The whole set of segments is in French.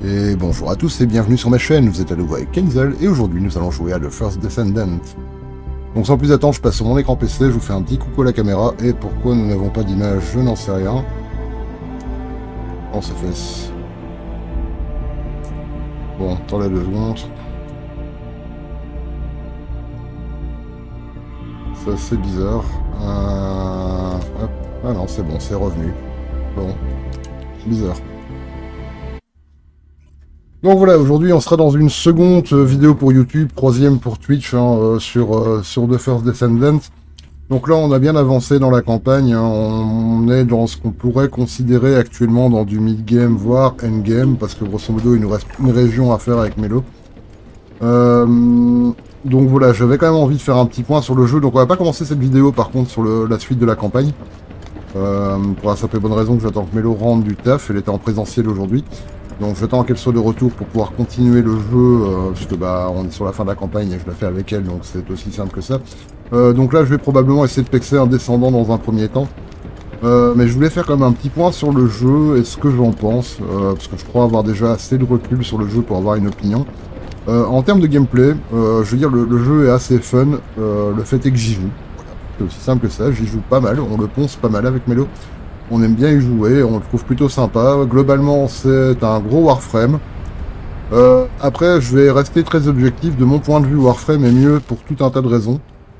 Et bonjour à tous et bienvenue sur ma chaîne, vous êtes à nouveau avec Kenzel et aujourd'hui nous allons jouer à The First Descendant. Donc sans plus attendre, je passe sur mon écran PC, je vous fais un petit coucou à la caméra et pourquoi nous n'avons pas d'image, je n'en sais rien. On se fait... Bon, attendez 2 secondes. Ça c'est bizarre. Hop. Ah non, c'est bon, c'est revenu. Bon, bizarre. Donc voilà, aujourd'hui on sera dans une seconde vidéo pour YouTube, troisième pour Twitch sur The First Descendant. Donc là on a bien avancé dans la campagne, hein, on est dans ce qu'on pourrait considérer actuellement dans du mid-game, voire end-game, parce que grosso modo il nous reste une région à faire avec Mélo. Donc voilà, j'avais quand même envie de faire un petit point sur le jeu, donc on va pas commencer cette vidéo par contre sur la suite de la campagne. Pour la simple et bonne raison que j'attends que Mélo rentre du taf, elle était en présentiel aujourd'hui. Donc j'attends qu'elle soit de retour pour pouvoir continuer le jeu, puisque bah on est sur la fin de la campagne et je la fais avec elle, donc c'est aussi simple que ça. Donc là je vais probablement essayer de pexer un descendant dans un premier temps. Mais je voulais faire quand même un petit point sur le jeu et ce que j'en pense, parce que je crois avoir déjà assez de recul sur le jeu pour avoir une opinion. En termes de gameplay, je veux dire le jeu est assez fun, le fait est que j'y joue. Voilà. C'est aussi simple que ça, j'y joue pas mal, on le ponce pas mal avec Mélo. On aime bien y jouer, on le trouve plutôt sympa. Globalement, c'est un gros Warframe. Après, je vais rester très objectif. De mon point de vue, Warframe est mieux pour tout un tas de raisons.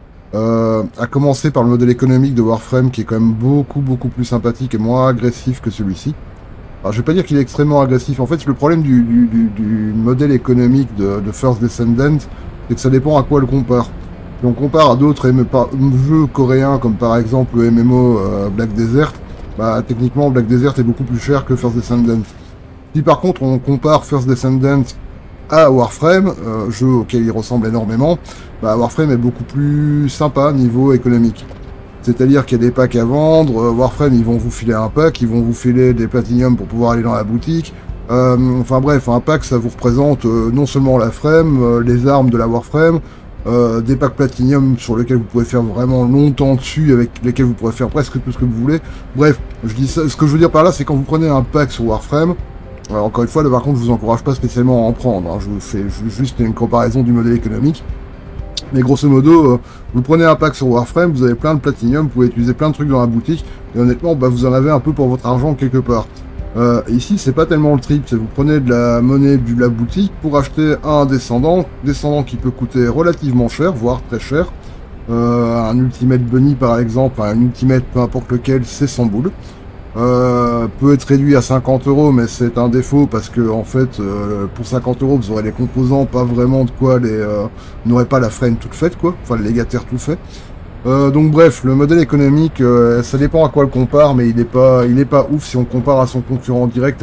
À commencer par le modèle économique de Warframe, qui est quand même beaucoup plus sympathique et moins agressif que celui-ci. Alors, je vais pas dire qu'il est extrêmement agressif. En fait, le problème du modèle économique de First Descendant, c'est que ça dépend à quoi le compare. Si on compare à d'autres jeux coréens, comme par exemple le MMO Black Desert, bah techniquement Black Desert est beaucoup plus cher que First Descendant. Si par contre on compare First Descendant à Warframe, jeu auquel il ressemble énormément, bah Warframe est beaucoup plus sympa niveau économique. C'est-à-dire qu'il y a des packs à vendre, Warframe ils vont vous filer un pack, ils vont vous filer des platinium pour pouvoir aller dans la boutique. Enfin bref, un pack ça vous représente non seulement la frame, les armes de la Warframe, des packs Platinum sur lesquels vous pouvez faire vraiment longtemps dessus, avec lesquels vous pourrez faire presque tout ce que vous voulez. Bref, je dis ça, ce que je veux dire par là, c'est quand vous prenez un pack sur Warframe, encore une fois, là par contre, je vous encourage pas spécialement à en prendre, hein, je vous fais juste une comparaison du modèle économique. Mais grosso modo, vous prenez un pack sur Warframe, vous avez plein de Platinum, vous pouvez utiliser plein de trucs dans la boutique, et honnêtement, bah, vous en avez un peu pour votre argent quelque part. Ici, c'est pas tellement le trip, c'est vous prenez de la monnaie de la boutique pour acheter un descendant qui peut coûter relativement cher, voire très cher. Un Ultimate Bunny par exemple, un Ultimate peu importe lequel, c'est 100 boules. Peut être réduit à 50 €, mais c'est un défaut parce que en fait, pour 50 € vous aurez les composants, pas vraiment de quoi vous n'aurez pas la frame toute faite quoi, enfin le légataire tout fait. Donc bref, le modèle économique, ça dépend à quoi le compare, mais il est pas ouf si on compare à son concurrent direct,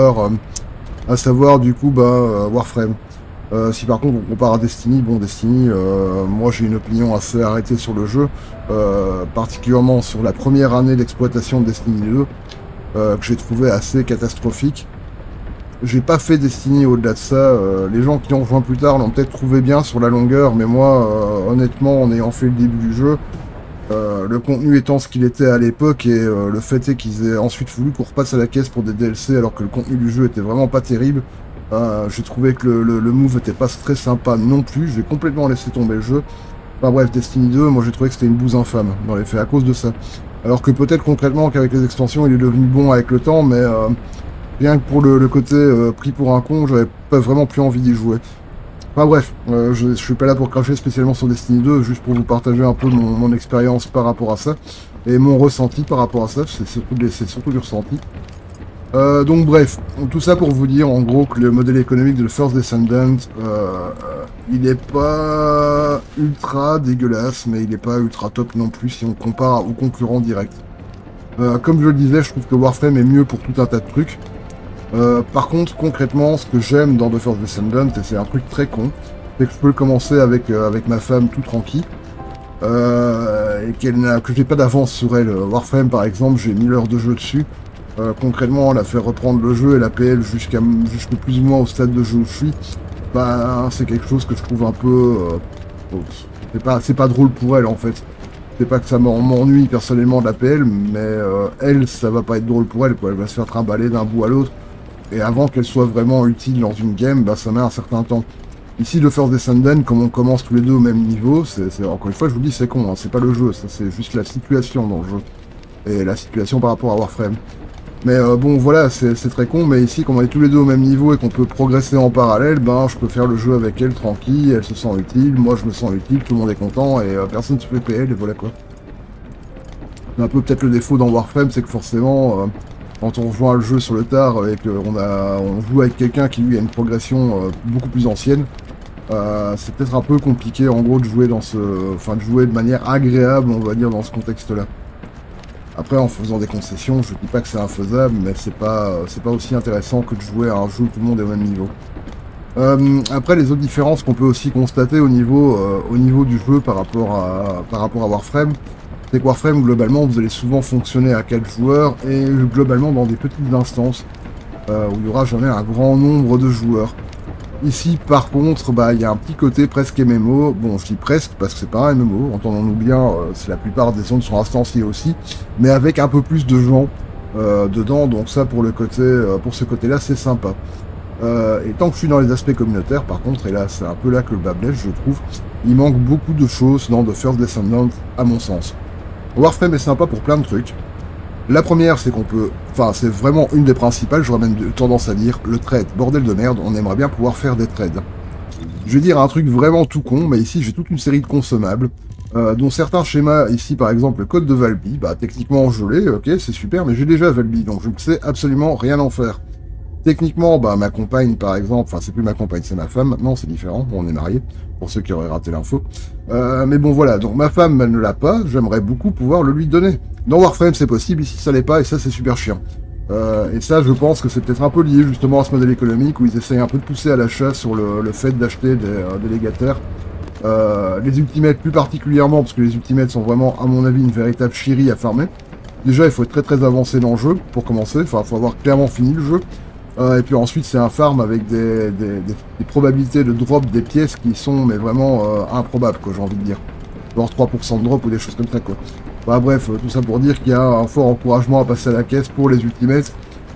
à savoir du coup Warframe. Si par contre on compare à Destiny, bon Destiny, moi j'ai une opinion assez arrêtée sur le jeu, particulièrement sur la première année d'exploitation de Destiny 2, que j'ai trouvé assez catastrophique. J'ai pas fait Destiny au-delà de ça, les gens qui ont rejoint plus tard l'ont peut-être trouvé bien sur la longueur, mais moi, honnêtement, en ayant fait le début du jeu, le contenu étant ce qu'il était à l'époque, et le fait est qu'ils aient ensuite voulu qu'on repasse à la caisse pour des DLC alors que le contenu du jeu était vraiment pas terrible, j'ai trouvé que le move était pas très sympa non plus, j'ai complètement laissé tomber le jeu. Enfin bref, Destiny 2, moi j'ai trouvé que c'était une bouse infâme dans les faits à cause de ça. Alors que peut-être concrètement qu'avec les extensions il est devenu bon avec le temps, mais... rien que pour le côté pris pour un con, j'avais pas vraiment plus envie d'y jouer. Enfin bref, je suis pas là pour cracher spécialement sur Destiny 2, juste pour vous partager un peu mon expérience par rapport à ça, et mon ressenti par rapport à ça, c'est surtout du ressenti. Donc bref, tout ça pour vous dire en gros que le modèle économique de The First Descendant, il est pas ultra dégueulasse, mais il est pas ultra top non plus si on compare aux concurrents directs. Comme je le disais, je trouve que Warframe est mieux pour tout un tas de trucs. Par contre, concrètement, ce que j'aime dans The First Descendant, et c'est un truc très con, c'est que je peux le commencer avec ma femme tout tranquille, et que j'ai pas d'avance sur elle. Warframe, par exemple, j'ai 1000 heures de jeu dessus. Concrètement, elle a fait reprendre le jeu et la PL jusque plus ou moins au stade de jeu où je suis. Bah, c'est quelque chose que je trouve un peu... c'est pas drôle pour elle, en fait. C'est pas que ça m'ennuie personnellement de la PL, mais elle, ça va pas être drôle pour elle, quoi. Elle va se faire trimballer d'un bout à l'autre. Et avant qu'elle soit vraiment utile dans une game, bah, ça met un certain temps. Ici, le First Descendant, comme on commence tous les deux au même niveau, encore une fois, je vous dis, c'est con, hein, c'est pas le jeu, ça c'est juste la situation dans le jeu. Et la situation par rapport à Warframe. Mais bon, voilà, c'est très con, mais ici, comme on est tous les deux au même niveau et qu'on peut progresser en parallèle, ben, je peux faire le jeu avec elle tranquille, elle se sent utile, moi je me sens utile, tout le monde est content, et personne se fait PL, et voilà quoi. C'est un peu peut-être le défaut dans Warframe, c'est que forcément, quand on rejoint le jeu sur le tard et on joue avec quelqu'un qui lui a une progression beaucoup plus ancienne, c'est peut-être un peu compliqué en gros de jouer de jouer de manière agréable, on va dire, dans ce contexte-là. Après, en faisant des concessions, je dis pas que c'est infaisable, mais c'est pas aussi intéressant que de jouer à un jeu où tout le monde est au même niveau. Après, les autres différences qu'on peut aussi constater au niveau du jeu par rapport à Warframe, c'est que Warframe, globalement, vous allez souvent fonctionner à 4 joueurs et globalement dans des petites instances où il n'y aura jamais un grand nombre de joueurs. Ici, par contre, bah, il y a un petit côté presque MMO. Bon, je dis presque parce que c'est pas un MMO, entendons-nous bien, c'est la plupart des zones sont instanciées aussi, mais avec un peu plus de gens dedans, donc ça, pour ce côté-là, c'est sympa. Et tant que je suis dans les aspects communautaires, par contre, et là, c'est un peu là que le bas blesse, je trouve, il manque beaucoup de choses dans The First Descendant, à mon sens. Warframe est sympa pour plein de trucs. La première, c'est qu'on peut... Enfin, c'est vraiment une des principales, j'aurais même tendance à dire, le trade. Bordel de merde, on aimerait bien pouvoir faire des trades. Je vais dire un truc vraiment tout con, mais ici, j'ai toute une série de consommables, dont certains schémas, ici, par exemple, le code de Valby, bah, techniquement, je l'ai, ok, c'est super, mais j'ai déjà Valby, donc je ne sais absolument rien en faire. Techniquement, bah, ma compagne, par exemple, enfin, c'est plus ma compagne, c'est ma femme, maintenant, c'est différent, on est mariés, pour ceux qui auraient raté l'info. Mais bon, voilà, donc ma femme, elle ne l'a pas, j'aimerais beaucoup pouvoir le lui donner. Dans Warframe, c'est possible, ici, ça l'est pas, et ça, c'est super chiant. Et ça, je pense que c'est peut-être un peu lié, justement, à ce modèle économique, où ils essayent un peu de pousser à l'achat sur le fait d'acheter des légataires. Les ultimates, plus particulièrement, parce que les ultimates sont vraiment, à mon avis, une véritable chérie à farmer. Déjà, il faut être très très avancé dans le jeu, pour commencer, enfin, il faut avoir clairement fini le jeu. Et puis ensuite, c'est un farm avec des probabilités de drop des pièces qui sont mais vraiment improbables, quoi, j'ai envie de dire. Genre 3% de drop ou des choses comme ça, quoi. Bah bref, tout ça pour dire qu'il y a un fort encouragement à passer à la caisse pour les ultimates.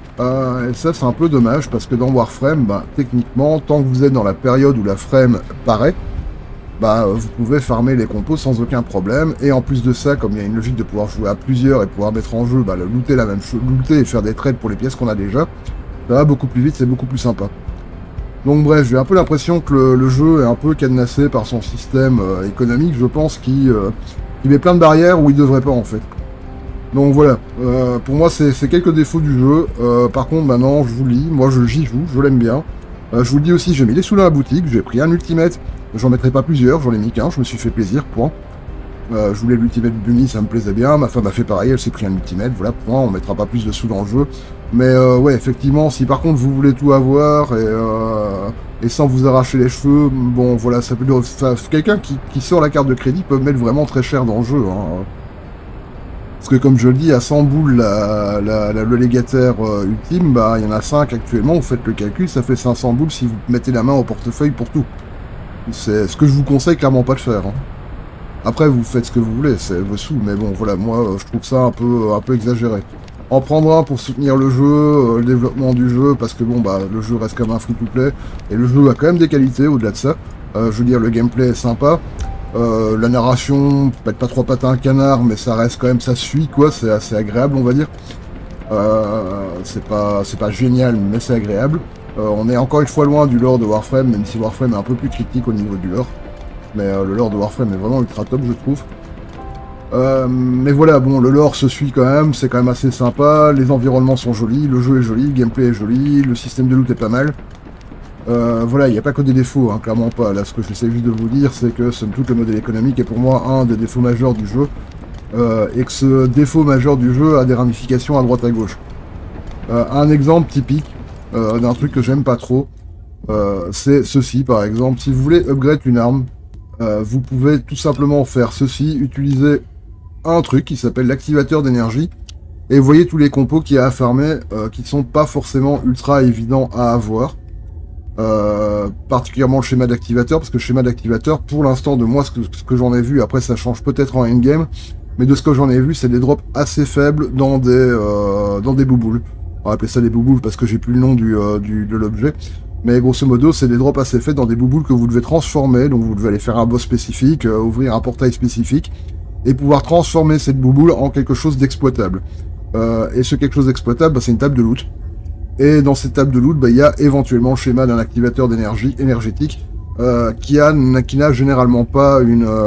Et ça, c'est un peu dommage, parce que dans Warframe, bah, techniquement, tant que vous êtes dans la période où la frame paraît, bah, vous pouvez farmer les compos sans aucun problème. Et en plus de ça, comme il y a une logique de pouvoir jouer à plusieurs et pouvoir mettre en jeu, bah, le looter la même chose, looter et faire des trades pour les pièces qu'on a déjà, ça va beaucoup plus vite, c'est beaucoup plus sympa. Donc bref, j'ai un peu l'impression que le jeu est un peu cadenassé par son système économique, je pense, qui met plein de barrières où il devrait pas en fait. Donc voilà, pour moi c'est quelques défauts du jeu. Par contre maintenant je vous le dis, moi j'y joue, je l'aime bien. Je vous le dis aussi, j'ai mis les sous dans la boutique, j'ai pris un ultimate, j'en mettrai pas plusieurs, j'en ai mis qu'un, je me suis fait plaisir, point. Je voulais l'ultimate Bunny, ça me plaisait bien, ma femme a fait pareil, elle s'est pris un ultimate, voilà, point, on mettra pas plus de sous dans le jeu. Mais ouais, effectivement, si par contre vous voulez tout avoir et sans vous arracher les cheveux, bon voilà, ça peut quelqu'un qui sort la carte de crédit peut mettre vraiment très cher dans le jeu. Hein. Parce que comme je le dis, à 100 boules le légataire ultime, bah il y en a 5 actuellement, vous faites le calcul, ça fait 500 boules si vous mettez la main au portefeuille pour tout. C'est ce que je vous conseille clairement pas de faire. Hein. Après, vous faites ce que vous voulez, c'est vos sous, mais bon, voilà, moi, je trouve ça un peu exagéré. En prendre un pour soutenir le jeu, le développement du jeu, parce que bon, bah, le jeu reste comme un free-to-play, et le jeu a quand même des qualités au-delà de ça. Je veux dire, le gameplay est sympa, la narration, peut-être pas trois pattes à un canard, mais ça reste quand même, ça suit, quoi, c'est assez agréable, on va dire. C'est pas génial, mais c'est agréable. On est encore une fois loin du lore de Warframe, même si Warframe est un peu plus critique au niveau du lore. Mais le lore de Warframe est vraiment ultra top, je trouve. Mais voilà, bon, le lore se suit quand même, c'est quand même assez sympa, les environnements sont jolis, le jeu est joli, le gameplay est joli, le système de loot est pas mal. Voilà, il n'y a pas que des défauts, hein, clairement pas. Là, ce que j'essaie juste de vous dire, c'est que somme toute le modèle économique est pour moi un des défauts majeurs du jeu, et que ce défaut majeur du jeu a des ramifications à droite à gauche. Un exemple typique d'un truc que j'aime pas trop, c'est ceci par exemple. Si vous voulez upgrade une arme, vous pouvez tout simplement faire ceci, utiliser un truc qui s'appelle l'activateur d'énergie, et vous voyez tous les compos qu'il y a à farmer, qui ne sont pas forcément ultra évidents à avoir. Particulièrement le schéma d'activateur, parce que le schéma d'activateur, pour l'instant de moi, ce que j'en ai vu, après ça change peut-être en endgame, mais de ce que j'en ai vu, c'est des drops assez faibles dans des bouboules. On va appeler ça des bouboules parce que j'ai plus le nom de l'objet. Mais grosso modo, c'est des drops assez faits dans des bouboules que vous devez transformer. Donc vous devez aller faire un boss spécifique, ouvrir un portail spécifique, et pouvoir transformer cette bouboule en quelque chose d'exploitable. Et ce quelque chose d'exploitable, bah, c'est une table de loot. Et dans cette table de loot, bah, il y a éventuellement le schéma d'un activateur d'énergie énergétique qui n'a généralement pas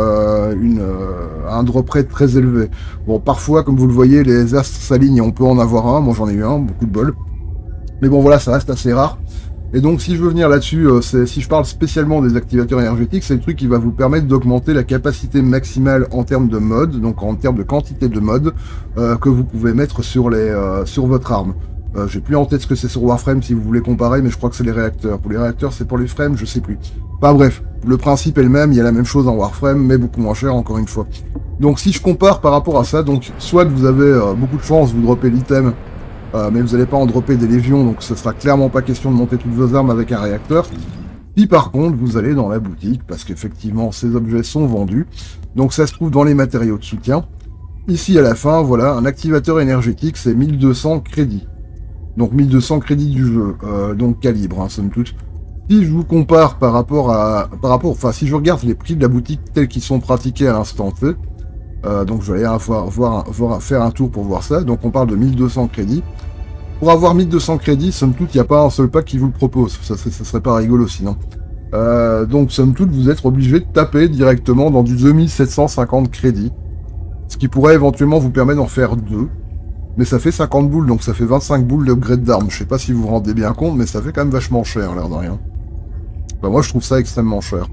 un drop rate très élevé. Bon, parfois, comme vous le voyez, les astres s'alignent et on peut en avoir un. Moi, j'en ai eu un, beaucoup de bol. Mais bon, voilà, ça reste assez rare. Et donc, si je veux venir là-dessus, si je parle spécialement des activateurs énergétiques, c'est le truc qui va vous permettre d'augmenter la capacité maximale en termes de mode, donc en termes de quantité de mode, que vous pouvez mettre sur votre arme. J'ai plus en tête ce que c'est sur Warframe si vous voulez comparer, mais je crois que c'est les réacteurs. Pour les réacteurs, c'est pour les frames, je sais plus. Enfin bref, le principe est le même, il y a la même chose en Warframe, mais beaucoup moins cher, encore une fois. Donc si je compare par rapport à ça, donc soit vous avez beaucoup de chance, vous droppez l'item, mais vous n'allez pas en dropper des légions, donc ce sera clairement pas question de monter toutes vos armes avec un réacteur. Si par contre, vous allez dans la boutique, parce qu'effectivement, ces objets sont vendus, donc ça se trouve dans les matériaux de soutien. Ici, à la fin, voilà, un activateur énergétique, c'est 1200 crédits. Donc 1200 crédits du jeu, donc calibre, hein, somme toute. Si je vous compare enfin, si je regarde les prix de la boutique tels qu'ils sont pratiqués à l'instant T, donc je vais aller faire un tour pour voir ça. Donc on parle de 1200 crédits. Pour avoir 1200 crédits, somme toute, il n'y a pas un seul pack qui vous le propose. Ça serait pas rigolo sinon. Donc somme toute, vous êtes obligé de taper directement dans du 2750 crédits. Ce qui pourrait éventuellement vous permettre d'en faire 2. Mais ça fait 50 boules, donc ça fait 25 boules d'upgrade d'armes. Je sais pas si vous vous rendez bien compte, mais ça fait quand même vachement cher, l'air de rien. Bah, moi, je trouve ça extrêmement cher.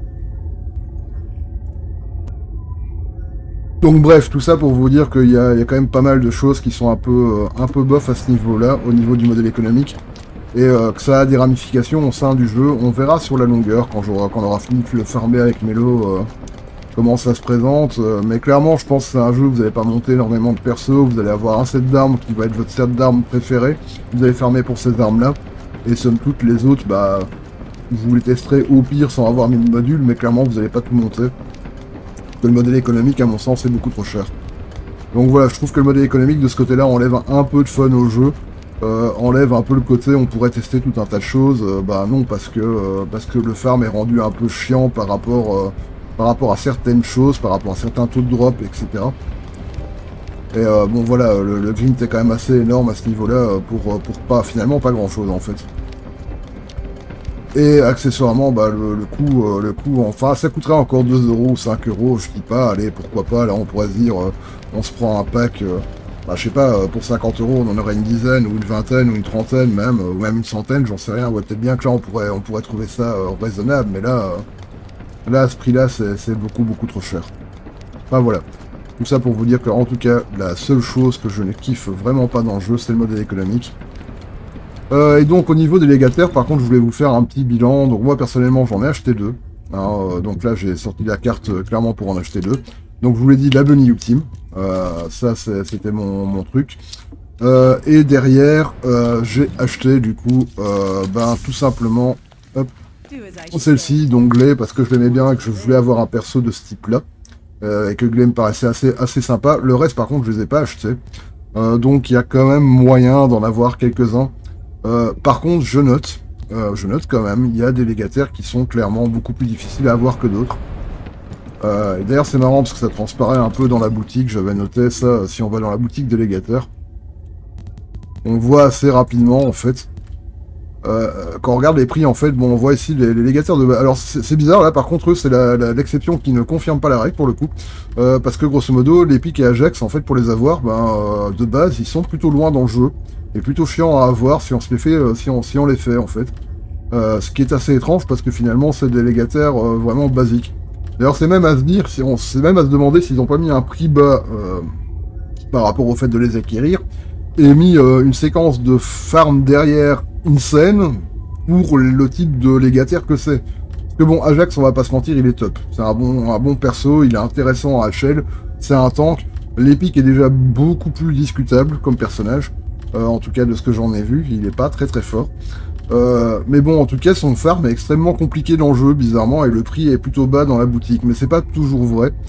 Donc bref, tout ça pour vous dire qu'il y a quand même pas mal de choses qui sont un peu bof à ce niveau-là, au niveau du modèle économique. Et que ça a des ramifications au sein du jeu. On verra sur la longueur, quand on aura fini de le farmer avec Mélo, comment ça se présente, mais clairement je pense que c'est un jeu où vous n'allez pas monter énormément de persos, vous allez avoir un set d'armes qui va être votre set d'armes préféré, vous allez farmer pour ces armes là, et somme toute les autres, bah, vous les testerez au pire sans avoir mis de module, mais clairement vous n'allez pas tout monter. Le modèle économique à mon sens est beaucoup trop cher. Donc voilà, je trouve que le modèle économique de ce côté là enlève un peu de fun au jeu, enlève un peu le côté on pourrait tester tout un tas de choses, bah non parce que le farm est rendu un peu chiant par rapport à certaines choses, par rapport à certains taux de drop, etc. Et bon voilà, le grind est quand même assez énorme à ce niveau-là pour finalement pas grand-chose en fait. Et accessoirement, bah, le coût, enfin ça coûterait encore 2 € ou 5 €, je dis pas, allez pourquoi pas, là on pourrait se dire, on se prend un pack, bah, je sais pas, pour 50 € on en aurait une dizaine, ou une vingtaine, ou une trentaine même, ou même une centaine, j'en sais rien, ouais peut-être bien que là on pourrait trouver ça raisonnable, mais là... Là, à ce prix-là, c'est beaucoup trop cher. Enfin voilà. Tout ça pour vous dire qu'en tout cas, la seule chose que je ne kiffe vraiment pas dans le jeu, c'est le modèle économique. Et donc au niveau des légataires, par contre, je voulais vous faire un petit bilan. Donc moi, personnellement, j'en ai acheté 2. Donc là, j'ai sorti la carte clairement pour en acheter 2. Donc je vous l'ai dit, la bunny ultime. Ça, c'était mon truc. Et derrière, j'ai acheté du coup, ben tout simplement... Hop, celle-ci, donc Gley, parce que je l'aimais bien et que je voulais avoir un perso de ce type-là. Et que Gley me paraissait assez sympa. Le reste, par contre, je les ai pas achetés. Donc il y a quand même moyen d'en avoir quelques-uns. Par contre, je note quand même, il y a des légataires qui sont clairement beaucoup plus difficiles à avoir que d'autres. Et d'ailleurs, c'est marrant parce que ça transparaît un peu dans la boutique. J'avais noté ça, si on va dans la boutique des légataires. On voit assez rapidement, en fait. Quand on regarde les prix, en fait, bon, on voit ici les légataires de... Alors, c'est bizarre, là, par contre, eux, c'est l'exception qui ne confirme pas la règle, pour le coup. Parce que, grosso modo, les pics et Ajax, en fait, pour les avoir, ben, de base, ils sont plutôt loin dans le jeu. Et plutôt chiant à avoir si on se les fait, si on les fait, en fait. Ce qui est assez étrange, parce que, finalement, c'est des légataires vraiment basiques. D'ailleurs, c'est même à se dire, c'est même à se demander s'ils n'ont pas mis un prix bas par rapport au fait de les acquérir, et mis une séquence de farm derrière insane pour le type de légataire que c'est. Parce que bon, Ajax, on va pas se mentir, il est top. C'est un bon perso, il est intéressant à HL, c'est un tank. L'Epic est déjà beaucoup plus discutable comme personnage. En tout cas, de ce que j'en ai vu, il est pas très fort. Mais bon, en tout cas, son farm est extrêmement compliqué dans le jeu, bizarrement, et le prix est plutôt bas dans la boutique. Mais c'est pas toujours vrai.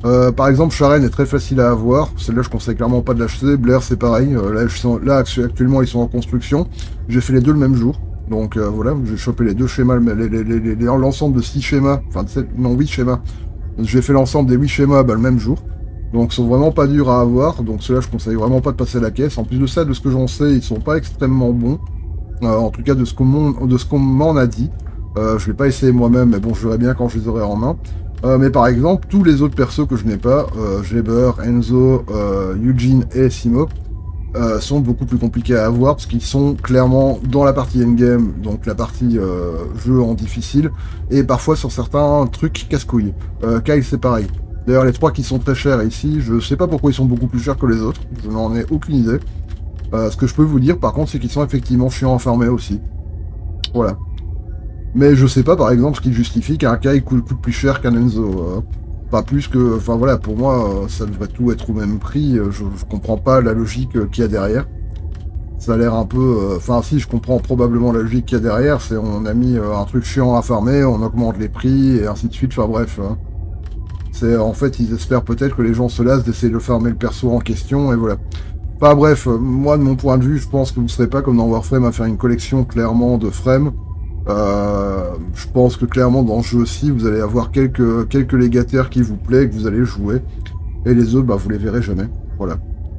Par exemple, Sharen est très facile à avoir. Celle-là, je conseille clairement pas de l'acheter. Blair, c'est pareil. Là, actuellement, ils sont en construction. J'ai fait les deux le même jour. Donc voilà, j'ai chopé les deux schémas, l'ensemble de 6 schémas. Enfin, non, 8 schémas. J'ai fait l'ensemble des 8 schémas le même jour. Donc, ils sont vraiment pas durs à avoir. Donc, ceux-là, je conseille vraiment pas de passer la caisse. En plus de ça, de ce que j'en sais, ils sont pas extrêmement bons. En tout cas, de ce qu'on m'en a dit. Je l'ai pas essayé moi-même, mais bon, je verrai bien quand je les aurai en main. Mais par exemple, tous les autres persos que je n'ai pas, Jeber, Enzo, Eugene et Simo, sont beaucoup plus compliqués à avoir parce qu'ils sont clairement dans la partie endgame, donc la partie jeu en difficile, et parfois sur certains trucs casse-couilles. Kyle, c'est pareil. D'ailleurs, les trois qui sont très chers ici, je sais pas pourquoi ils sont beaucoup plus chers que les autres, je n'en ai aucune idée. Ce que je peux vous dire par contre, c'est qu'ils sont effectivement chiants à farmer aussi. Voilà. Mais je sais pas par exemple ce qui justifie qu'un Kai coûte plus cher qu'un Enzo. Pas plus que... Enfin voilà, pour moi, ça devrait tout être au même prix. Je comprends pas la logique qu'il y a derrière. Ça a l'air un peu... Enfin si, je comprends probablement la logique qu'il y a derrière. C'est on a mis un truc chiant à farmer, on augmente les prix, et ainsi de suite. Enfin bref. C'est en fait, ils espèrent peut-être que les gens se lassent d'essayer de farmer le perso en question, et voilà. Enfin bref, moi de mon point de vue, je pense que vous ne serez pas comme dans Warframe à faire une collection clairement de frames. Je pense que clairement dans ce jeu aussi, vous allez avoir quelques légataires qui vous plaît, que vous allez jouer. Et les autres, bah, vous les verrez jamais. Voilà.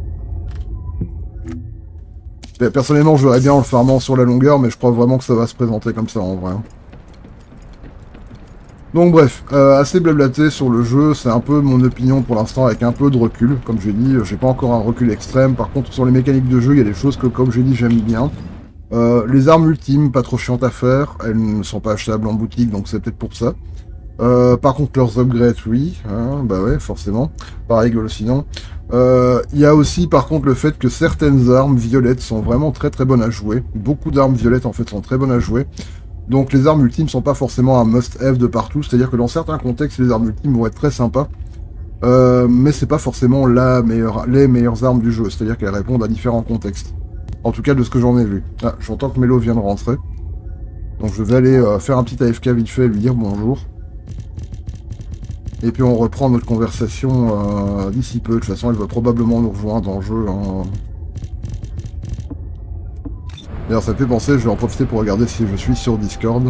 Mais personnellement, je verrais bien en le farmant sur la longueur, mais je crois vraiment que ça va se présenter comme ça en vrai. Donc bref, assez blablaté sur le jeu, c'est un peu mon opinion pour l'instant avec un peu de recul. Comme j'ai dit, j'ai pas encore un recul extrême. Par contre, sur les mécaniques de jeu, il y a des choses que, comme j'ai dit, j'aime bien. Les armes ultimes, pas trop chiantes à faire, elles ne sont pas achetables en boutique, donc c'est peut-être pour ça. Par contre, leurs upgrades, oui, hein, bah ouais, forcément, pas rigolo sinon. Il y a aussi, par contre, le fait que certaines armes violettes sont vraiment très très bonnes à jouer. Beaucoup d'armes violettes, en fait, sont très bonnes à jouer. Donc les armes ultimes sont pas forcément un must-have de partout, c'est-à-dire que dans certains contextes, les armes ultimes vont être très sympas. Mais c'est pas forcément les meilleures armes du jeu, c'est-à-dire qu'elles répondent à différents contextes. En tout cas, de ce que j'en ai vu. Ah, j'entends que Mélo vient de rentrer. Donc je vais aller faire un petit AFK vite fait, lui dire bonjour. Et puis on reprend notre conversation d'ici peu. De toute façon, elle va probablement nous rejoindre dans le jeu. Hein. D'ailleurs, ça me fait penser, je vais en profiter pour regarder si je suis sur Discord.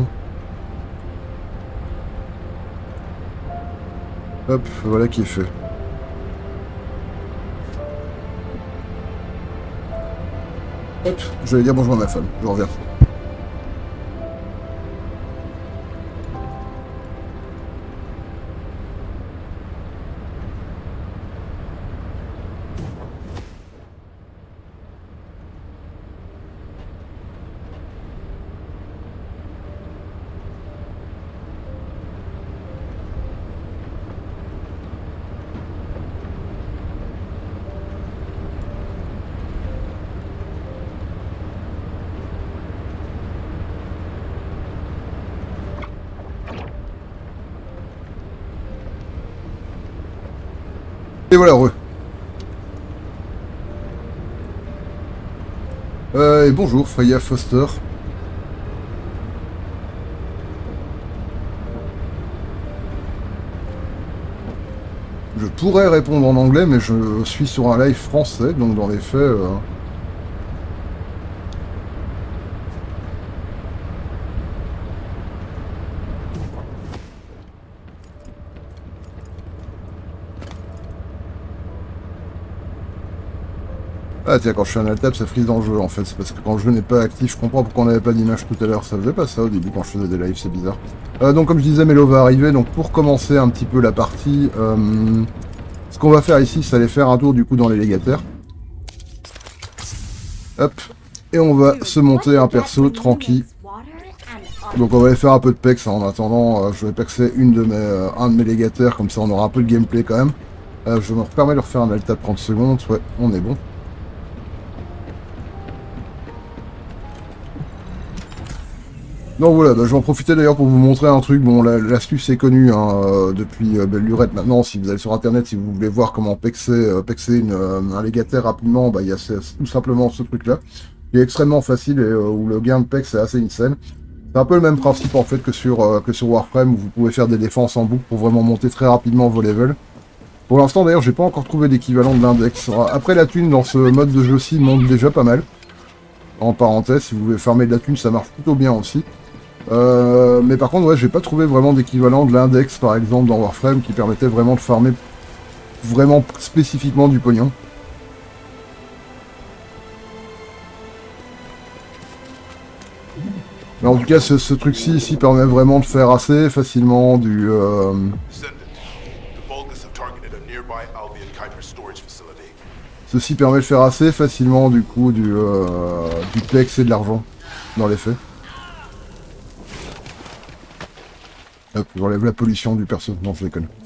Hop, voilà qui est fait. Hop, je vais dire bonjour à ma femme, je reviens. Et voilà, heureux. Et bonjour, Freya Foster. Je pourrais répondre en anglais, mais je suis sur un live français, donc dans les faits... Ah tiens, quand je suis en alt-tab, ça frise dans le jeu en fait, c'est parce que quand le jeu n'est pas actif, je comprends pourquoi on n'avait pas d'image tout à l'heure, ça faisait pas ça au début quand je faisais des lives, c'est bizarre. Donc comme je disais, Mélo va arriver, donc pour commencer un petit peu la partie, ce qu'on va faire ici, c'est aller faire un tour du coup dans les légataires. Hop, et on va se monter un perso tranquille. Donc on va aller faire un peu de pex, hein, en attendant, je vais pexer un de mes légataires, comme ça on aura un peu de gameplay quand même. Je me permets de refaire un alt-tab 30 secondes, ouais, on est bon. Donc voilà, bah, je vais en profiter d'ailleurs pour vous montrer un truc. Bon, l'astuce est connue hein, depuis belle lurette maintenant. Si vous allez sur internet, si vous voulez voir comment pexer un légataire rapidement, bah, il y a tout simplement ce truc-là. Qui est extrêmement facile et où le gain de pex est assez insane. C'est un peu le même principe en fait que sur Warframe où vous pouvez faire des défenses en boucle pour vraiment monter très rapidement vos levels. Pour l'instant d'ailleurs j'ai pas encore trouvé d'équivalent de l'index. Après la thune dans ce mode de jeu-ci monte déjà pas mal. En parenthèse, si vous voulez farmer de la thune ça marche plutôt bien aussi. Mais par contre ouais j'ai pas trouvé vraiment d'équivalent de l'index par exemple dans Warframe qui permettait vraiment de farmer vraiment spécifiquement du pognon. Mais en tout cas ce truc-ci ici permet vraiment de faire assez facilement du... Ceci permet de faire assez facilement du coup du PEX et de l'argent dans les faits. Hop, j'enlève la pollution du perso. Non, je déconne.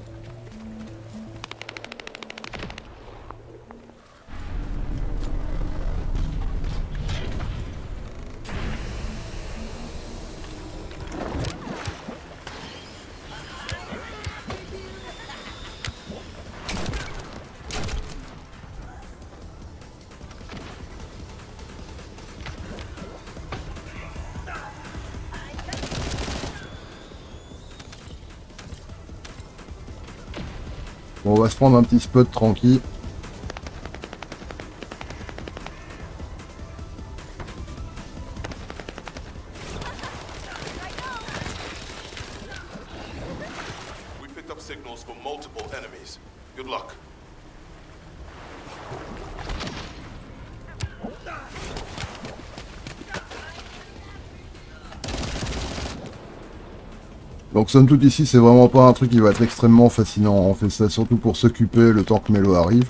Bon, on va se prendre un petit spot tranquille. Donc somme toute ici c'est vraiment pas un truc qui va être extrêmement fascinant, on fait ça surtout pour s'occuper le temps que Mélo arrive.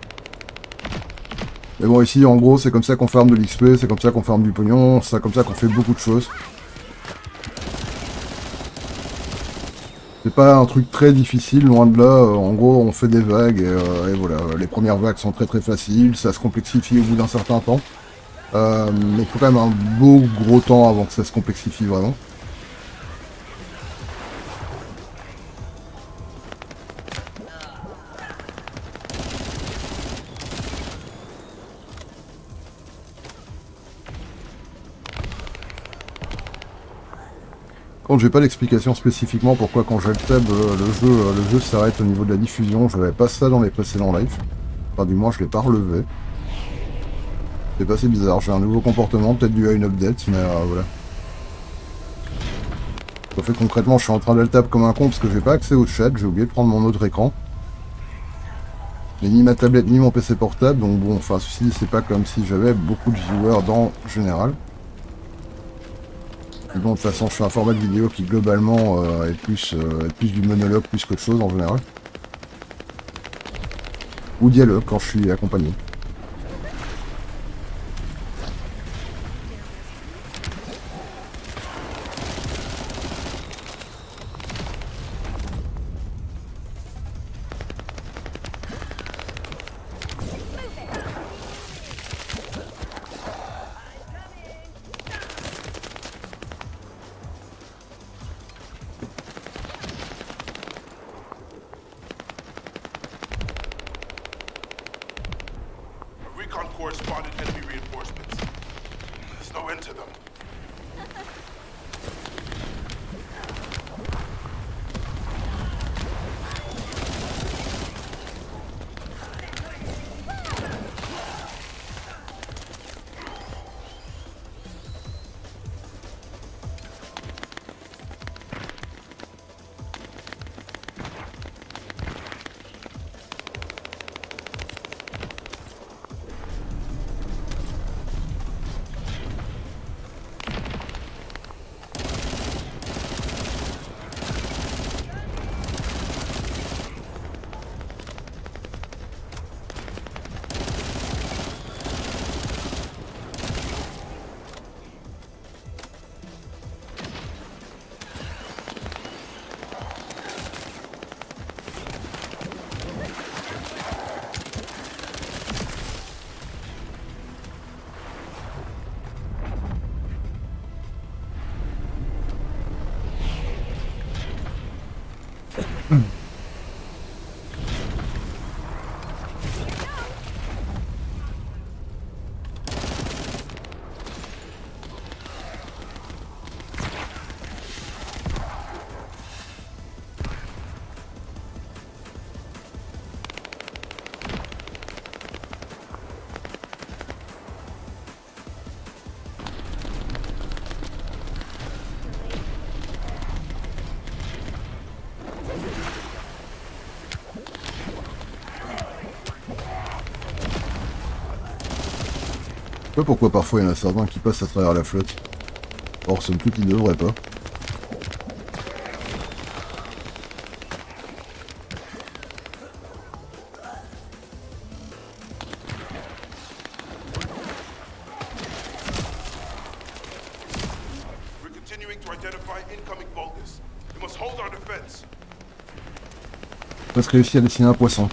Mais bon ici en gros c'est comme ça qu'on farme de l'XP, c'est comme ça qu'on farme du pognon, c'est comme ça qu'on fait beaucoup de choses. C'est pas un truc très difficile, loin de là, en gros on fait des vagues et voilà, les premières vagues sont très faciles, ça se complexifie au bout d'un certain temps. Mais il faut quand même un beau gros temps avant que ça se complexifie vraiment. J'ai pas d'explication spécifiquement pourquoi quand j'ai le tab, le jeu s'arrête au niveau de la diffusion. Je n'avais pas ça dans les précédents lives. Enfin du moins je l'ai pas relevé. C'est pas assez bizarre, j'ai un nouveau comportement, peut-être dû à une update, mais voilà. En fait concrètement je suis en train de le tab comme un con parce que j'ai pas accès au chat, j'ai oublié de prendre mon autre écran. Mais ni ma tablette ni mon PC portable, donc bon, enfin ceci c'est pas comme si j'avais beaucoup de viewers dans général. Mais bon, de toute façon, je fais un format de vidéo qui globalement est plus du monologue plus qu'autre chose en général. Ou dialogue quand je suis accompagné. sais pas pourquoi parfois il y en a certains qui passent à travers la flotte. Or, somme toute, ils ne devraient pas. Presque réussi à dessiner un poisson.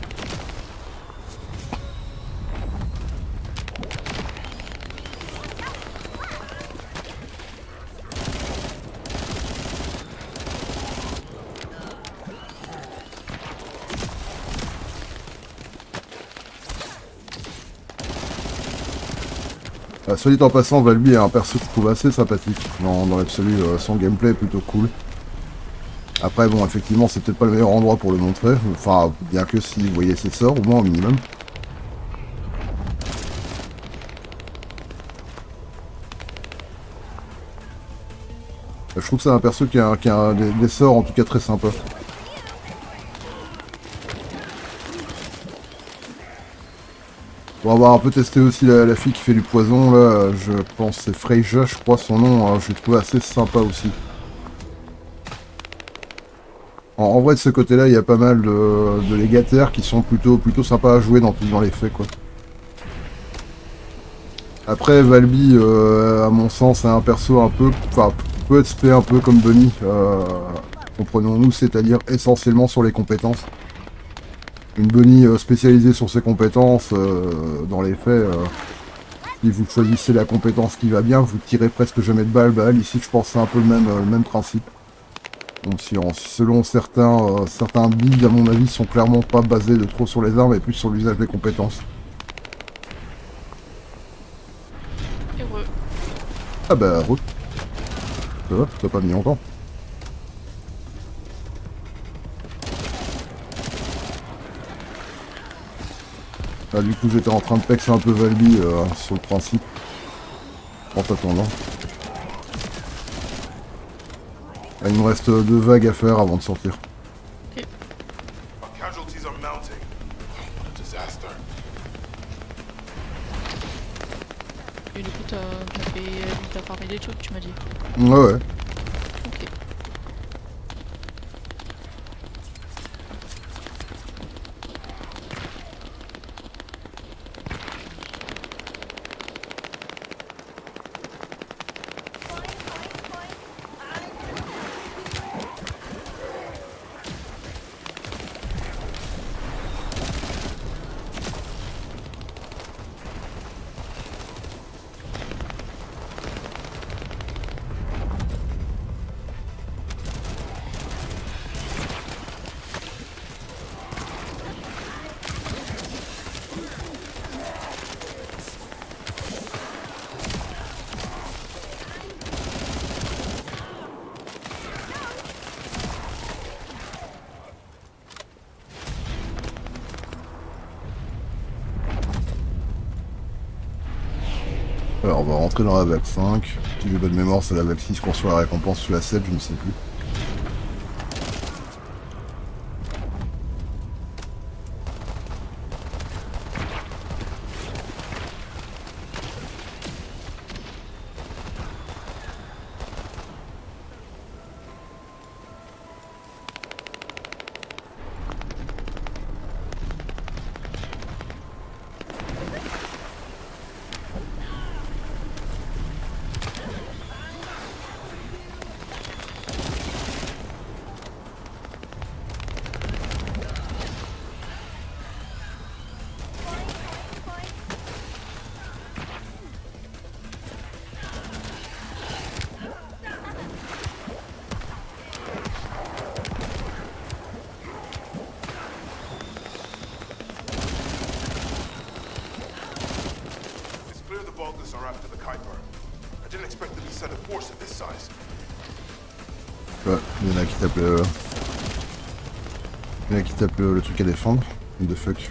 Soit dit en passant, Valby est un perso que je trouve assez sympathique. Dans l'absolu, son gameplay est plutôt cool. Après, bon, effectivement, c'est peut-être pas le meilleur endroit pour le montrer. Enfin, bien que si vous voyez ses sorts, au moins au minimum. Je trouve que c'est un perso qui a des sorts en tout cas très sympas. Pour avoir un peu testé aussi la fille qui fait du poison, là, je pense c'est Freyja, je crois son nom, hein, je l'ai trouvé assez sympa aussi. En vrai, de ce côté-là, il y a pas mal de légataires qui sont plutôt sympas à jouer dans les faits, quoi. Après, Valby, à mon sens, c'est un perso un peu... Enfin, peut être spé un peu comme Bunny, comprenons-nous, c'est-à-dire essentiellement sur les compétences. Une Bunny spécialisée sur ses compétences, dans les faits, si vous choisissez la compétence qui va bien, vous tirez presque jamais de balle. Ici, je pense que c'est un peu le même principe. Donc, selon certains builds, à mon avis, sont clairement pas basés de trop sur les armes et plus sur l'usage des compétences. Heureux. Ah bah, heureux. Ça va, t'as pas mis longtemps. Ah, du coup, j'étais en train de pex un peu Valby sur le principe. En t'attendant. Ah, il me reste 2 vagues à faire avant de sortir. Ok. Et du coup, t'as farmé des trucs, tu m'as dit. Ouais. Ok. Alors, on va rentrer dans la vague 5. Si j'ai bonne mémoire, c'est la vague 6 qu'on reçoit la récompense sur la 7, je ne sais plus. Ouais, il y en a qui tapent le truc à défendre. What the fuck.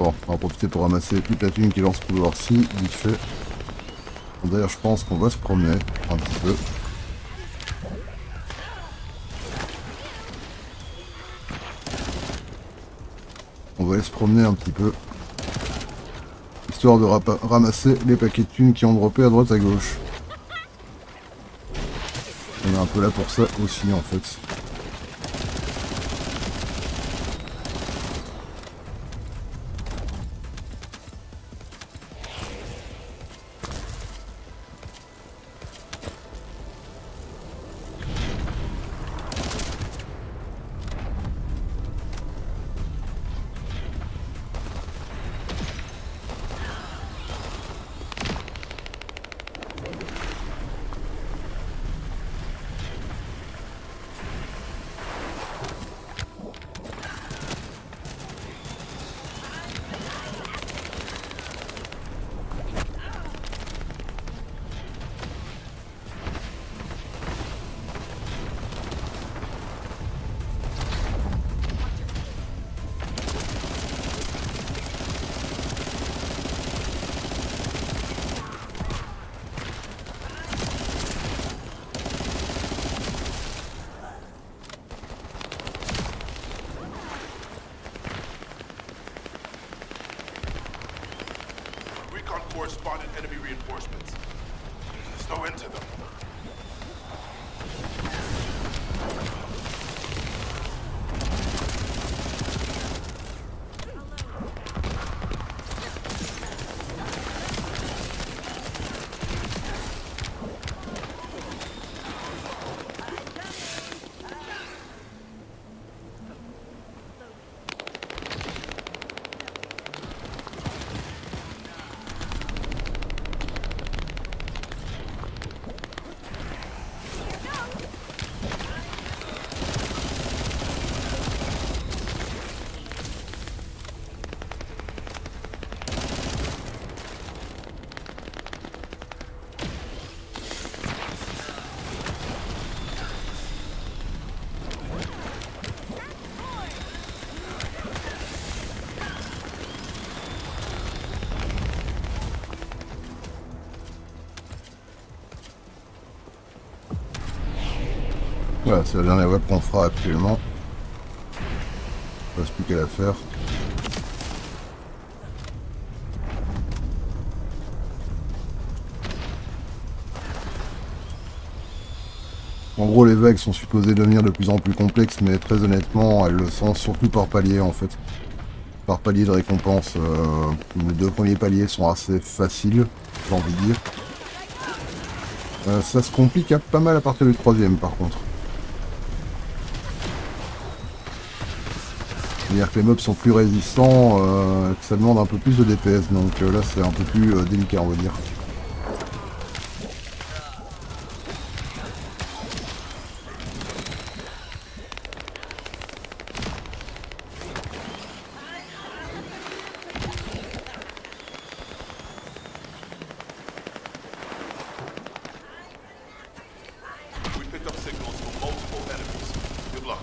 Alors, on va profiter pour ramasser toute la thune qui lance couloir-ci, vite fait. Bon, d'ailleurs, je pense qu'on va se promener un petit peu. On va aller se promener un petit peu. Histoire de ramasser les paquets de thunes qui ont droppé à droite à gauche. On est un peu là pour ça aussi en fait. Force spotted enemy reinforcements. There's no end to them. Voilà, c'est la dernière web qu'on fera actuellement. Il ne reste plus qu'à la faire. En gros, les vagues sont supposées devenir de plus en plus complexes, mais très honnêtement, elles le sont surtout par palier en fait. Par palier de récompense. Les deux premiers paliers sont assez faciles, j'ai envie de dire. Ça se complique pas mal à partir du troisième par contre. C'est-à-dire que les mobs sont plus résistants, que ça demande un peu plus de DPS, donc là c'est un peu plus délicat on va dire. We picked up signals from multiple enemies. Good luck.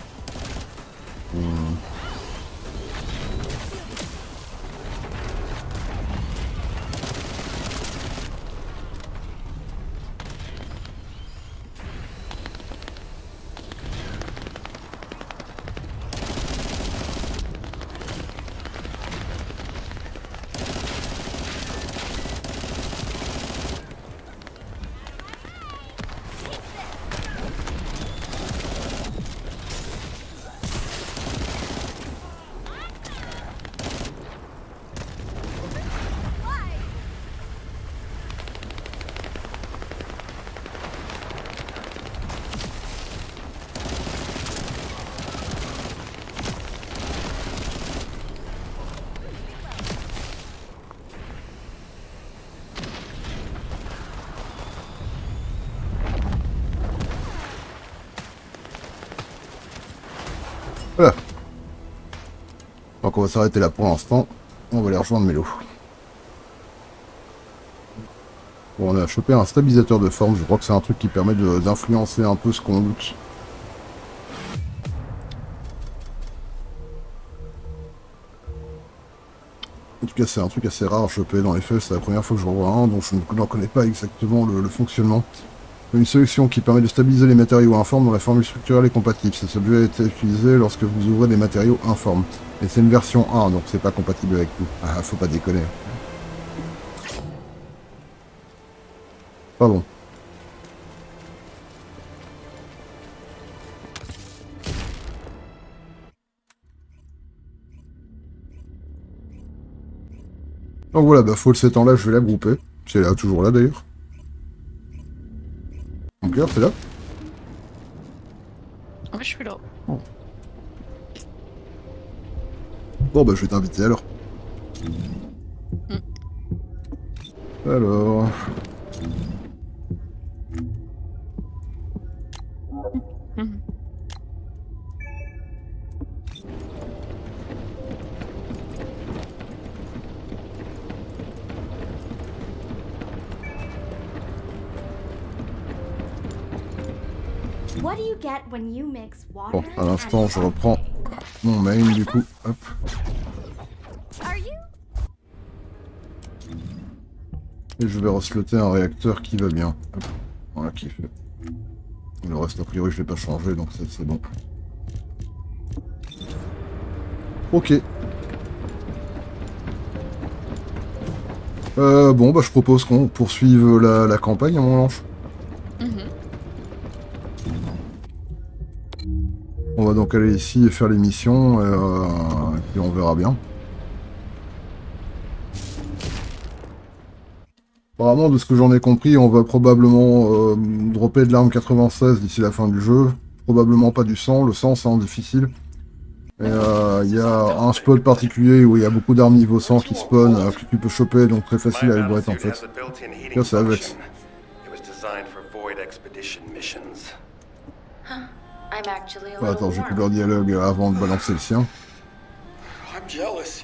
Voilà. Donc on va s'arrêter là pour l'instant. On va aller rejoindre Mélo. Bon, on a chopé un stabilisateur de forme. Je crois que c'est un truc qui permet d'influencer un peu ce qu'on loot. En tout cas, c'est un truc assez rare à choper dans les faits. C'est la première fois que je revois un, donc je n'en connais pas exactement le fonctionnement. Une solution qui permet de stabiliser les matériaux informes dont la formule structurelle est compatible. Cet objet a été utilisé lorsque vous ouvrez des matériaux informes. Et c'est une version 1, donc c'est pas compatible avec tout. Ah, faut pas déconner. Pas bon. Donc voilà, bah Fall s'étant là, je vais la grouper. C'est là, toujours là d'ailleurs. Mon cœur, c'est là. Ouais, je suis là. Bon bah je vais t'inviter alors. Alors... Mhm. What do you get when you mix water Bon, à l'instant, and je reprends mon main du coup. Hop. Are you? Et je vais reslotter un réacteur qui va bien. Hop. Voilà, qui fait. Le reste, a priori, je l'ai pas changé, donc c'est bon. Ok. Bon, bah je propose qu'on poursuive la campagne à mon lance. Mhm. On va donc aller ici et faire les missions, et puis on verra bien. Apparemment, de ce que j'en ai compris, on va probablement dropper de l'arme 96 d'ici la fin du jeu. Probablement pas du sang, le sang c'est en difficile. Et il y a un spot particulier où il y a beaucoup d'armes niveau 100 qui spawnent, que tu peux choper, donc très facile à libérer en fait. Là c'est Avex. Ouais, attends, j'ai plus leur dialogue avant de balancer le sien. I'm jealous.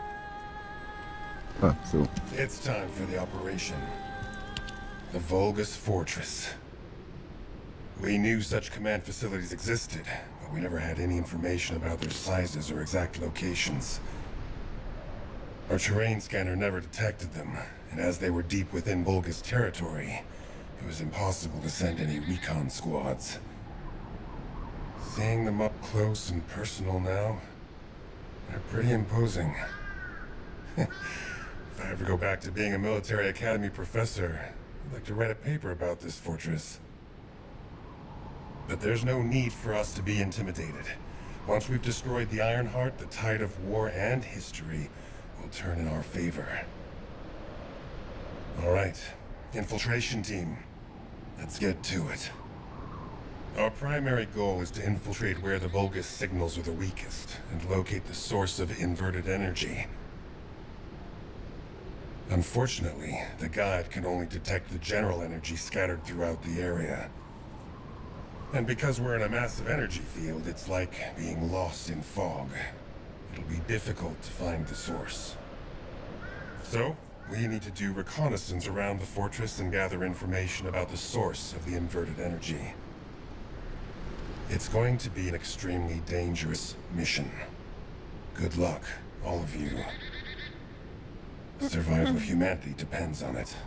Ah, c'est bon. It's time for the operation. The Vulgus Fortress. We knew such command facilities existed, but we never had any information about their sizes or exact locations. Our terrain scanner never detected them, and as they were deep within Vulgus territory, it was impossible to send any recon squads. Seeing them up close and personal now, they're pretty imposing. If I ever go back to being a military academy professor, I'd like to write a paper about this fortress. But there's no need for us to be intimidated. Once we've destroyed the Ironheart, the tide of war and history will turn in our favor. All right, infiltration team, let's get to it. Our primary goal is to infiltrate where the Vulgus signals are the weakest and locate the source of inverted energy. Unfortunately, the guide can only detect the general energy scattered throughout the area. And because we're in a massive energy field, it's like being lost in fog. It'll be difficult to find the source. So, we need to do reconnaissance around the fortress and gather information about the source of the inverted energy. It's going to be an extremely dangerous mission. Good luck, all of you. The survival of humanity depends on it.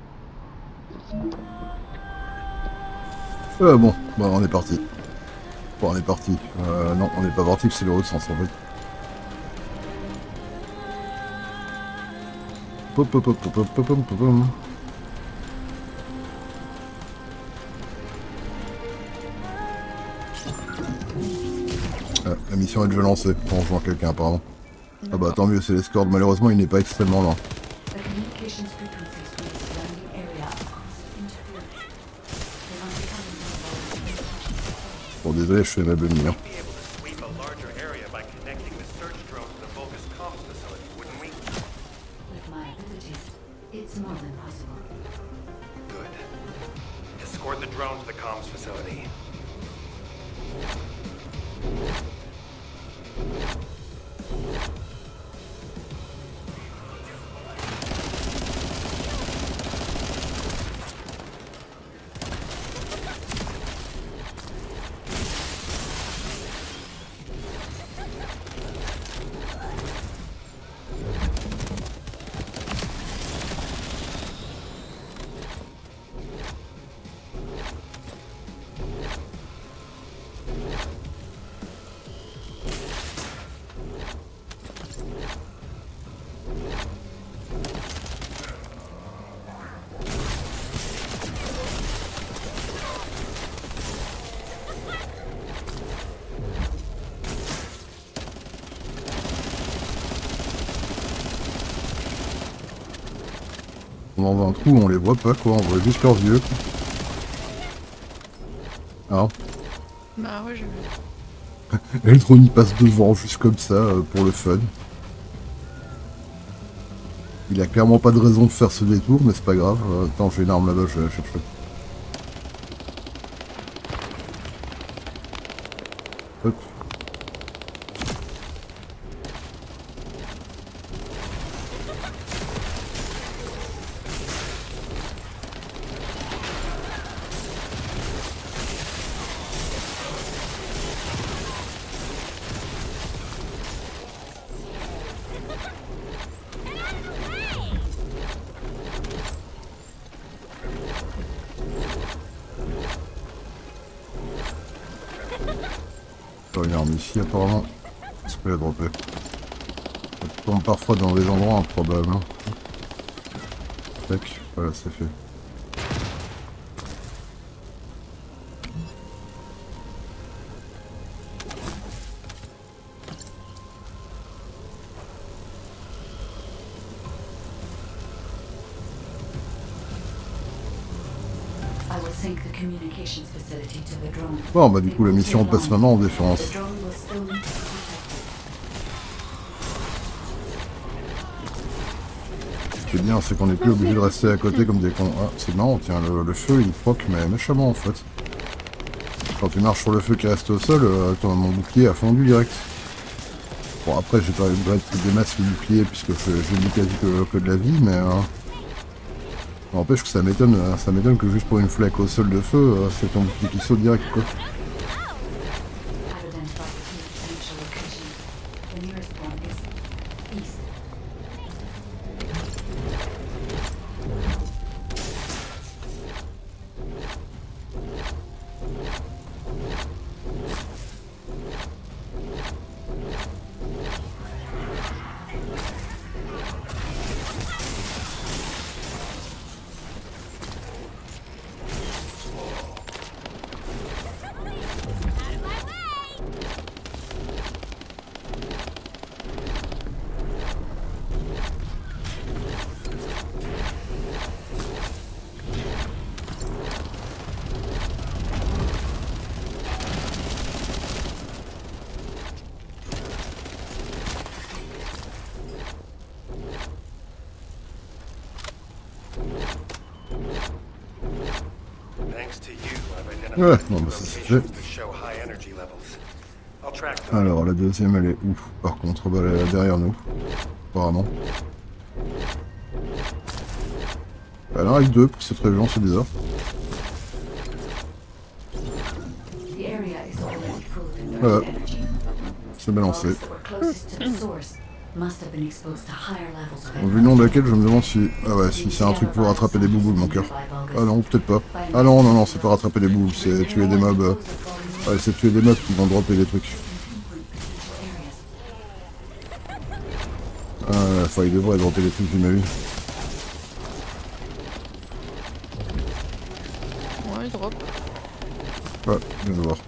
Bon, bah on est parti. Bon, on est parti. Non, on n'est pas parti, c'est le haut de sens en fait. Pop, pop, pop, pop, pop, pop, pop. La mission est déjà lancée, on rejoint quelqu'un apparemment. Ah bah tant mieux, c'est l'escorte, malheureusement il n'est pas extrêmement loin. Bon désolé, je fais ma bonne nuit. Escort the drone to the comms facility. sont dans un trou, on les voit pas quoi, on voit juste leurs yeux. Ah. Bah ouais, j'ai vu. Eldron il passe devant juste comme ça pour le fun. Il a clairement pas de raison de faire ce détour, mais c'est pas grave. Attends, j'ai une arme là-bas, je vais la chercher. Hop. Une arme ici apparemment. C'est pas la dropper. Ça tombe parfois dans des endroits improbables. Hein. Tac, voilà c'est fait. Bon bah du coup la mission passe maintenant en défense. Ce qui est bien c'est qu'on n'est plus obligé de rester à côté comme des cons. Ah c'est marrant, tiens le feu il proc mais méchamment en fait. Quand tu marches sur le feu qui reste au sol, mon bouclier a fondu direct. Bon après j'ai pas des masses de bouclier puisque j'ai mis quasi que de la vie mais... N'empêche que ça m'étonne que juste pour une flaque au sol de feu, c'est ton bouclier qui saute direct quoi. Ouais, bon bah ça c'est fait. Alors la deuxième elle est où par contre? Bah elle est derrière nous, apparemment. Elle en reste deux pour cette région, c'est bizarre. Voilà. C'est balancé. Vu le nom de laquelle je me demande si... Ah ouais, si c'est un truc pour rattraper des boubous mon cœur. Ah non, peut-être pas. Ah non, non, non, c'est pas rattraper des boubous, c'est tuer des mobs. Ouais, c'est tuer des mobs qui vont dropper des trucs. Enfin, il devrait dropper des trucs, j'imagine. Ouais, il drop. Ouais, je viens de voir.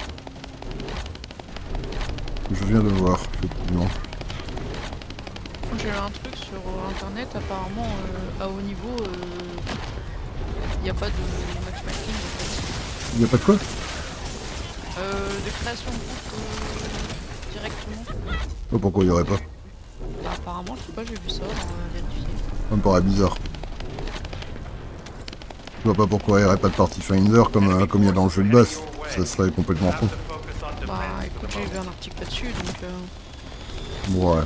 Je viens de voir, effectivement. J'ai lu un truc sur internet, apparemment à haut niveau, il n'y a pas de matchmaking. Il n'y a pas de quoi? De création de groupe directement. Oh, pourquoi il n'y aurait pas? Bah, apparemment, je sais pas, j'ai vu ça, vérifier. Ça me paraît bizarre. Je vois pas pourquoi il n'y aurait pas de party finder comme il y a dans le jeu de base. Ça serait complètement con. Bah écoute, j'ai vu un article là-dessus, donc... Ouais.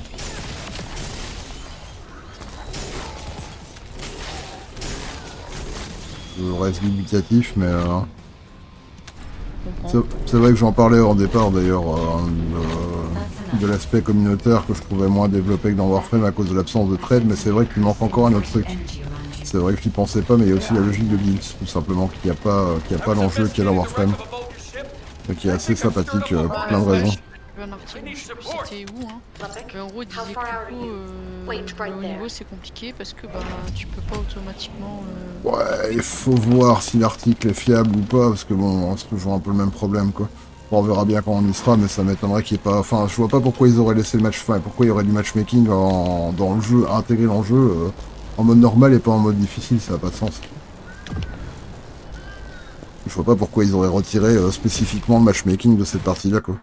Je reste dubitatif, mais... c'est vrai que j'en parlais en départ d'ailleurs de l'aspect communautaire que je trouvais moins développé que dans Warframe à cause de l'absence de trade, mais c'est vrai qu'il manque encore un autre truc. C'est vrai que je n'y pensais pas, mais il y a aussi la logique de guild, tout simplement, qu'il n'y a pas l'enjeu qu'il y a dans Warframe. Et qui est assez sympathique pour plein de raisons. Un article, je sais plus c'était où, hein. Mais en gros, il disait que du coup, au niveau c'est compliqué parce que bah, tu peux pas automatiquement... Ouais, il faut voir si l'article est fiable ou pas, parce que bon, c'est toujours un peu le même problème, quoi. Bon, on verra bien quand on y sera, mais ça m'étonnerait qu'il n'y ait pas... Enfin, je vois pas pourquoi ils auraient laissé le match... Enfin, pourquoi il y aurait du matchmaking dans le jeu, intégré dans le jeu, en mode normal et pas en mode difficile, ça n'a pas de sens. Je vois pas pourquoi ils auraient retiré spécifiquement le matchmaking de cette partie-là, quoi.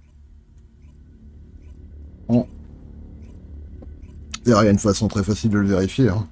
Bon. D'ailleurs, il y a une façon très facile de le vérifier. Hein.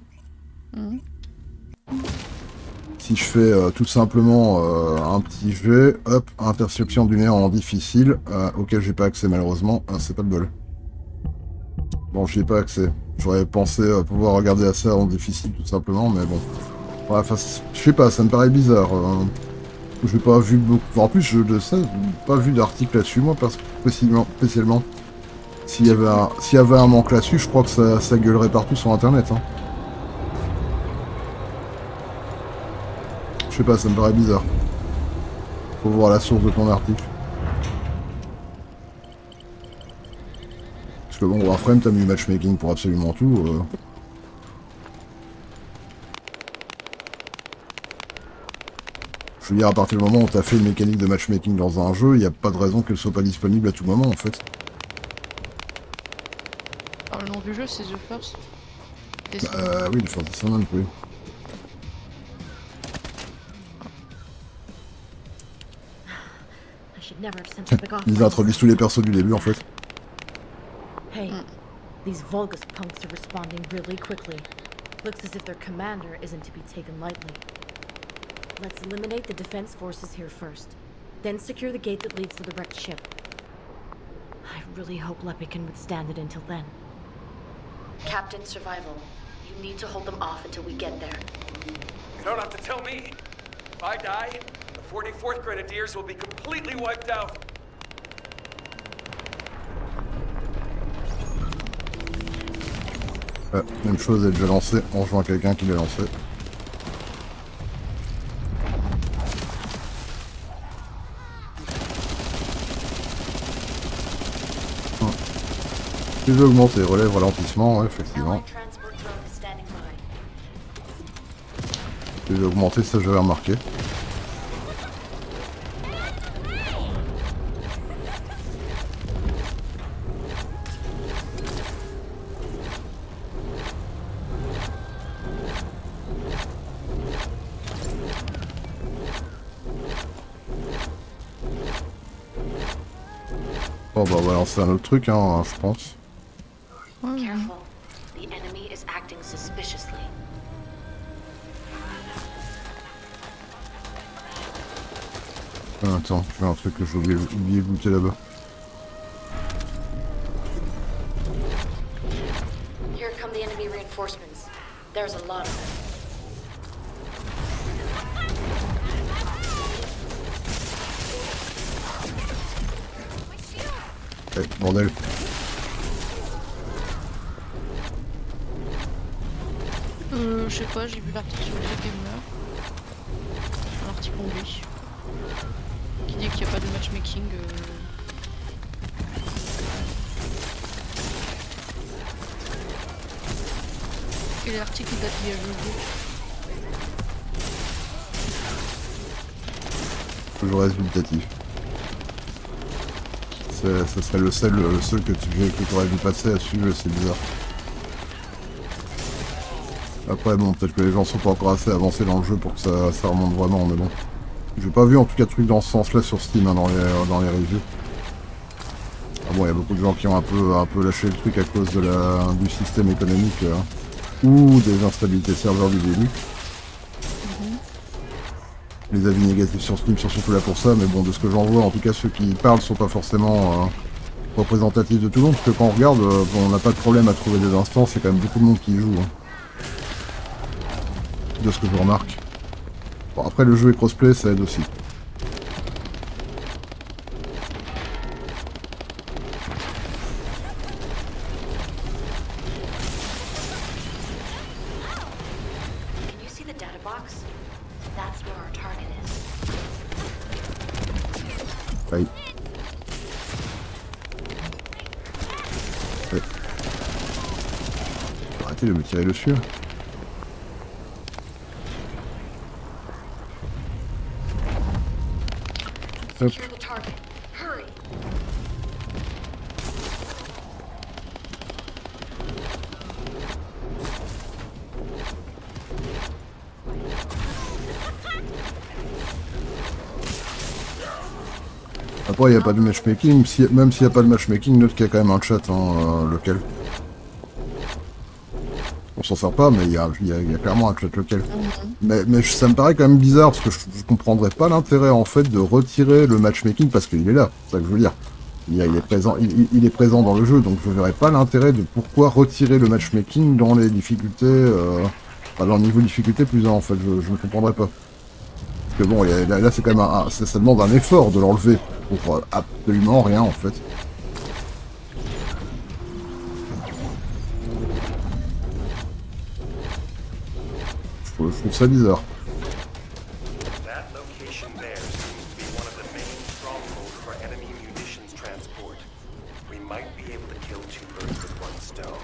Si je fais tout simplement un petit jet, hop, interception du néant en difficile, auquel j'ai pas accès malheureusement, c'est pas de bol. Bon, j'y ai pas accès. J'aurais pensé pouvoir regarder à ça en difficile tout simplement, mais bon. Ouais, enfin, je sais pas, ça me paraît bizarre. J'ai pas vu beaucoup. En plus, je sais, pas vu d'article là-dessus, moi, spécialement. S'il y avait un manque là-dessus, je crois que ça gueulerait partout sur internet. Hein. Je sais pas, ça me paraît bizarre. Faut voir la source de ton article. Parce que bon, Warframe, t'as mis du matchmaking pour absolument tout. Je veux dire, à partir du moment où t'as fait une mécanique de matchmaking dans un jeu, il n'y a pas de raison qu'elle soit pas disponible à tout moment, en fait. Alors, le nom du jeu, c'est The First. Oui, The First Descendant, oui. Ils introduisent tous les persos du début, en fait. Hey, these Vulgus punks are responding really quickly. Looks as if their commander isn't to be taken lightly. Let's eliminate the defense forces here first, then secure the gate that leads to the wrecked ship. I really hope Lepe can withstand it until then. Captain Survival, you need to hold them off until we get there. You don't have to tell me. If I die, the 44th Grenadiers will be completely wiped out. Même chose est déjà lancée en jouant à quelqu'un qui l'a lancé. Tu veux augmenter, relève, ralentissement, ouais, effectivement. Tu veux augmenter, ça j'avais remarqué. Bon bah on va lancer un autre truc, hein, je pense. Careful. The enemy is acting suspiciously. Attends, je fais un truc que j'ai oublié de goûter là-bas. Here come the enemy reinforcements. There's a lot of them. Bordel. Je sais pas, j'ai vu l'article sur les gamers. Un article anglais. Qui dit qu'il n'y a pas de matchmaking. Et l'article date d'il y a 2 jours. Toujours résultatif. Ça serait le seul que tu aurais vu passer à suivre, c'est bizarre. Après bon, peut-être que les gens sont pas encore assez avancés dans le jeu pour que ça remonte vraiment, mais bon. J'ai pas vu en tout cas de trucs dans ce sens-là sur Steam, hein, dans les reviews. Ah bon, il y a beaucoup de gens qui ont un peu lâché le truc à cause du système économique ou des instabilités serveurs du début. Les avis négatifs sur Steam sont surtout là pour ça, mais bon, de ce que j'en vois, en tout cas ceux qui parlent sont pas forcément représentatifs de tout le monde, parce que quand on regarde, on n'a pas de problème à trouver des instances, c'est quand même beaucoup de monde qui joue. Hein. De ce que je remarque. Bon, après le jeu est crossplay, ça aide aussi. Can you see the data box? That's where our target is. Aïe. Ouais. Faut arrêter de me tirer dessus. Hein. Secure the target. Hurry. Après, il n'y a pas de matchmaking, même s'il n'y a pas de matchmaking, note qu'il y a quand même un chat, hein, local. On s'en sert pas, mais il y a clairement un chat local. Mais ça me paraît quand même bizarre, parce que je comprendrais pas l'intérêt, en fait, de retirer le matchmaking, parce qu'il est là, c'est ça que je veux dire. Il est présent dans le jeu, donc je verrais pas l'intérêt de pourquoi retirer le matchmaking dans les difficultés, dans le niveau de difficulté plus 1, en fait, je ne comprendrais pas. Parce que bon, là c'est quand même ça demande un effort de l'enlever pour absolument rien en fait. Je trouve ça bizarre. That location there seems to be one of the main strongholds for enemy munitions transport. We might be able to kill two birds with one stone.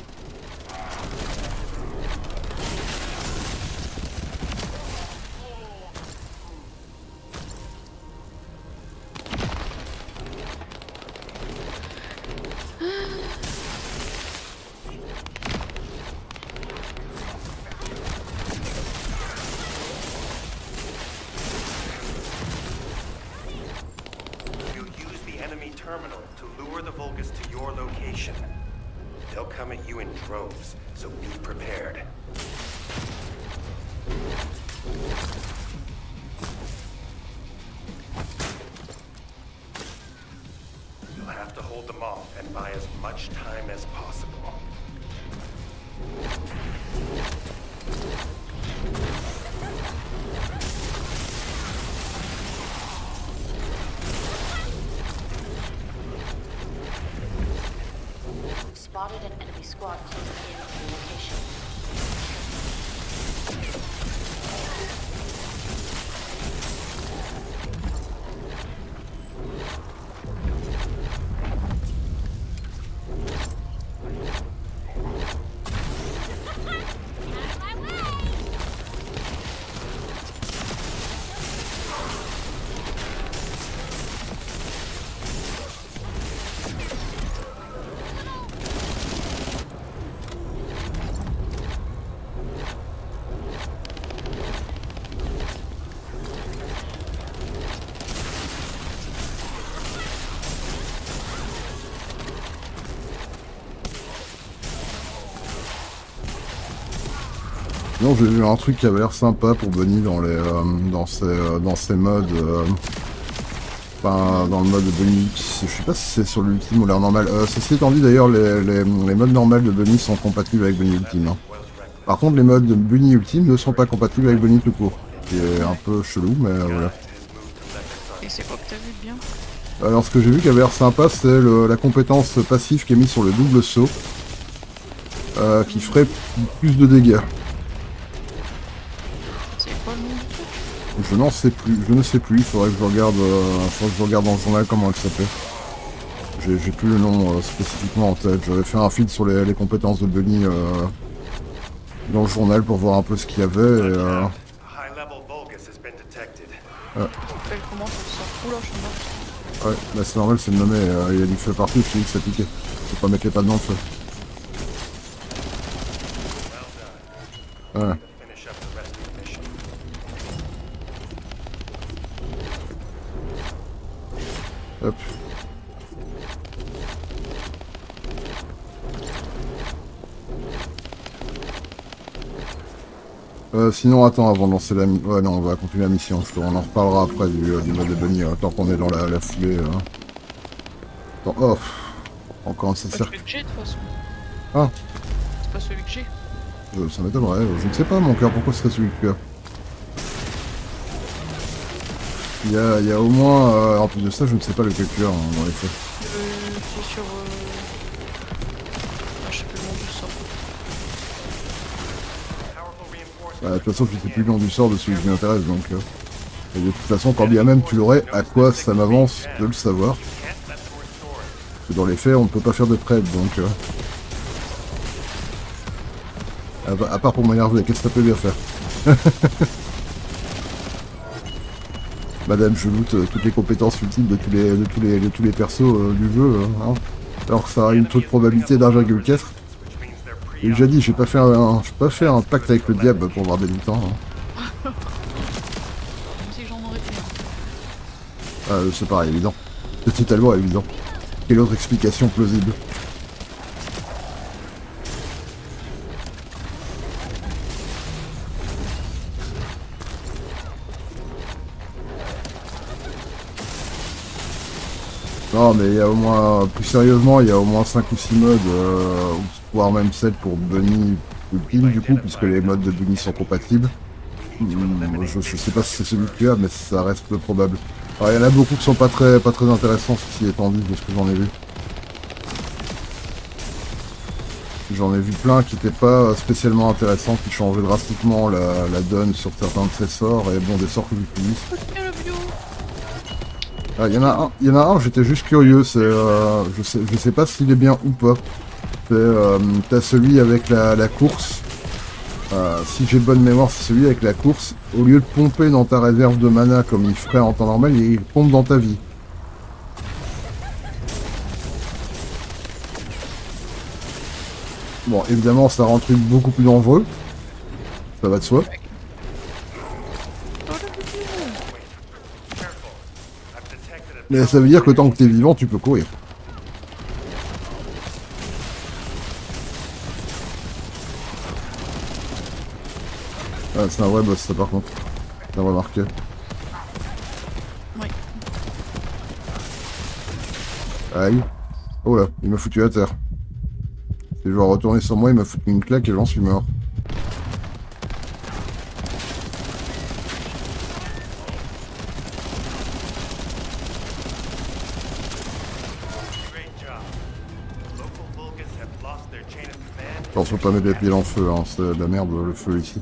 Terminal to lure the Vulgus to your location. They'll come at you in droves, so be prepared. You'll have to hold them off and buy as much time as possible. Spotted an enemy squad closing in on your location. Non, j'ai vu un truc qui avait l'air sympa pour Bunny dans les dans ces modes. Enfin, dans le mode Bunny, je sais pas si c'est sur l'ultime ou l'air normal. Ceci étant dit, d'ailleurs, les modes normales de Bunny sont compatibles avec Bunny Ultime. Hein. Par contre, les modes de Bunny Ultime ne sont pas compatibles avec Bunny tout court. Ce qui est un peu chelou, mais voilà. Et c'est quoi que t'as vu de bien? Alors, ce que j'ai vu qui avait l'air sympa, c'est la compétence passive qui est mise sur le double saut. Qui ferait plus de dégâts. Je n'en sais plus, je ne sais plus, il faudrait que je regarde, dans le journal comment elle s'appelle. J'ai plus le nom spécifiquement en tête, j'avais fait un feed sur les compétences de Bunny dans le journal pour voir un peu ce qu'il y avait et Comment ça sort? Oula, je suis mort. ouais, bah c'est normal, c'est le nommer, il y a du feu partout, je te dis que ça piquait. Faut pas mettre les pattes dans le feu. Ouais. Hop. Sinon, attends, avant de lancer la mission... Ouais, non, on va continuer la mission. On en reparlera après du mode de Bunny, tant qu'on est dans la foulée. Attends, oh, encore un C'est pas celui que j'ai, de toute façon. Ah. C'est pas celui que j'ai. Ça m'étonnerait, je ne sais pas, mon cœur, pourquoi ce serait celui que tu as. Il y a au moins, en plus de ça, je ne sais pas lequel tu as dans les faits. C'est sur... Ah, je sais plus le nom du sort. Bah, de toute façon, je ne sais plus le nom du sort de celui qui m'intéresse, donc... Et de toute façon, quand bien même tu l'aurais, à quoi ça m'avance de le savoir? Parce que dans les faits, on ne peut pas faire de trade, donc... À part pour m'énerver, qu'est-ce que ça peut bien faire? Madame, je loot toutes les compétences ultimes de tous les persos du jeu, hein. Alors que ça a une taux de probabilité d'1,4. J'ai déjà dit, j'ai pas fait un pacte avec le diable pour avoir des mutants. Hein. Même si j'en aurais fait. C'est pareil, évident. C'est tellement évident. Quelle autre explication plausible? Non mais il y a au moins, plus sérieusement, il y a au moins 5 ou 6 modes, voire même 7 pour Bunny ou Pin du coup, puisque les modes de Bunny sont compatibles. Je sais pas si c'est celui que tu as, mais ça reste peu probable. Alors il y en a beaucoup qui sont pas très intéressants, ceci étant dit, de ce que j'en ai vu. J'en ai vu plein qui n'étaient pas spécialement intéressants, qui changeaient drastiquement la donne sur certains de ces sorts, et bon, des sorts que j'utilise. Ah, il y en a un, j'étais juste curieux, c'est, je sais pas s'il est bien ou pas. T'as celui avec la course. Si j'ai bonne mémoire, c'est celui avec la course. Au lieu de pomper dans ta réserve de mana comme il ferait en temps normal, il pompe dans ta vie. Bon, évidemment, ça rend le truc beaucoup plus dangereux. Ça va de soi. Mais ça veut dire que tant que t'es vivant, tu peux courir. Ah, c'est un vrai boss, ça, par contre. J'ai remarqué. Oui. Aïe. Oh là, il m'a foutu à terre. Si je dois retourner sur moi, il m'a foutu une claque et j'en suis mort. Attention pas mettre les pieds en feu, hein. C'est de la merde le feu ici.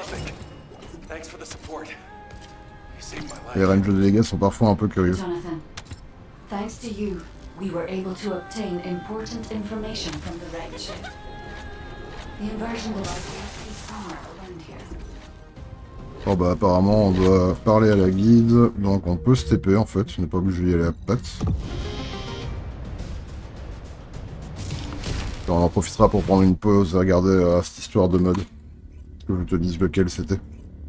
Les ranges de dégâts sont parfois un peu curieux. Jonathan, thanks to you, we were able to obtain important information from the right ship. The inversion device must be somewhere around here. Bon bah apparemment on doit parler à la guide, donc on peut se TP en fait, on n'est pas obligé d'y aller à pattes. On en profitera pour prendre une pause et regarder cette histoire de mode. Que je te dise lequel c'était.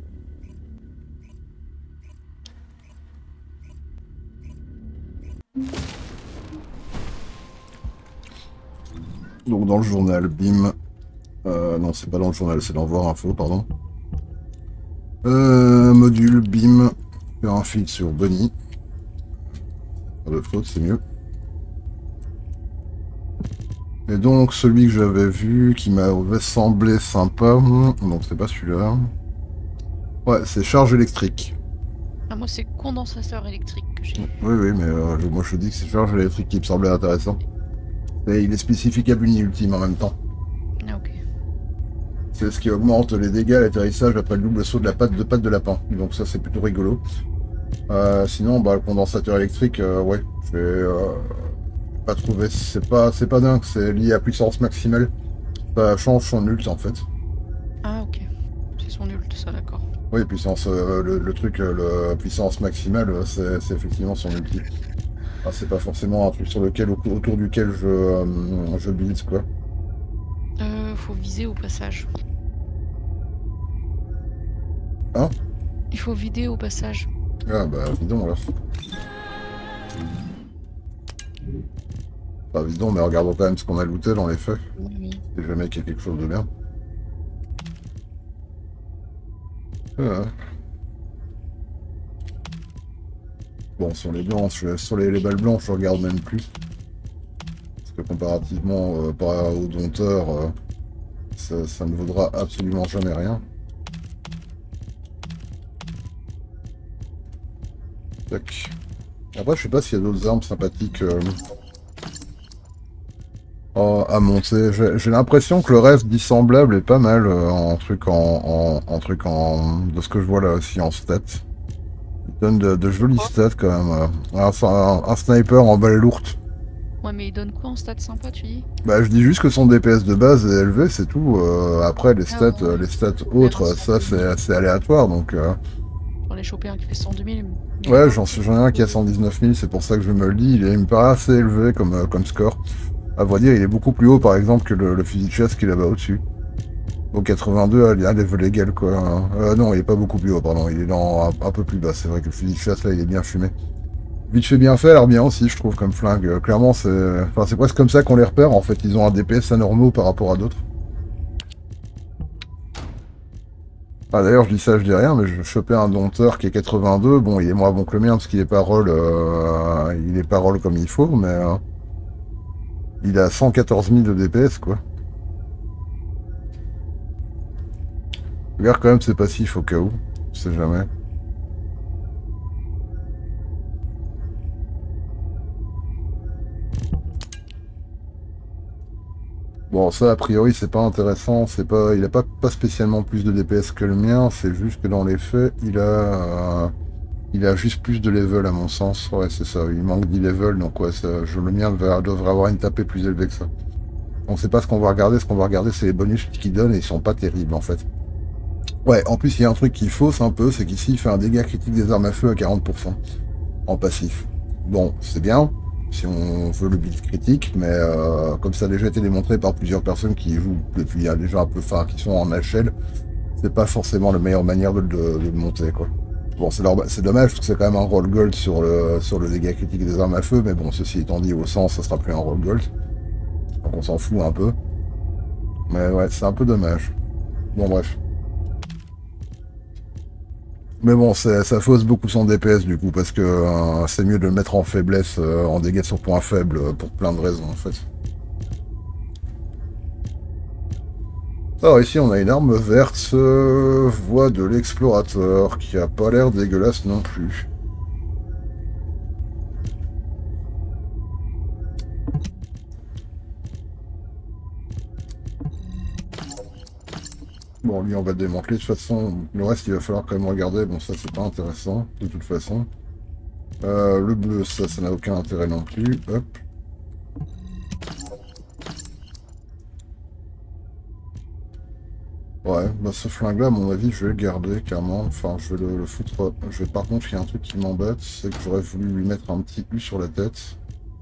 Donc dans le journal, bim. Non, c'est pas dans le journal, c'est dans Voir Info, pardon. Module, bim. Faire un feed sur Bunny. Pas de faute, c'est mieux. Et donc celui que j'avais vu, qui m'avait semblé sympa, donc c'est pas celui-là. Ouais, c'est charge électrique. Ah, moi c'est condensateur électrique que j'ai. Oui, oui, mais moi je dis que c'est charge électrique qui me semblait intéressant. Et il est spécifique à Bunny Ultime en même temps. Ah, ok. C'est ce qui augmente les dégâts à l'atterrissage après le double saut de la patte de lapin. Donc ça c'est plutôt rigolo. Sinon, bah, le condensateur électrique, ouais, j'ai pas trouvé, c'est pas dingue, c'est lié à puissance maximale. Ça change son ult en fait. Ah, ok. C'est son ult, ça, d'accord. Oui, puissance, le truc, la puissance maximale, c'est effectivement son ulti. Ah, c'est pas forcément un truc sur lequel, autour duquel je build, quoi. Faut viser au passage. Hein? Il faut vider au passage. Ah bah, vidons alors. Pas vidons, mais regardons quand même ce qu'on a looté dans les faits. Oui. C'est jamais qu'il y a quelque chose de bien. Ah. Bon, sur les blanches, sur les balles blanches, je regarde même plus. Parce que comparativement aux dompteurs, ça ne vaudra absolument jamais rien. Tac. Après, je sais pas s'il y a d'autres armes sympathiques à monter. J'ai l'impression que le reste dissemblable est pas mal en truc de ce que je vois là aussi en stats. Il donne de jolies stats quand même. Un sniper en balle lourde. Ouais, mais il donne quoi en stats sympa, tu dis? Bah, je dis juste que son DPS de base est élevé, c'est tout. Après, les stats autres, ça c'est aléatoire donc. J'en ai chopé un qui fait 102 000. Ouais, j'en ai un qui a 119 000, c'est pour ça que je me le dis. Il me paraît assez élevé comme score. À vrai dire, il est beaucoup plus haut par exemple que le fusil de chasse qu'il a au dessus. Au 82, il a level égal quoi. Non, il est pas beaucoup plus haut, pardon. Il est un peu plus bas. C'est vrai que le fusil de chasse là, il est bien fumé. Vite fait bien fait, alors bien aussi, je trouve, comme flingue. Clairement, c'est enfin, c'est presque comme ça qu'on les repère, en fait. Ils ont un DPS anormaux par rapport à d'autres. Ah, d'ailleurs, je dis ça, je dis rien, mais je chopais un dompteur qui est 82. Bon, il est moins bon que le mien, parce qu'il est pas roll, il est pas roll comme il faut, mais il a 114 000 de DPS, quoi. Regarde quand même ses passifs au cas où, on sait jamais. Bon, ça, a priori, c'est pas intéressant. C'est pas, il a pas spécialement plus de DPS que le mien. C'est juste que dans les faits, il a juste plus de level, à mon sens. Ouais, c'est ça. Il manque 10 levels. Donc, ouais, le mien devrait avoir une tapée plus élevée que ça. Donc, c'est pas ce qu'on va regarder. Ce qu'on va regarder, c'est les bonus qu'il donne et ils sont pas terribles, en fait. Ouais, en plus, il y a un truc qui fausse un peu. C'est qu'ici, il fait un dégât critique des armes à feu à 40% en passif. Bon, c'est bien. Si on veut le build critique, mais comme ça a déjà été démontré par plusieurs personnes qui jouent depuis déjà un peu, enfin, qui sont en HL, c'est pas forcément la meilleure manière de le monter, quoi. Bon, c'est dommage, parce que c'est quand même un roll gold sur le dégât critique des armes à feu, mais bon, ceci étant dit, au sens, ça sera plus un roll gold. Donc on s'en fout un peu. Mais ouais, c'est un peu dommage. Bon, bref. Mais bon, ça fausse beaucoup son DPS du coup, parce que c'est mieux de le mettre en faiblesse, en dégâts sur point faible, pour plein de raisons en fait. Alors ici on a une arme verte, voie de l'explorateur, qui a pas l'air dégueulasse non plus. Bon, lui on va le démanteler, de toute façon, le reste il va falloir quand même regarder, bon ça c'est pas intéressant, de toute façon. Le bleu, ça n'a aucun intérêt non plus, hop. Ouais, bah ce flingue là à mon avis je vais le garder clairement, enfin je vais le foutre, par contre il y a un truc qui m'embête, c'est que j'aurais voulu lui mettre un petit U sur la tête.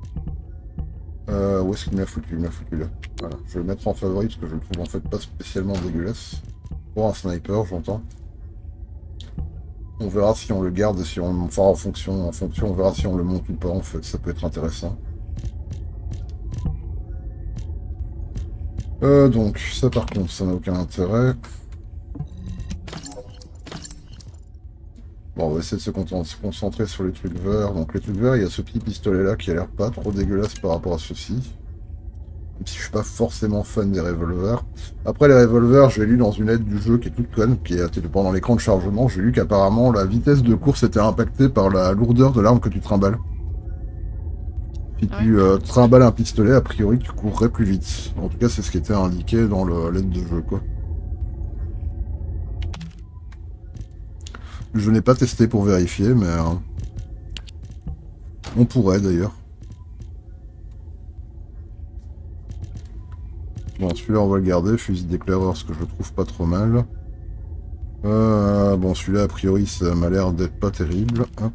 Où est-ce qu'il m'a foutu? Il m'a foutu là. Voilà, je vais le mettre en favori parce que je le trouve en fait pas spécialement dégueulasse. Pour un sniper, j'entends. On verra si on le garde et si on... Enfin, en fonction, on verra si on le monte ou pas en fait, ça peut être intéressant. Donc, ça par contre, ça n'a aucun intérêt. Bon, on va essayer de se concentrer sur les trucs verts. Donc les trucs verts, il y a ce petit pistolet là qui a l'air pas trop dégueulasse par rapport à ceci. Même si je suis pas forcément fan des revolvers. Après les revolvers, j'ai lu dans une aide du jeu qui est toute conne, qui est pendant l'écran de chargement, j'ai lu qu'apparemment la vitesse de course était impactée par la lourdeur de l'arme que tu trimbales. Si tu trimbales un pistolet, a priori tu courrais plus vite. En tout cas, c'est ce qui était indiqué dans l'aide de jeu, quoi. Je n'ai pas testé pour vérifier, mais on pourrait d'ailleurs. Bon, celui-là on va le garder, fusil d'éclaireur, ce que je trouve pas trop mal. Bon, celui-là a priori ça m'a l'air d'être pas terrible. Hop.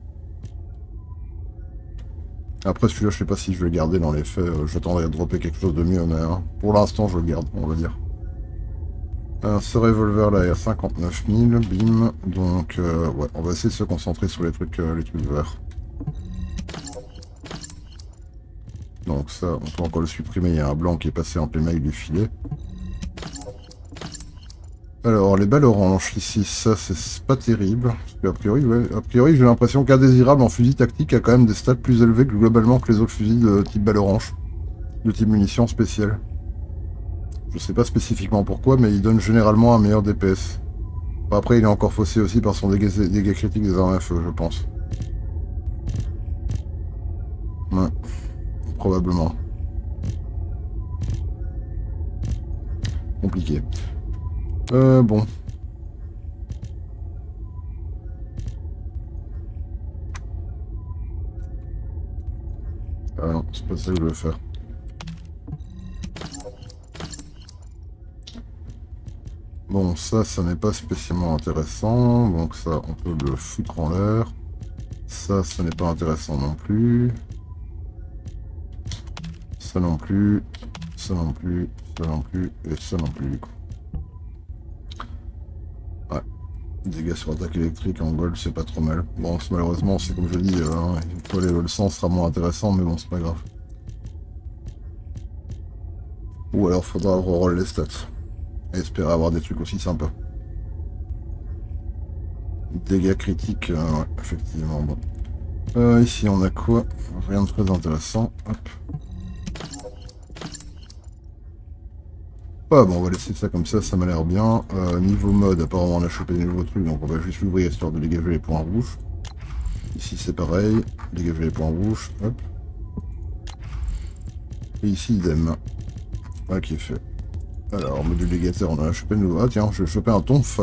Après celui-là je sais pas si je vais le garder dans les faits, j'attendrai à dropper quelque chose de mieux, mais pour l'instant je le garde, on va dire. Ce revolver là est à 59 000, bim, donc ouais, on va essayer de se concentrer sur les trucs verts. Donc ça, on peut encore le supprimer, il y a un blanc qui est passé en plein milieu du filet. Alors, les balles oranges, ici, ça c'est pas terrible. Parce qu'a priori, ouais, a priori j'ai l'impression qu'Indésirable en fusil tactique a quand même des stats plus élevés que globalement que les autres fusils de type balle orange. De type munitions spéciales. Je sais pas spécifiquement pourquoi, mais il donne généralement un meilleur DPS. Bon, après, il est encore faussé aussi par son dégâts critiques des armes à feu, je pense. Ouais, probablement. Compliqué. Bon. Ah non, c'est pas ça que je veux faire. Bon, ça n'est pas spécialement intéressant, donc ça, on peut le foutre en l'air. Ça n'est pas intéressant non plus. Ça non plus, ça non plus, ça non plus, et ça non plus. Ouais. Dégâts sur attaque électrique en gold, c'est pas trop mal. Bon, malheureusement, c'est comme je dis, le sang sera moins intéressant, mais bon, c'est pas grave. Ou alors faudra reroll les stats. Et espérer avoir des trucs aussi sympas. Dégâts critiques, ouais, effectivement, bon. Ici, on a quoi? Rien de très intéressant. Hop. Ouais, bon, on va laisser ça comme ça m'a l'air bien. Niveau mode, apparemment, on a chopé des nouveaux trucs, donc on va juste l'ouvrir histoire de dégager les points rouges. Ici, c'est pareil, dégager les points rouges, hop. Et ici, idem. Ouais, qui est fait. Alors, module légateur, on a chopé de nouveau. Ah, tiens, je vais choper un tonfa.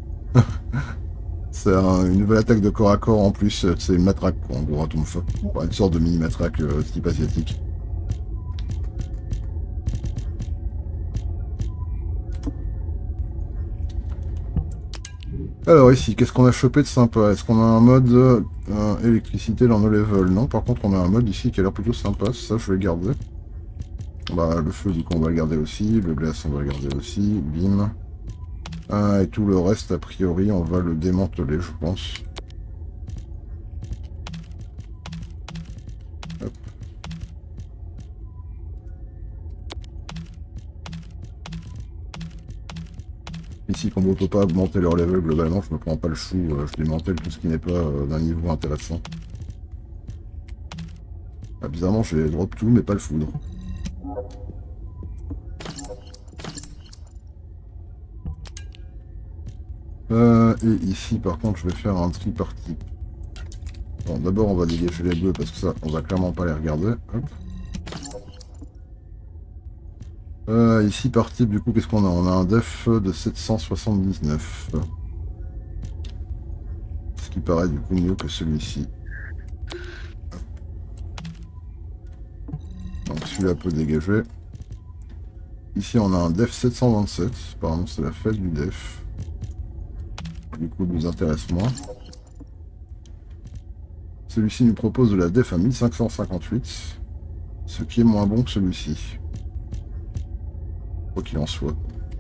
C'est une nouvelle attaque de corps à corps en plus, c'est une matraque, quoi, en gros, un tonfa. Enfin, une sorte de mini-matraque type asiatique. Alors ici, qu'est-ce qu'on a chopé de sympa? Est-ce qu'on a un mode électricité dans nos levels? Non, par contre on a un mode ici qui a l'air plutôt sympa, ça je vais le garder. Bah le feu du coup on va le garder aussi, le glace on va le garder aussi, bim. Et tout le reste a priori on va le démanteler je pense. Hop. Ici, comme on ne peut pas augmenter leur level globalement, je me prends pas le chou, je démantèle tout ce qui n'est pas d'un niveau intéressant. Ah, bizarrement, j'ai drop tout, mais pas le foudre. Et ici, par contre, je vais faire un tripartite. Bon, d'abord, on va dégager les bleus parce que ça, on va clairement pas les regarder. Hop. Ici par type du coup qu'est-ce qu'on a? On a un def de 779. Ce qui paraît du coup mieux que celui-ci. Donc celui-là peut dégager. Ici on a un def 727. Apparemment c'est la fête du def. Du coup il nous intéresse moins. Celui-ci nous propose de la def à 1558. Ce qui est moins bon que celui-ci. Quoi qu'il en soit.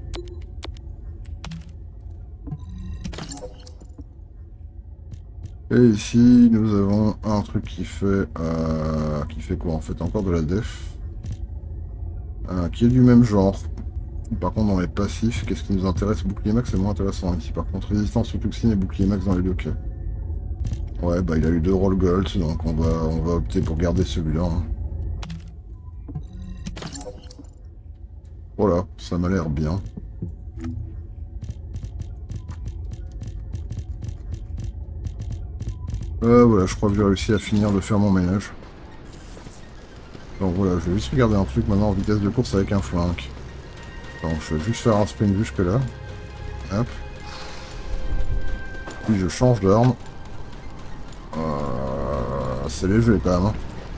Et ici, nous avons un truc qui fait quoi en fait? Encore de la def. Qui est du même genre. Par contre, dans les passifs, qu'est-ce qui nous intéresse? Bouclier max, c'est moins intéressant ici. Par contre, résistance aux toxines et bouclier max dans les deux cas. Ouais, bah il a eu 2 roll gold, donc on va opter pour garder celui-là. Hein. Voilà, ça m'a l'air bien. Voilà, je crois que j'ai réussi à finir de faire mon ménage. Donc voilà, je vais juste regarder un truc maintenant en vitesse de course avec un flank. Donc je vais juste faire un sprint jusque là. Hop. Puis je change d'arme. C'est léger quand même. Hein.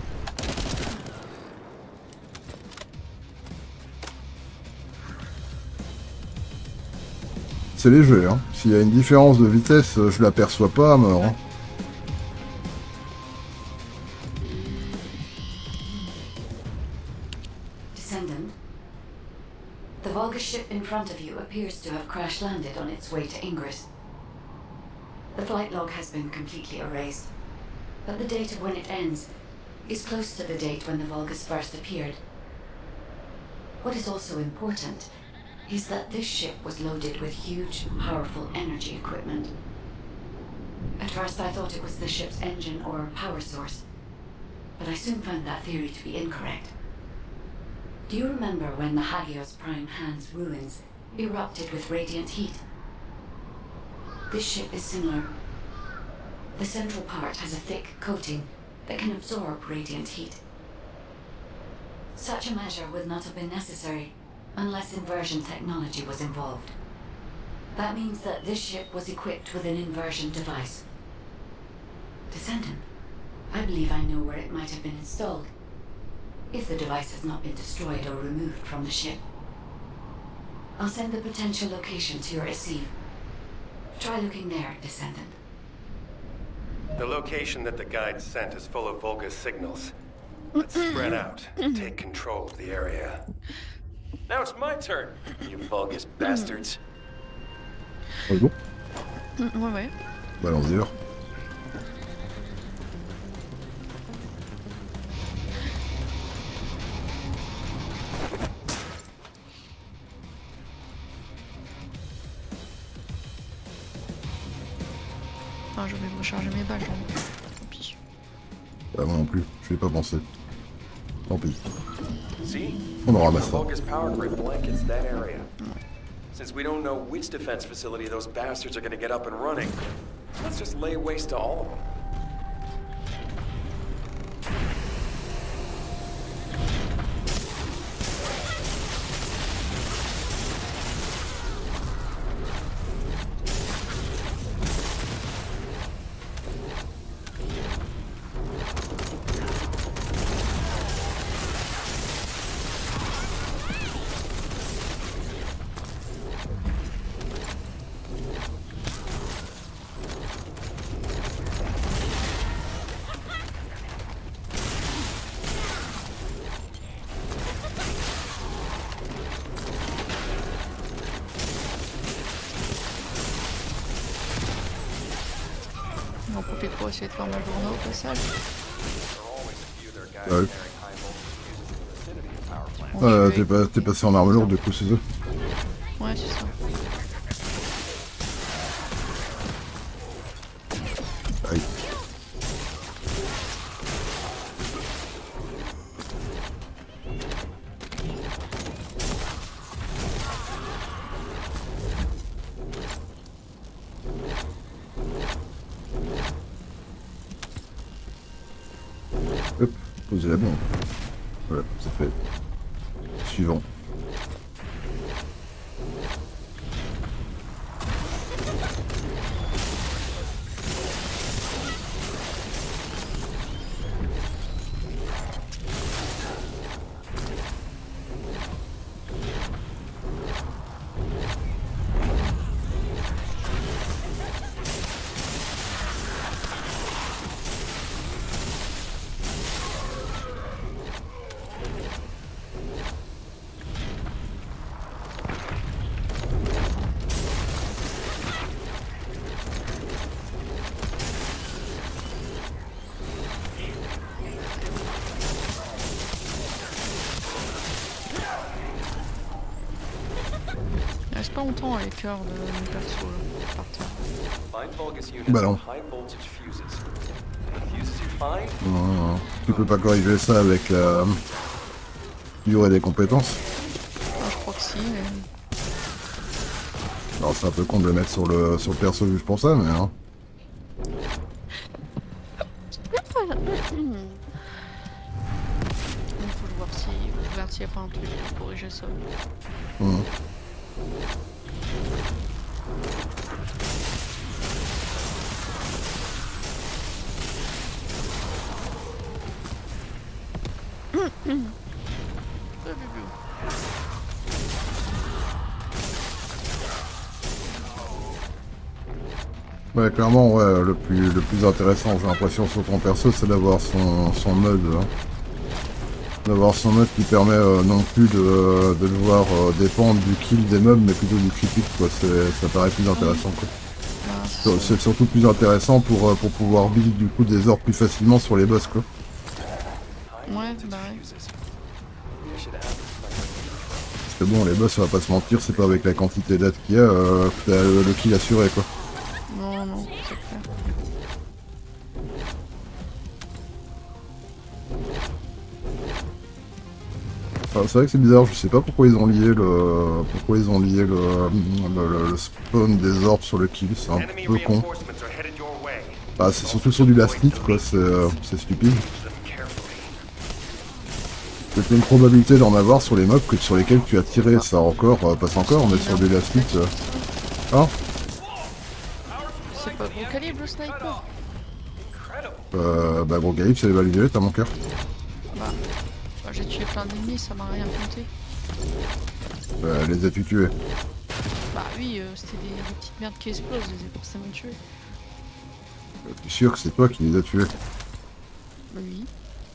C'est léger, hein. S'il y a une différence de vitesse, je l'aperçois pas à mort. Hein. Descendant, the Volga ship in front of you appears to have crash-landed on its way to Ingress. The flight log has been completely erased, but the date of when it ends is close to the date when the Volgas first appeared. What is also important is that this ship was loaded with huge, powerful energy equipment. At first I thought it was the ship's engine or power source, but I soon found that theory to be incorrect. Do you remember when the Hagios Prime Hand's ruins erupted with radiant heat? This ship is similar. The central part has a thick coating that can absorb radiant heat. Such a measure would not have been necessary unless inversion technology was involved. That means that this ship was equipped with an inversion device. Descendant, I believe I know where it might have been installed, if the device has not been destroyed or removed from the ship. I'll send the potential location to your receive. Try looking there, Descendant. The location that the guide sent is full of Volga signals. Let's spread out and take control of the area. Now it's my turn, you Volgas bastards. Bonjour. Ouais. Bah allons-y alors. Ah, je vais recharger mes balles, tant pis. Bah moi non plus, je vais pas penser. Tant pis. See? On en ramassera. Vulgus power grid blankets that area. Since we don't know which defense facility those bastards are gonna get up and running, let's just lay waste to all of them. On en profite pour essayer de faire ma journée au passage. Ouais. Bon, je vais- T'es passé en arme lourde du coup, c'est ça. Ouais, c'est ça. Aïe. Hop, posez la bombe. Voilà, c'est fait. Suivant. Il reste pas longtemps avec cœur de mon perso là, par terre. Find Vulgus units Bah non. with high voltage fuses. The fuses you find, Non, tu peux pas corriger ça avec la durée des compétences. Ah, je crois que si, mais... Alors c'est un peu con de le mettre sur le perso juste pour ça, mais hein. Il faut voir si s'il n'y a pas un truc pour corriger ça. Mhm. Ouais, clairement, ouais, le plus intéressant, j'ai l'impression, sur ton perso, c'est d'avoir son mode. Hein. D'avoir son mode qui permet non plus de devoir dépendre du kill des mobs, mais plutôt du critique, quoi. Ça paraît plus intéressant, quoi. C'est surtout plus intéressant pour pouvoir build du coup des orbes plus facilement sur les boss, quoi. Ouais, bah ouais. Parce que bon, les boss, on va pas se mentir, c'est pas avec la quantité d'AD qu'il y a que t'as le kill assuré, quoi. Non, non, c'est clair. Enfin, c'est vrai que c'est bizarre, je sais pas pourquoi ils ont lié le spawn des orbes sur le kill, c'est un enemy peu con. reinforcements are headed your way. Bah, c'est surtout sur du last hit, quoi, c'est stupide. Use them carefully. C'était une probabilité d'en avoir sur les mobs que sur lesquels tu as tiré, ça encore, passe encore, mais sur du last hit... Hein? C'est pas gros calibre le sniper. Bah gros calibre, c'est les balles violettes à mon cœur. Bah, j'ai tué plein d'ennemis, ça m'a rien compté. Les as-tu tués? Bah oui, c'était des petites merdes qui explosent, je les ai forcément tués. Je suis sûr que c'est toi qui les as tués. Oui.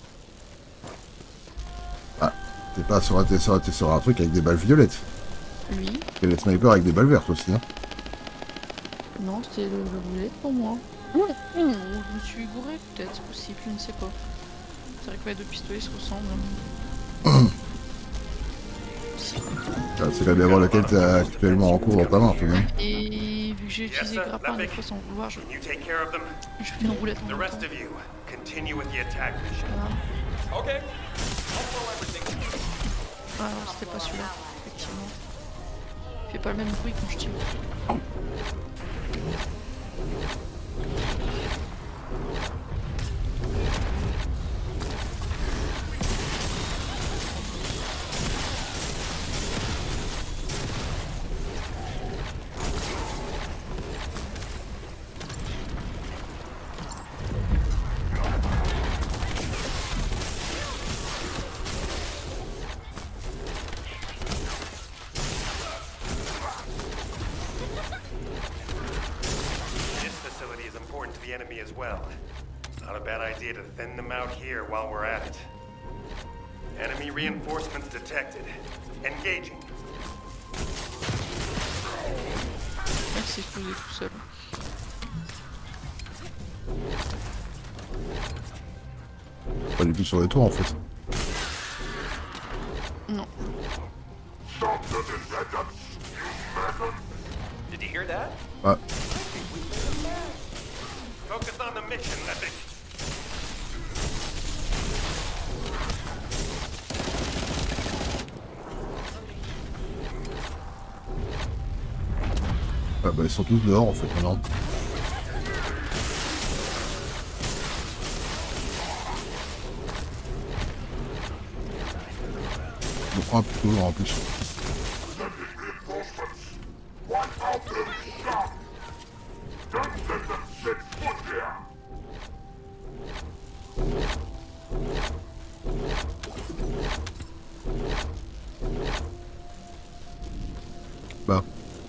Ah, t'es sur un truc avec des balles violettes. Oui. Et les snipers avec des balles vertes aussi, hein. Non, c'était le boulet pour moi. Je me suis gouré, peut-être, c'est possible, je ne sais pas. C'est vrai que mes deux pistolets se ressemblent. Ah, c'est la bien voir laquelle tu as actuellement en cours dans ta main, tout de même. Et vu que j'ai utilisé grappin des fois sans vouloir, je Can you take care of them? fais une roulette en The même rest temps. of you, continue with the attack mission. Voilà. Okay. I'll throw everything. Ah non, c'était pas celui-là, effectivement. Il fait pas le même bruit quand je tire. This facility is important to the enemy as well. Not a bad idea to thin them out here while we're at it. Enemy reinforcements detected. Engaging. Ouais, c'est explosé tout seul. Pas du tout sur les tours en fait. Non. Did you hear that? Ah, Focus on the mission, Levick. ah bah ils sont tous dehors en fait maintenant. Je prends un peu toujours en plus. Bah,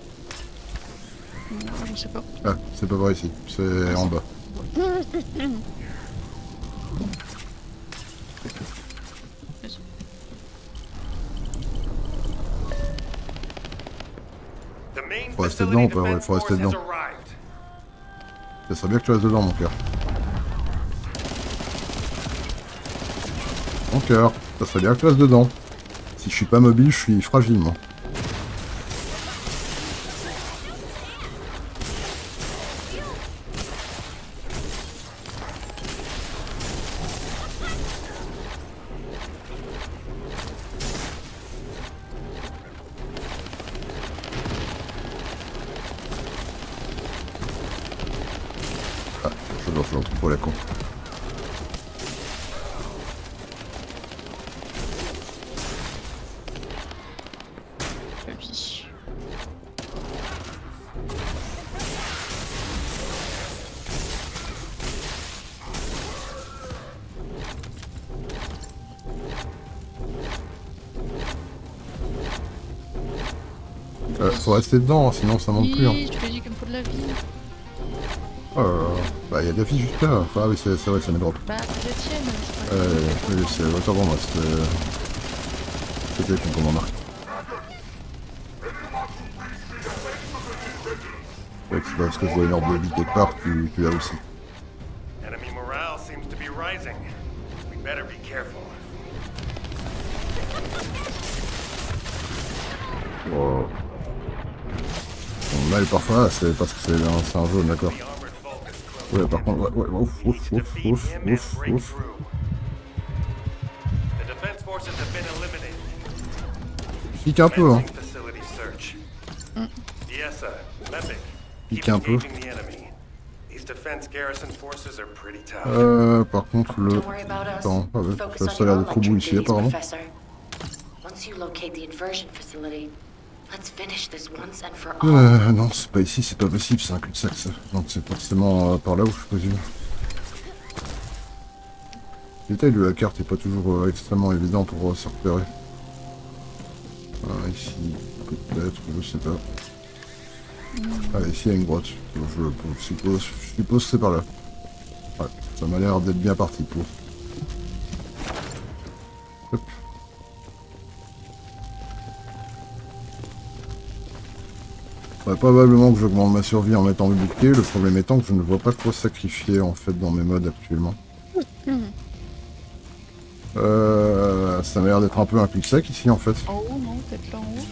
Non, je sais pas. ah, c'est pas vrai ici, c'est en bas. The main Faut rester facility dedans ou pas? Ouais, defense faut rester force has dedans. arrived. Ça serait bien que tu restes dedans mon cœur. Mon cœur, ça serait bien que tu restes dedans. Si je suis pas mobile, je suis fragile moi. Ah, je dois faire un truc pour la con. La vie. Faut rester dedans, sinon ça monte plus. Hein. Oui, je te dis qu'il me faut de la vie. Oh là là. Bah y'a de la vie juste là. Enfin, ah oui, c'est vrai, ça met drop. Bah, c'est la tienne. C'est pas Oui, c'est autant pour moi, c'était con comme remarque. Ouais, c'est parce que je vois une orbe de vie quelque part, tu l'as aussi. Enemy morale seems to be rising. We better be careful. Oh. Bon, mal parfois, c'est parce que c'est un jaune, d'accord. The armored Vulcan close. Ouais, par contre, ouais, ouf, ouf, ouf, Defeat ouf, him and ouf, break ouf. through. The defense forces have been eliminated. Pique un peu, hein. Commencing facility search. Yessa, Levick, keep Pique un peu. engaging the enemy. These defense garrison forces are pretty tough. Par contre, le... Don't worry about us. Attends, ah ouais, Focus ça on a l'air your de trop beau electric ici, duties, apparemment. Professor. Once you locate the inversion facility, let's finish this once and for all. Non, c'est pas ici, c'est pas possible, c'est un cul-de-sac ça. Donc c'est forcément par là où je présume. Le détail de la carte est pas toujours extrêmement évident pour se repérer. Ici, peut-être, je sais pas. Ah, ici il y a une grotte. Je suppose que c'est par là. Ouais, ça m'a l'air d'être bien parti pour. Hop. Ouais, probablement que j'augmente ma survie en mettant le bouclier, le problème étant que je ne vois pas quoi sacrifier en fait dans mes modes actuellement. Ça m'a l'air d'être un peu un cul-de-sac ici en fait. En haut, non? Peut-être là en haut?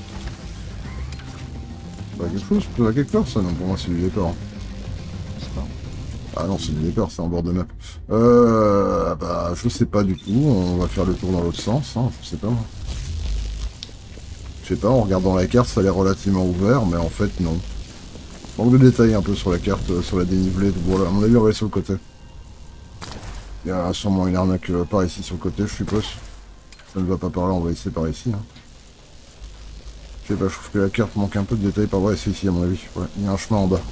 Pas quelque chose, pas quelque part ça, non pour moi c'est du décor. Je sais pas. Ah non c'est du décor, c'est en bord de map. Bah je sais pas du tout, on va faire le tour dans l'autre sens, hein, je sais pas moi. Je sais pas, en regardant la carte ça a l'air relativement ouvert, mais en fait non. Manque de détails un peu sur la carte, sur la dénivelée, voilà, à mon avis on va aller sur le côté. Il y a sûrement une arnaque par ici sur le côté, je suppose. Ça ne va pas par là, on va essayer par ici. Hein. Je sais pas, je trouve que la carte manque un peu de détails par là, c'est ici à mon avis. Ouais, il y a un chemin en bas.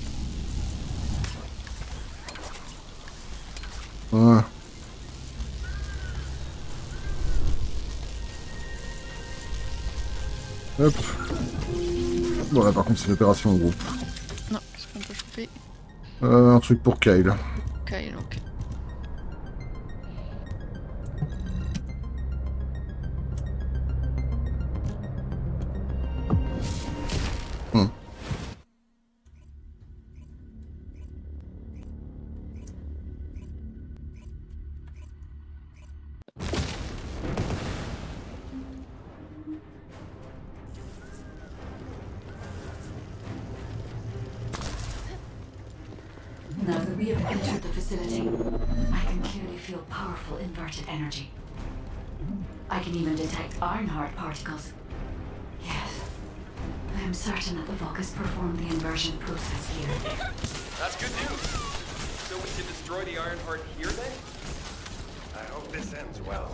Ouais. Hop. Bon là par contre c'est l'opération en groupe. Non, qu'est-ce qu'on peut choper? Un truc pour Kyle. Kyle, ok. Now that we have entered the facility, I can clearly feel powerful inverted energy. I can even detect Ironheart particles. Yes. I am certain that the Vulgus performed the inversion process here. That's good news. So we can destroy the Ironheart here then? I hope this ends well.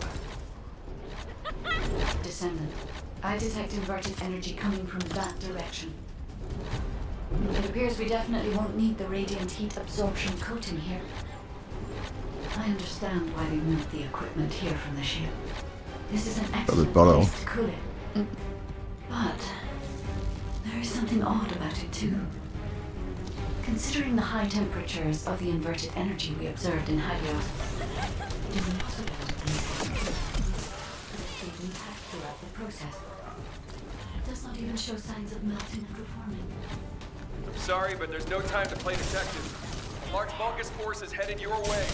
Descendant, I detect inverted energy coming from that direction. It appears we definitely won't need the radiant heat absorption coating here. I understand why they moved the equipment here from the ship. This is an excellent place to cool it. But there is something odd about it too. Considering the high temperatures of the inverted energy we observed in Helios, it is impossible that these stayed intact throughout the process. It does not even show signs of melting and reforming. I'm sorry, but there's no time to play detective. A large Vulgus force is headed your way.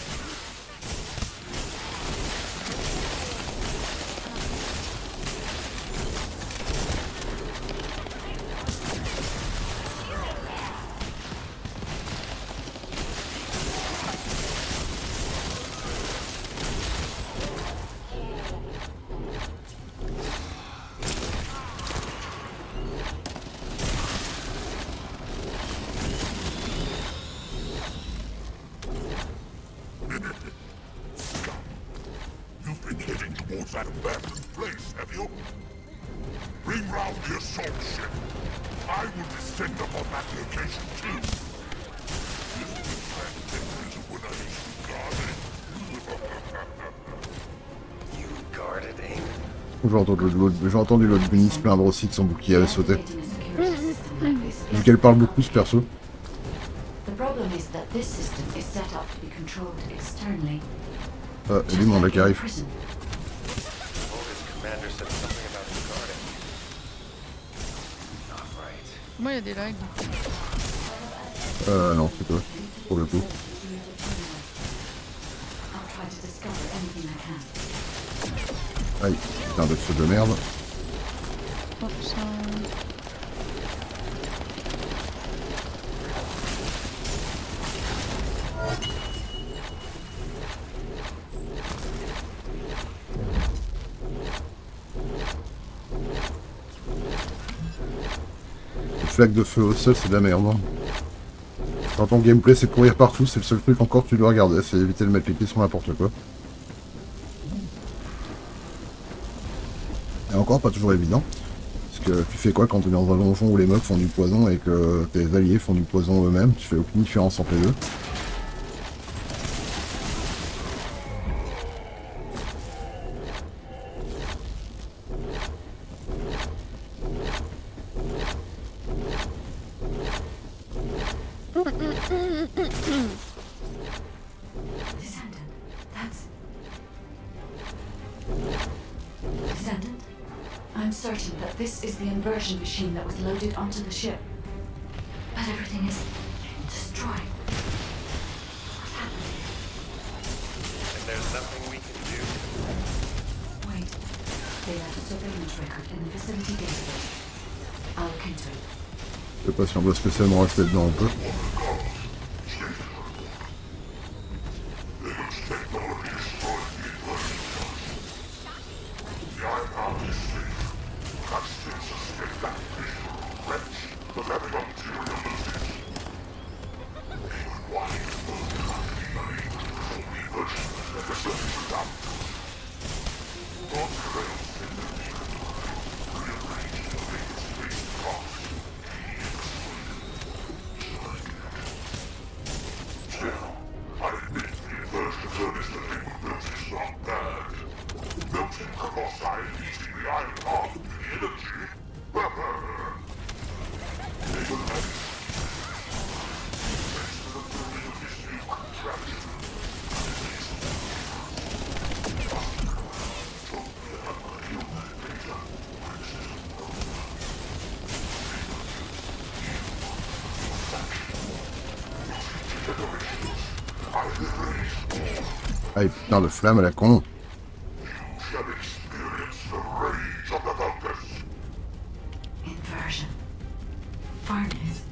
That abandoned place, have you? Bring round the assault ship. I will descend upon that location too. This is when I used to guard it. You guarded Amy? J'ai entendu l'autre Bunny se plaindre aussi que son bouclier avait sauté. Vu qu'elle parle beaucoup ce perso. Et lui, mon mec arrive. Moi il y a des lags. Non, c'est toi, pour le coup. Aïe, putain de feu de merde. Oh, ça... Flaque de feu au sol, c'est de la merde. Hein. Quand ton gameplay c'est courir partout, c'est le seul truc encore que tu dois regarder, c'est éviter de mettre les pieds sur n'importe quoi. Et encore pas toujours évident. Parce que tu fais quoi quand tu es dans un donjon où les mobs font du poison et que tes alliés font du poison eux-mêmes, tu fais aucune différence entre les deux. I'm certain that this is the inversion machine that was loaded onto the ship. But everything is destroyed. What's happening? And there's nothing we can do. Wait. They left a surveillance record in the facility database. I'll look into it. Je sais pas si on doit spécialement rester dedans, on peut. Ah putain de flamme à la con. Inversion. Furnace.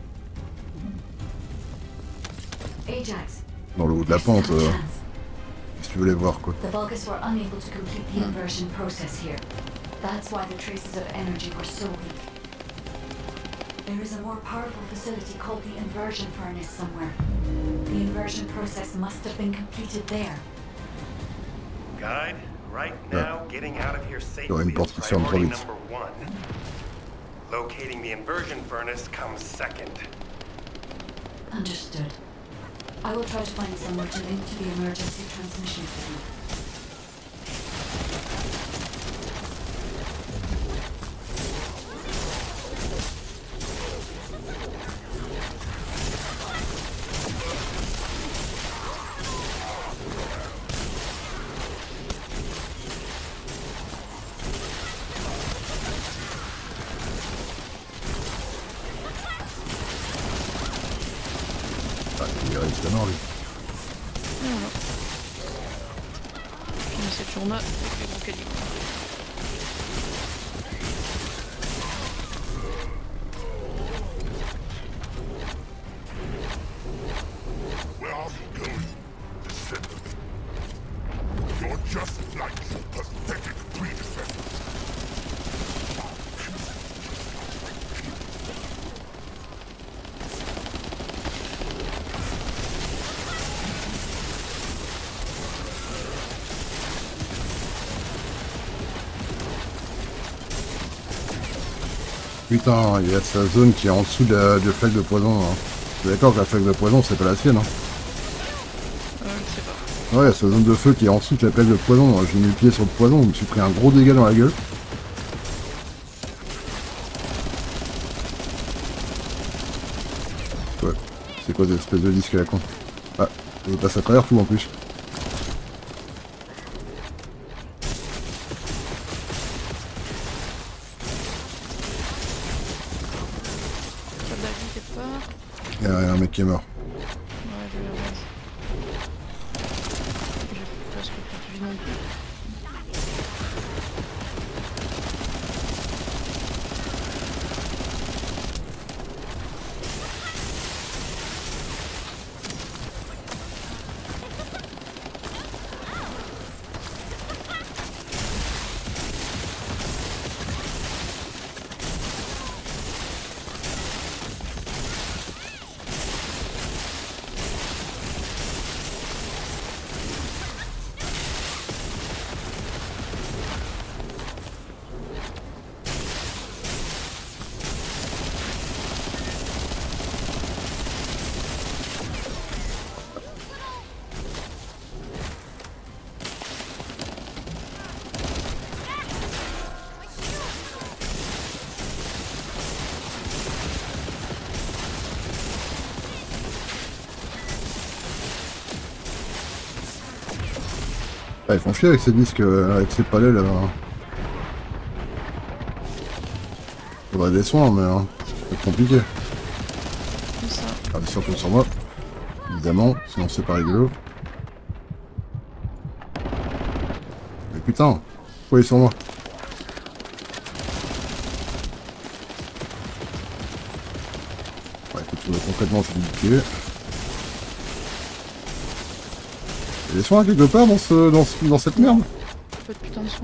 Ajax. Dans le haut de la pente, si tu voulais voir quoi. The Vulgus were unable to complete the inversion process here. That's why the traces of energy were so weak. There is a more powerful facility called the inversion furnace somewhere. The inversion process must have been completed there. Guide, right now, getting out of here safely une is porte qui se ferme trop priority vite. number 1. Locating the inversion furnace comes second. Understood. I will try to find somewhere to link to the emergency transmission signal. Ah, il reste mort lui. Voilà. Puis cette journée avec les gros calibres. Where are you going, descendant? You're just like your pathetic predecessors. Putain, il y a sa zone qui est en dessous de flaque de poison. Hein. Je suis d'accord que la flaque de poison c'est pas la sienne. Hein. Je sais pas. Ouais, il y a sa zone de feu qui est en dessous de la flaque de poison. J'ai mis le pied sur le poison, je me suis pris un gros dégât dans la gueule. Ouais, c'est quoi cette espèce de disque à la con? Ah, il passe à travers tout en plus. Il y a un mec qui est mort. Ouais, je vais la base. J'ai presque plus de vie non plus. Ah, ils font chier avec ces disques, avec ces palais là. Faudrait des soins, mais c'est compliqué. Ah, bien sûr, sur moi. Évidemment, sinon c'est pas rigolo. Mais putain, pourquoi il est sur moi? Ouais, écoute, concrètement, je vais buter. Il y a des soins quelque part dans cette merde? Pas de putain de soin.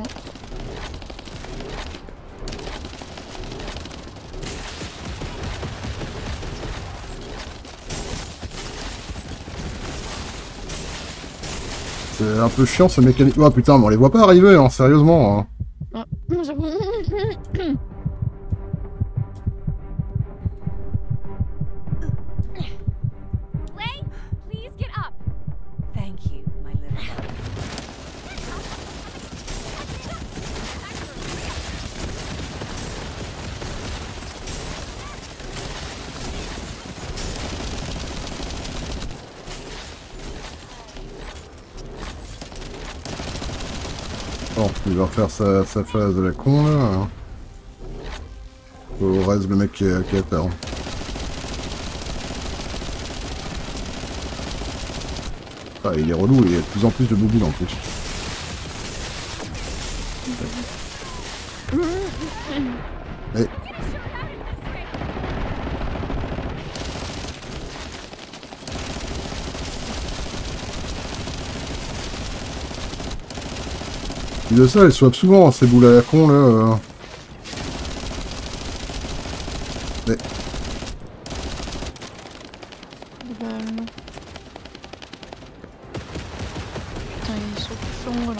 C'est un peu chiant ce mécanique. Oh putain, mais on les voit pas arriver, hein, sérieusement. Hein. Ah, j'avoue. Lay, please get up. Thank you, my little love. Bon, il va refaire sa phase de la con là. Hein. Au reste, le mec qui est à terre. Ah, il est relou, il y a de plus en plus de bouboule en plus. Hey. Et de ça, elles swap souvent, ces boules à la con là. Mais... Putain, ils sont tous sur moi alors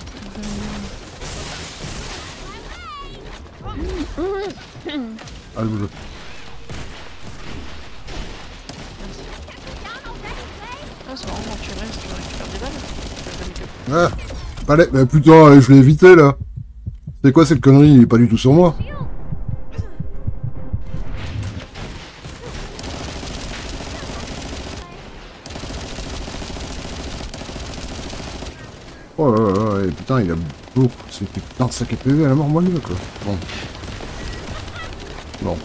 que Ah, le boulot. Ah, c'est marrant quand tu restes, tu récupères des balles. Ah, allez, mais putain, je l'ai évité là. C'est quoi cette connerie? Il est pas du tout sur moi. Oh là là, et putain, il a beaucoup. C'est putain de sac à PV à la mort moelleux quoi. Bon. Bon.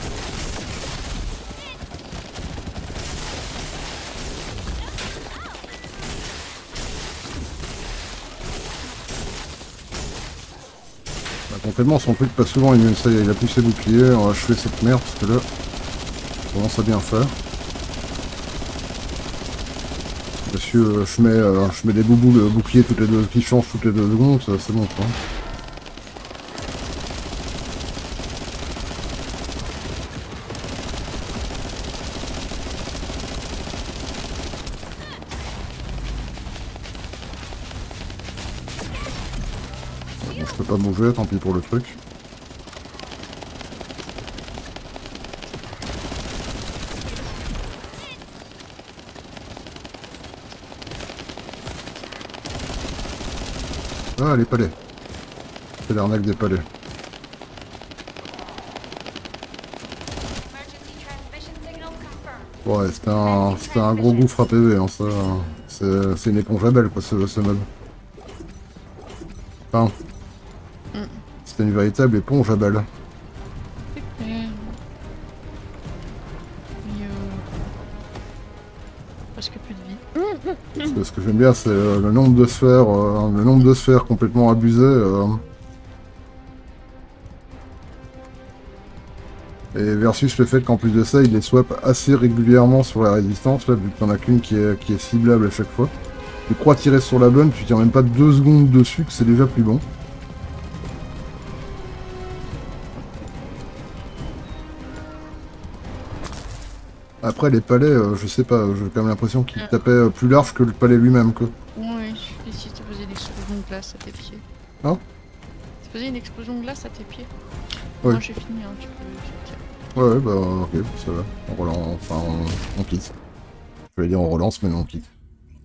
Bah, concrètement, son truc pas souvent, ça y est, il a plus ses boucliers. On va achever cette merde parce que là, on commence à bien faire. Monsieur, je mets des boubous boucliers toutes les deux, qui changent toutes les 2 secondes, c'est bon quoi. Bon, je peux pas bouger, tant pis pour le truc. Ah, les palais. C'est l'arnaque des palais. Ouais, c'était un gros gouffre à PV, hein, ça. C'est une éponge à belle, quoi, ce mob. Enfin, c'était une véritable éponge à balles. Presque plus de vie. Ce que j'aime bien, c'est le nombre de sphères complètement abusées. Et versus le fait qu'en plus de ça, il les swap assez régulièrement sur la résistance, là, vu que t'en as qu'une qui est ciblable à chaque fois. Tu crois tirer sur la bonne, tu tires même pas 2 secondes dessus, que c'est déjà plus bon. Après les palais, je sais pas, j'ai quand même l'impression qu'il tapait plus large que le palais lui-même, quoi. Ouais, il suffit si tu faisais une explosion de glace à tes pieds. Hein? Tu faisais une explosion de glace à tes pieds. Ouais. Moi j'ai fini, hein, tu peux... Ouais, bah ok, ça va. On relance, enfin on quitte. Je vais dire on relance, mais non, on quitte.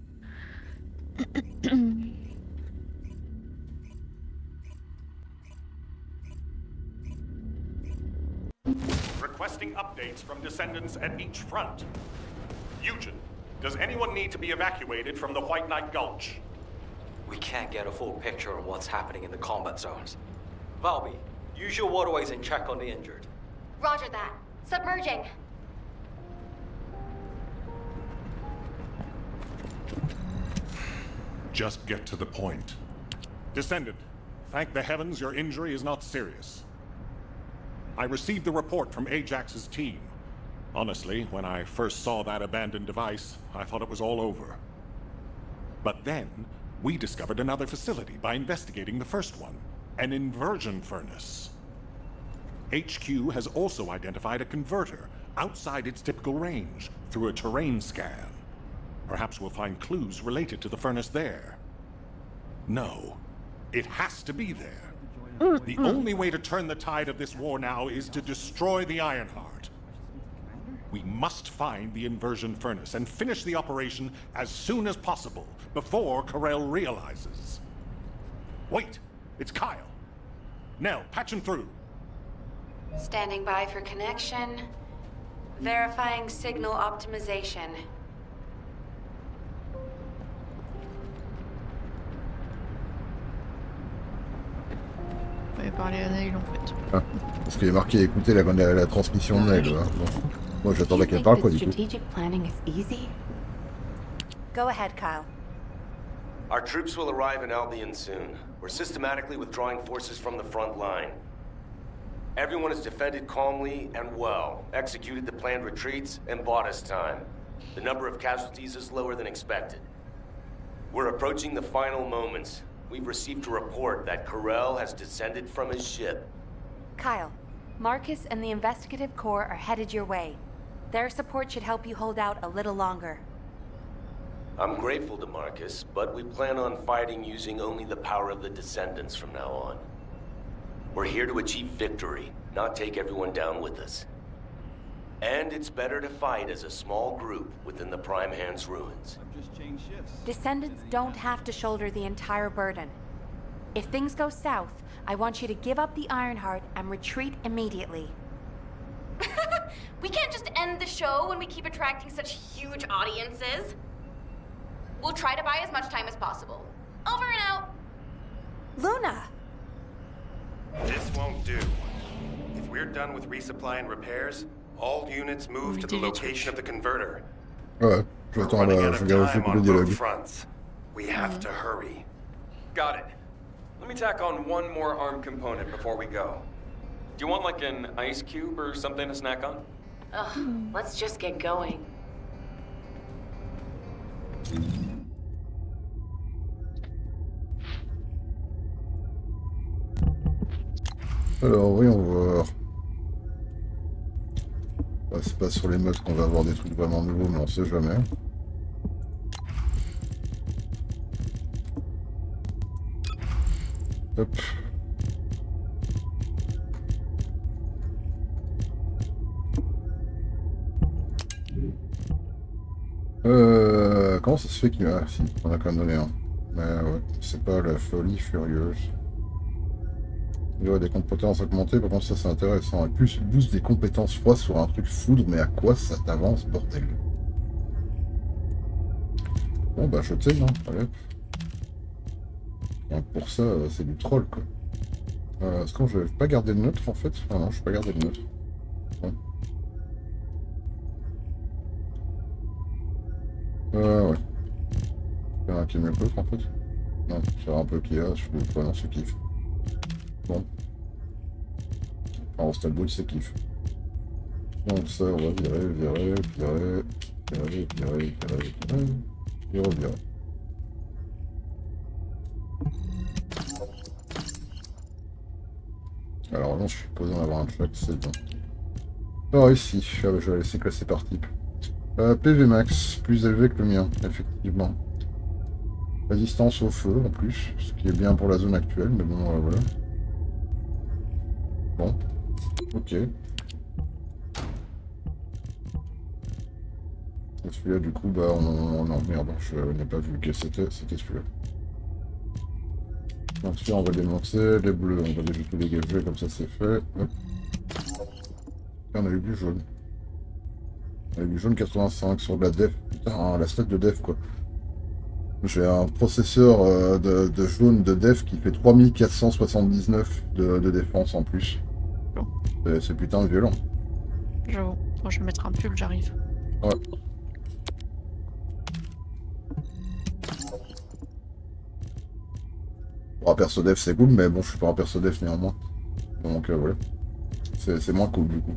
Requesting updates from descendants at each front. Eugen, does anyone need to be evacuated from the White Knight Gulch? We can't get a full picture of what's happening in the combat zones. Valby, use your waterways and check on the injured. Roger that. Submerging. Just get to the point. Descendant, thank the heavens your injury is not serious. I received the report from Ajax's team. Honestly, when I first saw that abandoned device, I thought it was all over. But then, we discovered another facility by investigating the first one, an inversion furnace. HQ has also identified a converter outside its typical range through a terrain scan. Perhaps we'll find clues related to the furnace there. No, it has to be there. The only way to turn the tide of this war now is to destroy the Ironheart. We must find the inversion furnace and finish the operation as soon as possible, before Karel realizes. Wait, it's Kyle. Nell, patch him through. Standing by for connection. Verifying signal optimization. On va parler à Neil en fait. Ah, parce qu'il est marqué écouter la transmission de Neil. Bon. Moi j'attendais qu'elle parle quoi du coup. Strategic planning is easy? Go ahead, Kyle. Our troops will arrive in Albion soon. We're systematically withdrawing forces from the front line. Everyone has defended calmly and well, executed the planned retreats, and bought us time. The number of casualties is lower than expected. We're approaching the final moments. We've received a report that Karel has descended from his ship. Kyle, Marcus and the Investigative Corps are headed your way. Their support should help you hold out a little longer. I'm grateful to Marcus, but we plan on fighting using only the power of the Descendants from now on. We're here to achieve victory, not take everyone down with us. And it's better to fight as a small group within the Prime Hand's ruins. Descendants don't have to shoulder the entire burden. If things go south, I want you to give up the Ironheart and retreat immediately. We can't just end the show when we keep attracting such huge audiences. We'll try to buy as much time as possible. Over and out. Luna! This won't do. If we're done with resupply and repairs, all units move to the location of the converter. Ouais, je We're vais running attendre, out je of regarde time le on both dialogue. fronts. We have to hurry. Got it. Let me tack on one more arm component before we go. Do you want like an ice cube or something to snack on? Ugh, let's just get going. Alors, voyons voir. Bah, c'est pas sur les modes qu'on va avoir des trucs vraiment nouveaux, mais on sait jamais. Hop. Comment ça se fait qu'il m'a... Si, on a quand même donné un. Mais ouais, c'est pas la folie furieuse. Il y aurait des compétences augmentées, par contre ça c'est intéressant. Et plus boost des compétences froides sur un truc foudre, mais à quoi ça t'avance, bordel? Bon bah jeter, hein, allez. Donc pour ça, c'est du troll quoi. Est-ce que je vais pas garder de neutre en fait? Ah non, je vais pas garder de neutre. Bon. Ouais. Il y en a un qui est mieux que l'autre en fait. Non, c'est un peu qui a, je suis pas dans ce kiff. Bon. Alors, Stalboot, c'est kiff. Donc, ça, on va virer. Et revirer. Alors, non, je suis posé en avoir un track, c'est bon. Alors, ici, je vais laisser classer par type. PV max, plus élevé que le mien, effectivement. Résistance au feu, en plus, ce qui est bien pour la zone actuelle, mais bon, voilà. Bon, ok. Et celui-là, du coup, bah, non, merde, je n'ai pas vu que c'était celui-là. Donc celui-là, on va le démonter, les bleus, on va déjà tout dégager, comme ça c'est fait. Hop. Et on a eu du jaune. On a eu du jaune 85 sur de la def. Putain, la stat de def, quoi. J'ai un processeur de jaune de def qui fait 3479 de défense en plus. C'est putain violent. J'avoue. Moi je vais mettre un pull, j'arrive. Ouais. Un perso dev c'est cool, mais bon, je suis pas un perso dev néanmoins. Donc voilà. C'est moins cool du coup.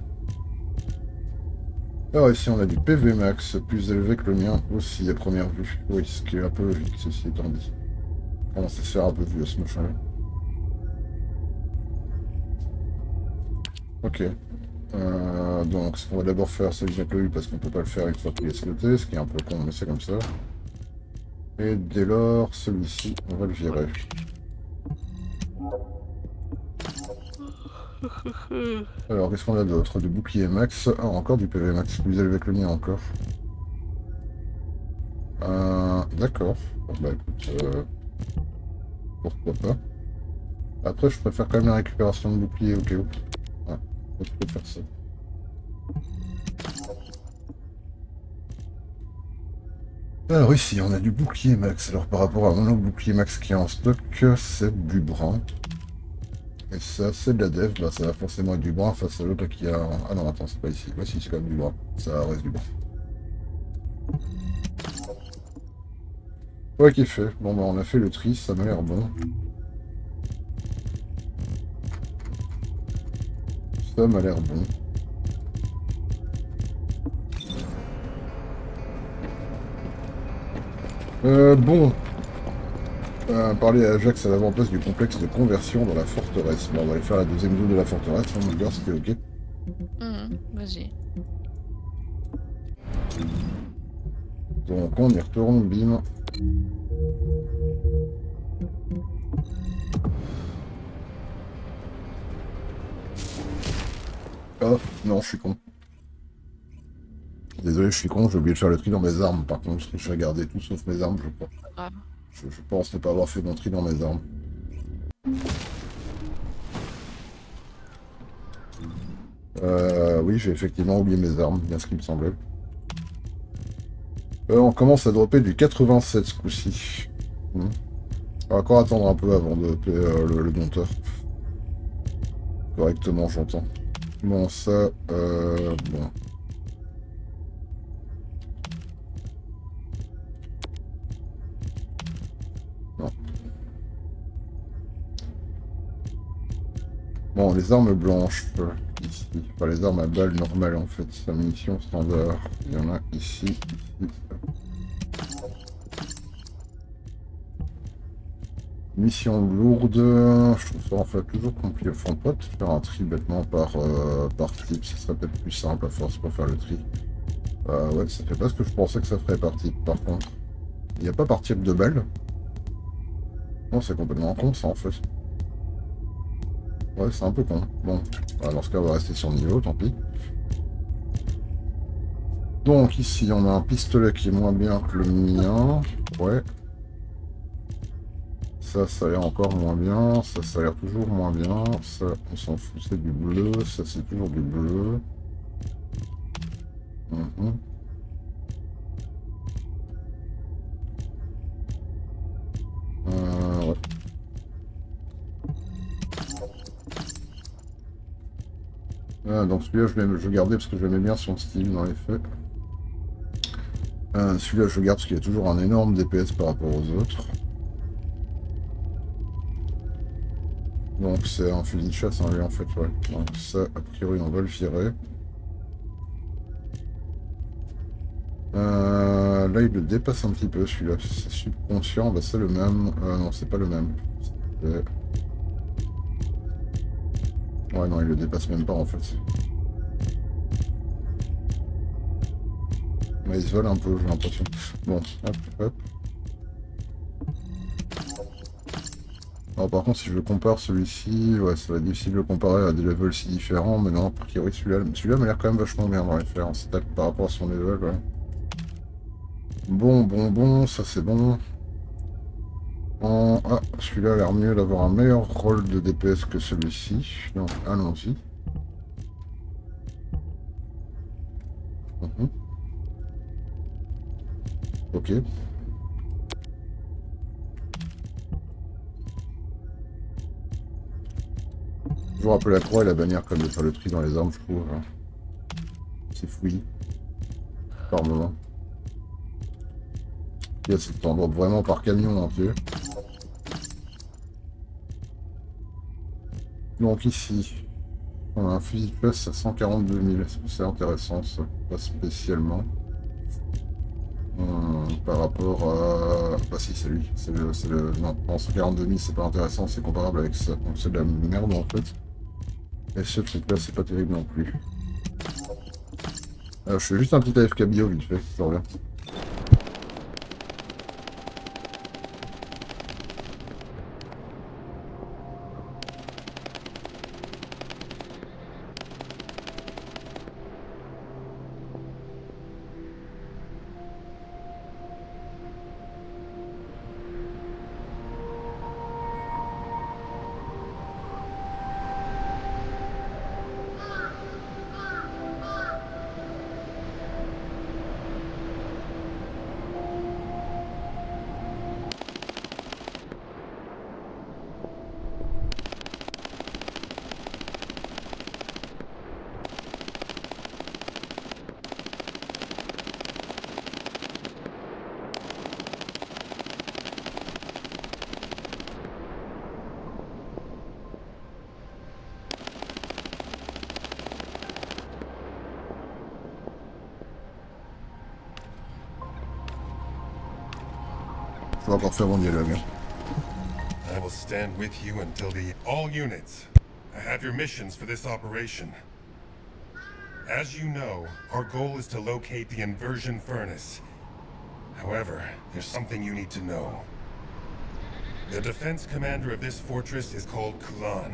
Alors ici on a du PV max, plus élevé que le mien aussi à première vue. Oui, ce qui est un peu logique, ceci étant dit. Comment ça se faire un peu vieux ce machin là. Ok. Donc ce qu'on va d'abord faire c'est que le parce qu'on peut pas le faire une fois qu'il est sloté, ce qui est un peu con mais c'est comme ça. Et dès lors, celui-ci, on va le virer. Alors, qu'est-ce qu'on a d'autre? Du bouclier max. Ah, encore du PV max, plus élevé que le mien encore. D'accord. Bon, bah écoute, pourquoi pas. Après, je préfère quand même la récupération de bouclier au cas où. Ouais, je peux faire ça. Alors ici, on a du bouclier max. Alors par rapport à mon autre bouclier max qui est en stock, c'est du brun. Et ça, c'est de la dev, bah ça va forcément être du brun face à l'autre qui a... Ah non, attends, c'est pas ici. Voici, c'est quand même du brun. Ça reste du brun. Ouais, qui fait. Bon, bah on a fait le tri, ça m'a l'air bon. Ça m'a l'air bon. Bon. Parler à Ajax à l'avant-poste du complexe de conversion dans la forteresse. Bon, on va aller faire la deuxième zone de la forteresse, on va voir si c'était ok. Vas-y. Donc on y retourne, bim. Oh, non, je suis con. Désolé, je suis con, j'ai oublié de faire le tri dans mes armes. Par contre, j'ai regardé tout sauf mes armes, je crois. Ah. Je pense ne pas avoir fait mon tri dans mes armes. Oui, j'ai effectivement oublié mes armes, bien ce qui me semblait. On commence à dropper du 87 ce coup-ci. On va encore attendre un peu avant de le dompteur. Correctement, j'entends. Bon, ça, bon. Bon, les armes blanches, ici, enfin les armes à balles normales en fait, c'est la munition standard, il y en a ici, ici. Mission lourde, je trouve ça en fait toujours compliqué, enfin pas de faire un tri bêtement par type, ça serait peut-être plus simple à force pour faire le tri. Ouais, ça fait pas ce que je pensais que ça ferait par type par contre. Il n'y a pas par type de balles. Non, c'est complètement con ça en fait. Ouais, c'est un peu con. Bon, dans ce cas, on va rester sur le niveau, tant pis. Donc, ici, on a un pistolet qui est moins bien que le mien. Ouais. Ça a l'air encore moins bien. Ça a l'air toujours moins bien. Ça, on s'en fout, c'est du bleu. Ça, c'est toujours du bleu. Ouais. Donc celui-là, je vais garder parce que j'aimais bien son style dans les faits. Celui-là, je garde parce qu'il y a toujours un énorme DPS par rapport aux autres. Donc c'est un fusil de chasse, hein, lui, en fait, ouais. Donc ça, a priori, on va le virer. Là, il le dépasse un petit peu, celui-là. C'est subconscient, bah c'est le même. Non, c'est pas le même. Ouais, non, il le dépasse même pas, en fait. Mais il se vole un peu, j'ai l'impression. Bon, hop, hop. Alors, par contre, si je le compare celui-ci, ouais, ça va être difficile de le comparer à des levels si différents, mais non, a priori, celui-là m'a l'air quand même vachement bien dans les faits, en stack par rapport à son level, ouais. Bon, ça c'est bon. Ah, celui-là a l'air mieux d'avoir un meilleur rôle de DPS que celui-ci, donc allons-y. Ok. Toujours un peu la croix et la bannière comme de faire le tri dans les armes, je trouve. Hein. C'est fouillis. Par moment. Il y a cette endroit vraiment par camion entier. Donc ici, on a un fusil de passe à 142 000. C'est intéressant, ça. Pas spécialement. Par rapport à... Bah si, c'est lui. C'est le... Non, 142 000, c'est pas intéressant. C'est comparable avec ça. Donc c'est de la merde, en fait. Et ce truc-là, c'est pas terrible non plus. Alors, je fais juste un petit AFK bio, vite fait. Je reviens. Je vais encore faire mon dialogue. I will stand with you until the... All units, I have your missions for this operation. As you know, our goal is to locate the inversion furnace. However, there's something you need to know. The defense commander of this fortress is called Kulan.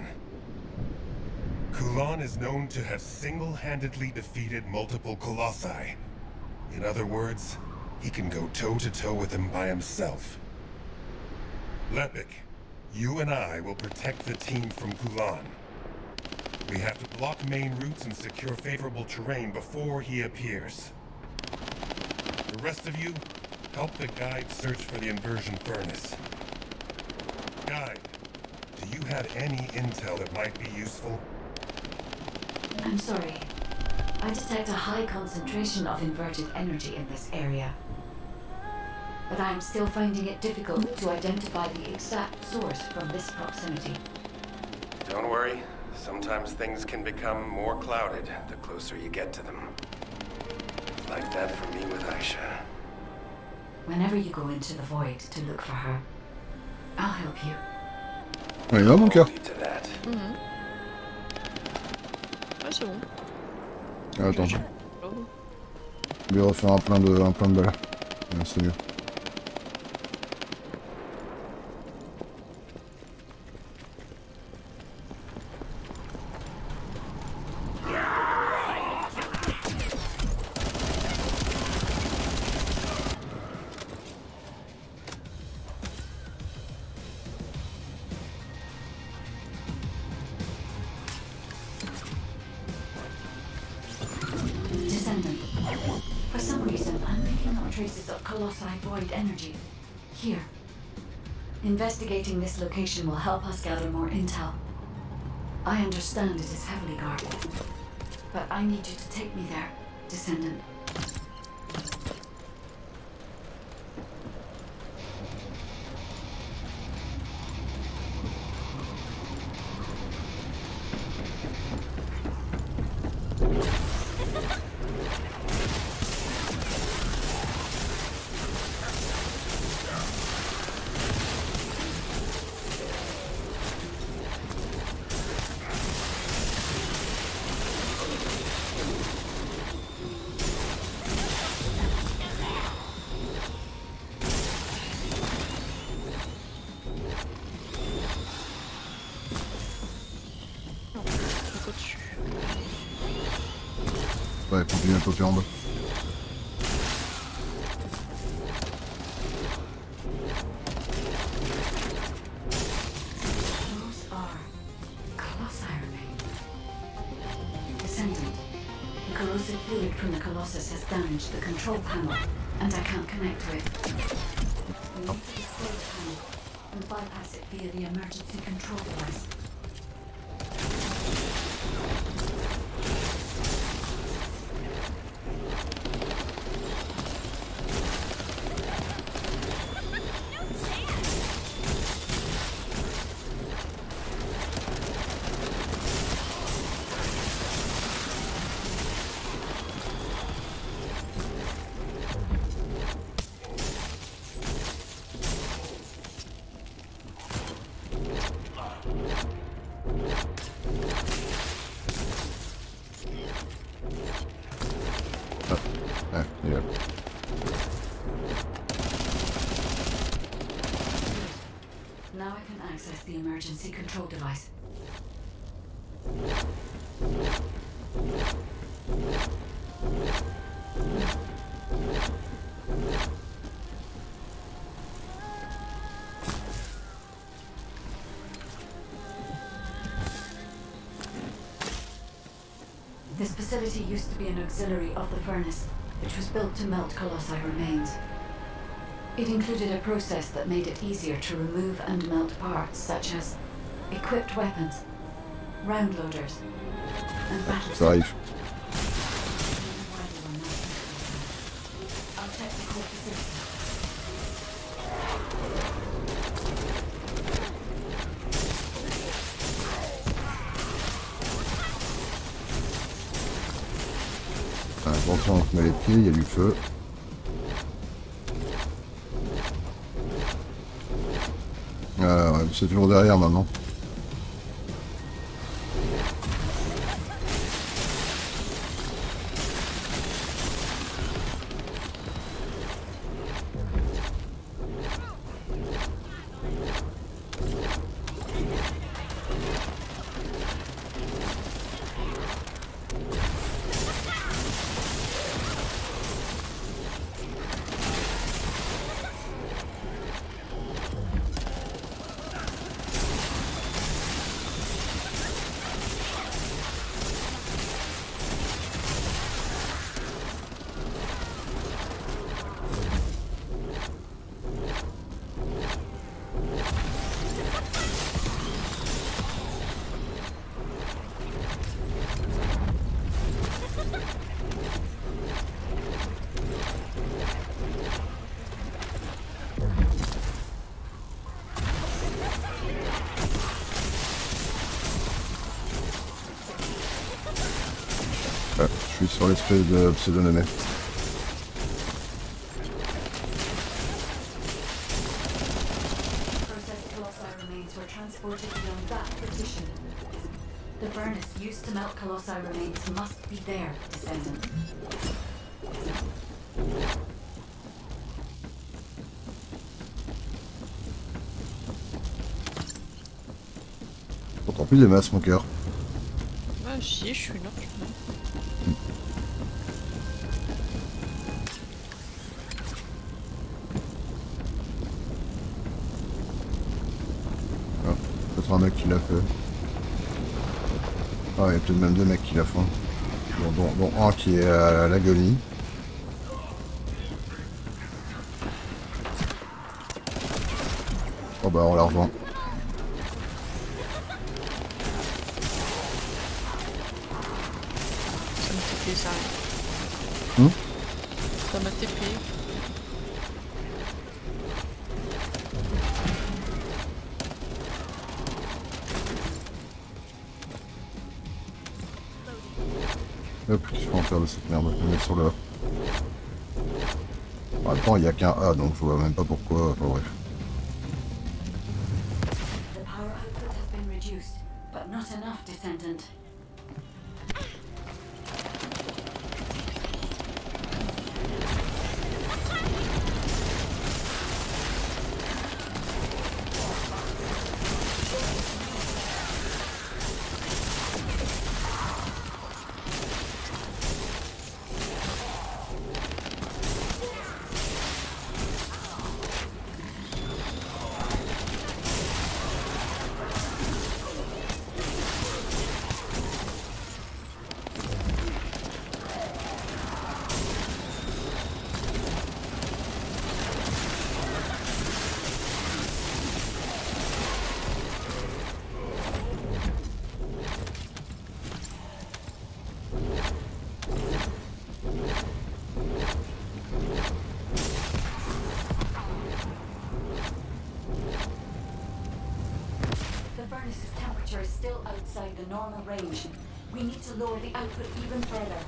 Kulan is known to have single-handedly defeated multiple Colossi. In other words, he can go toe-to-toe with them by himself. Lepik, you and I will protect the team from Kulan. We have to block main routes and secure favorable terrain before he appears. The rest of you, help the guide search for the inversion furnace. Guide, do you have any intel that might be useful? I'm sorry. I detect a high concentration of inverted energy in this area. But I'm still finding it difficult to identify the exact source from this proximity. Don't worry. Sometimes things can become more clouded the closer you get to them. Like that for me with Aisha. Whenever you go into the void to look for her, I'll help you. Ouais, là, mon cœur. Ah, c'est bon. Ah, attends. Je vais refaire un plein de balles. Ouais, c'est mieux. For some reason, I'm picking up traces of Colossi void energy. Here. Investigating this location will help us gather more intel. I understand it is heavily guarded, but I need you to take me there, Descendant. Ouais, continue à sauter en bas. Those are Colossi remains. Descendant, the corrosive fluid from the Colossus has damaged the control panel, and I can't connect to it. We need to destroy the panel and bypass it via the emergency control device. Ah, il est là. Now I can access the emergency control device. This facility used to be an auxiliary of the furnace, which was built to melt Colossi remains. It included a process that made it easier to remove and melt parts such as equipped weapons, round loaders, and battle Ça arrive. I'll check the core facility. Attention, on se met les pieds, il y a du feu. Ouais, c'est toujours derrière maintenant. Je suis sur l'espèce de pseudonymé. Processed Colossi remains were transported beyond that partition. The furnace used to melt Colossi remains must be there, descendant. Tant pis, les masses, mon cœur. Bah si, je suis là. Ah, peut-être un mec qui l'a fait. Ah, il y a peut-être même deux mecs qui la font. Dont un qui est à l'agonie. Oh bah on la rejoint. Ça m'a TP ça. Ça m'a TP. Hop, qu'est-ce que je peux en faire de cette merde? Je vais mettre sur le A. En même temps, il n'y a qu'un A, donc je vois même pas pourquoi. Enfin bref. The power output has been reduced, but not enough, descendant. Is still outside the normal range. We need to lower the output even further.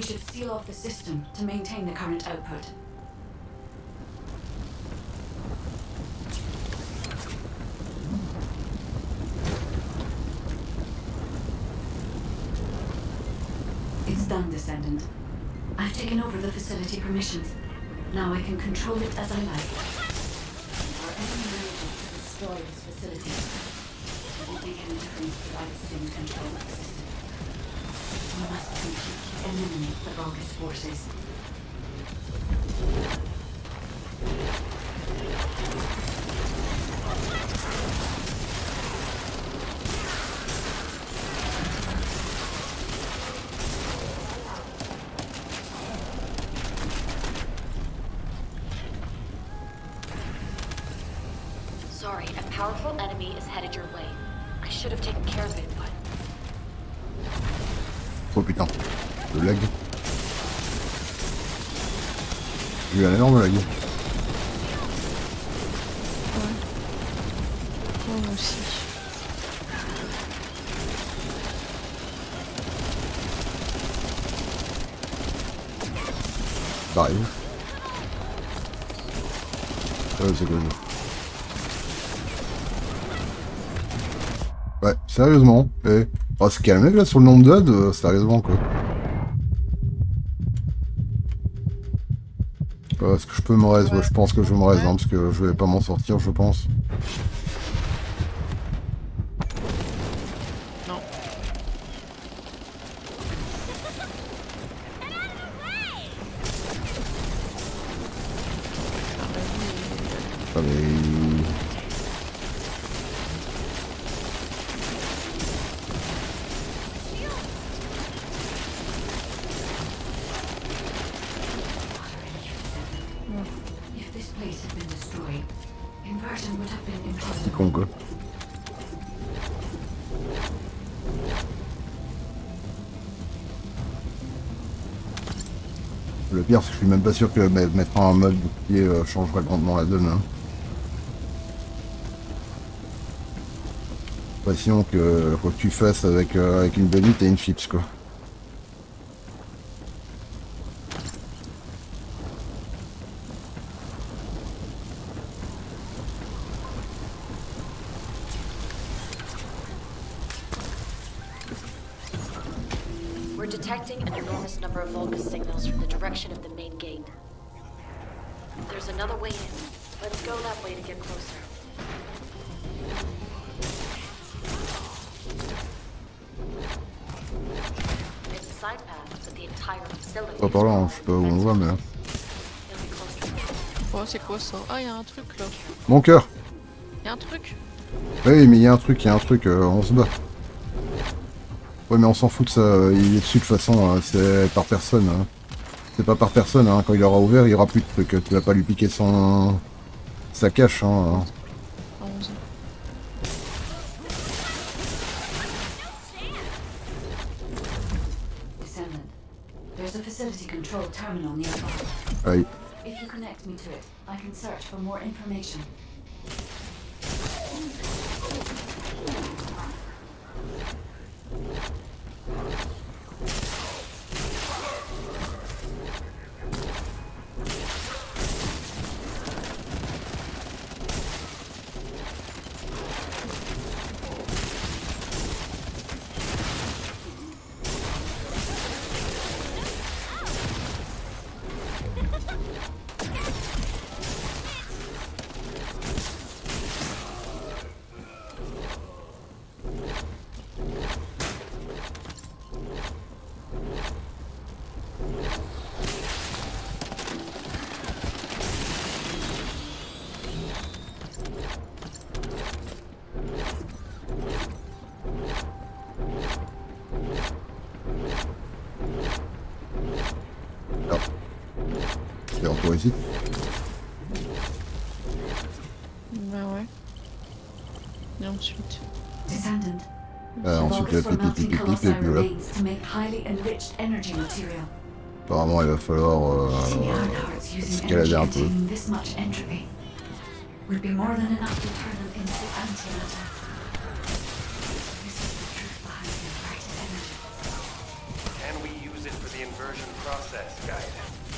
should seal off the system to maintain the current output. It's done, Descendant. I've taken over the facility permissions. Now I can control it as I like. Our enemy manages to destroy this facility. It won't make any difference if I assume control of the system. We must completely eliminate the Vulgus forces. Sorry, a powerful enemy is headed your way. I should have taken care of it, but... Oh putain, le lag. J'ai eu un énorme lag. Ouais. Moi aussi. Ça arrive. C'est cool. Ouais, sérieusement. Eh. On va se calmer là sur le nombre d'aides, sérieusement quoi. Est-ce que je peux me raise? Ouais, je pense que je me raise, hein, parce que je vais pas m'en sortir, je pense. Non. Ah mais... C'est con quoi. Le pire c'est que je suis même pas sûr que mettre un mode bouclier changera grandement la donne. Hein. L'impression que quoi que tu fasses avec une belly t'as une chips quoi. We're detecting an enormous number of Vulgus signals from the direction of the main gate. There's another way in. Let's go that way to get closer. It's a side path, but the entire facility. Pas par là, hein, je sais pas où on voit mais... Oh, c'est quoi ça? Ah, y'a un truc là. Mon cœur. Y'a un truc? Oui mais il y a un truc, on se bat. Ouais mais on s'en fout de ça, il est dessus de toute façon, c'est par personne. Hein. C'est pas par personne, hein. Quand il aura ouvert il y aura plus de trucs, tu vas pas lui piquer sa cache. Hein. Descendant, there's a facility control terminal nearby. Aïe. If you connect me to it, I can search for more information. Ici. Bah ouais. Et ensuite. Ensuite le pipi et puis voilà. Apparemment il va falloir escalader un peu. Can we use it for the inversion process, Guide?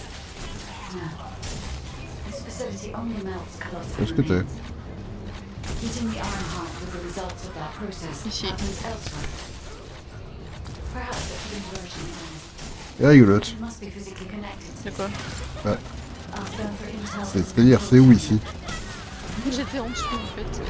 This facility only melts colossal Qu'est-ce que t'es? remains. Heating the Ironheart with the results of that process happens elsewhere. Perhaps at the inversion point. Et rigolote. It must be physically connected. C'est quoi? Ouais. Ask them for intel. C'est-à-dire, c'est où ici? J'étais en dessous en fait.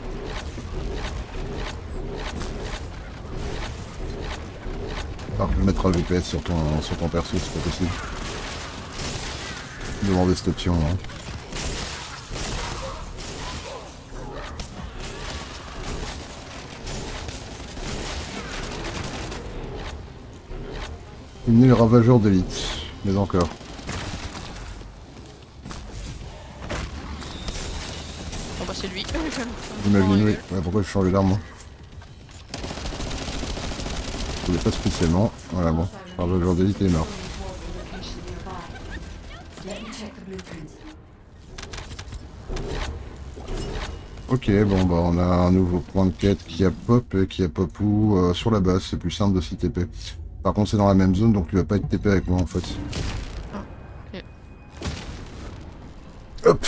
Alors, je vais mettre un VPS sur ton perso, c'est pas possible. Demander cette option là. Il est le ravageur d'élite, mais encore. Oh bah c'est lui. J'imagine, oui. Ouais, pourquoi je change d'arme moi? Je voulais pas spécialement. Voilà, bon. Ravageur d'élite est mort. Ok, bon bah on a un nouveau point de quête qui a pop et qui a pop où sur la base, c'est plus simple de s'y TP. Par contre c'est dans la même zone donc il va pas être TP avec moi en fait. Okay. Hop.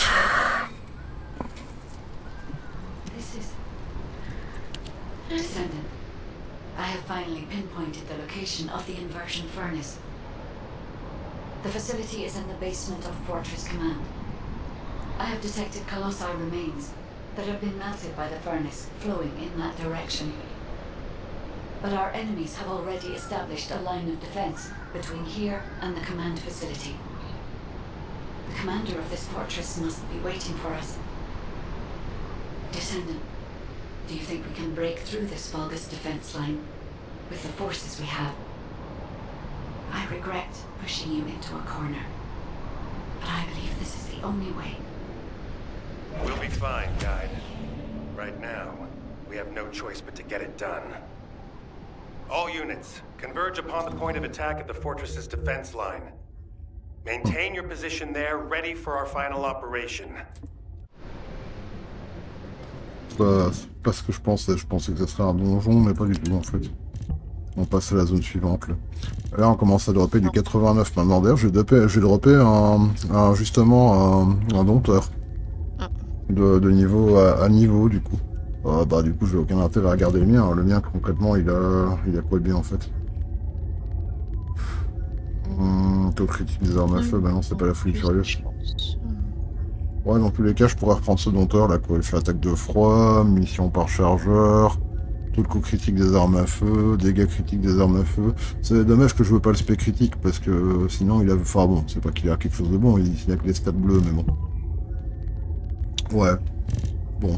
Descendant, I have finally pinpointed the location of the inversion furnace. The facility is in the basement of Fortress Command. I have detected colossi remains that have been melted by the furnace, flowing in that direction. But our enemies have already established a line of defense between here and the command facility. The commander of this fortress must be waiting for us. Descendant, do you think we can break through this Vulgus defense line with the forces we have? I regret pushing you into a corner, but I believe this is the only way. We'll be fine, Guide. Right now, we have no choice but to get it done. All units, converge upon the point of attack at the fortress's defense line. Maintain your position there, ready for our final operation. C'est pas ce que je pensais que ça serait un donjon, mais pas du tout en fait. On passe à la zone suivante là. Là on commence à dropper du 89 maintenant. D'ailleurs j'ai droppé justement un dompteur. De niveau à niveau du coup. Bah du coup j'ai aucun intérêt à regarder le mien. Le mien concrètement il a quoi de bien en fait. Taux critique des armes à feu, bah non c'est pas la folie furieuse. Ouais dans tous les cas je pourrais reprendre ce dompteur là quoi. Il fait attaque de froid, munitions par chargeur, taux de coup critique des armes à feu, dégâts critiques des armes à feu. C'est dommage que je veux pas le spé critique parce que sinon il a... Enfin bon, c'est pas qu'il a quelque chose de bon, il a que les stats bleus mais bon. Ouais. Bon.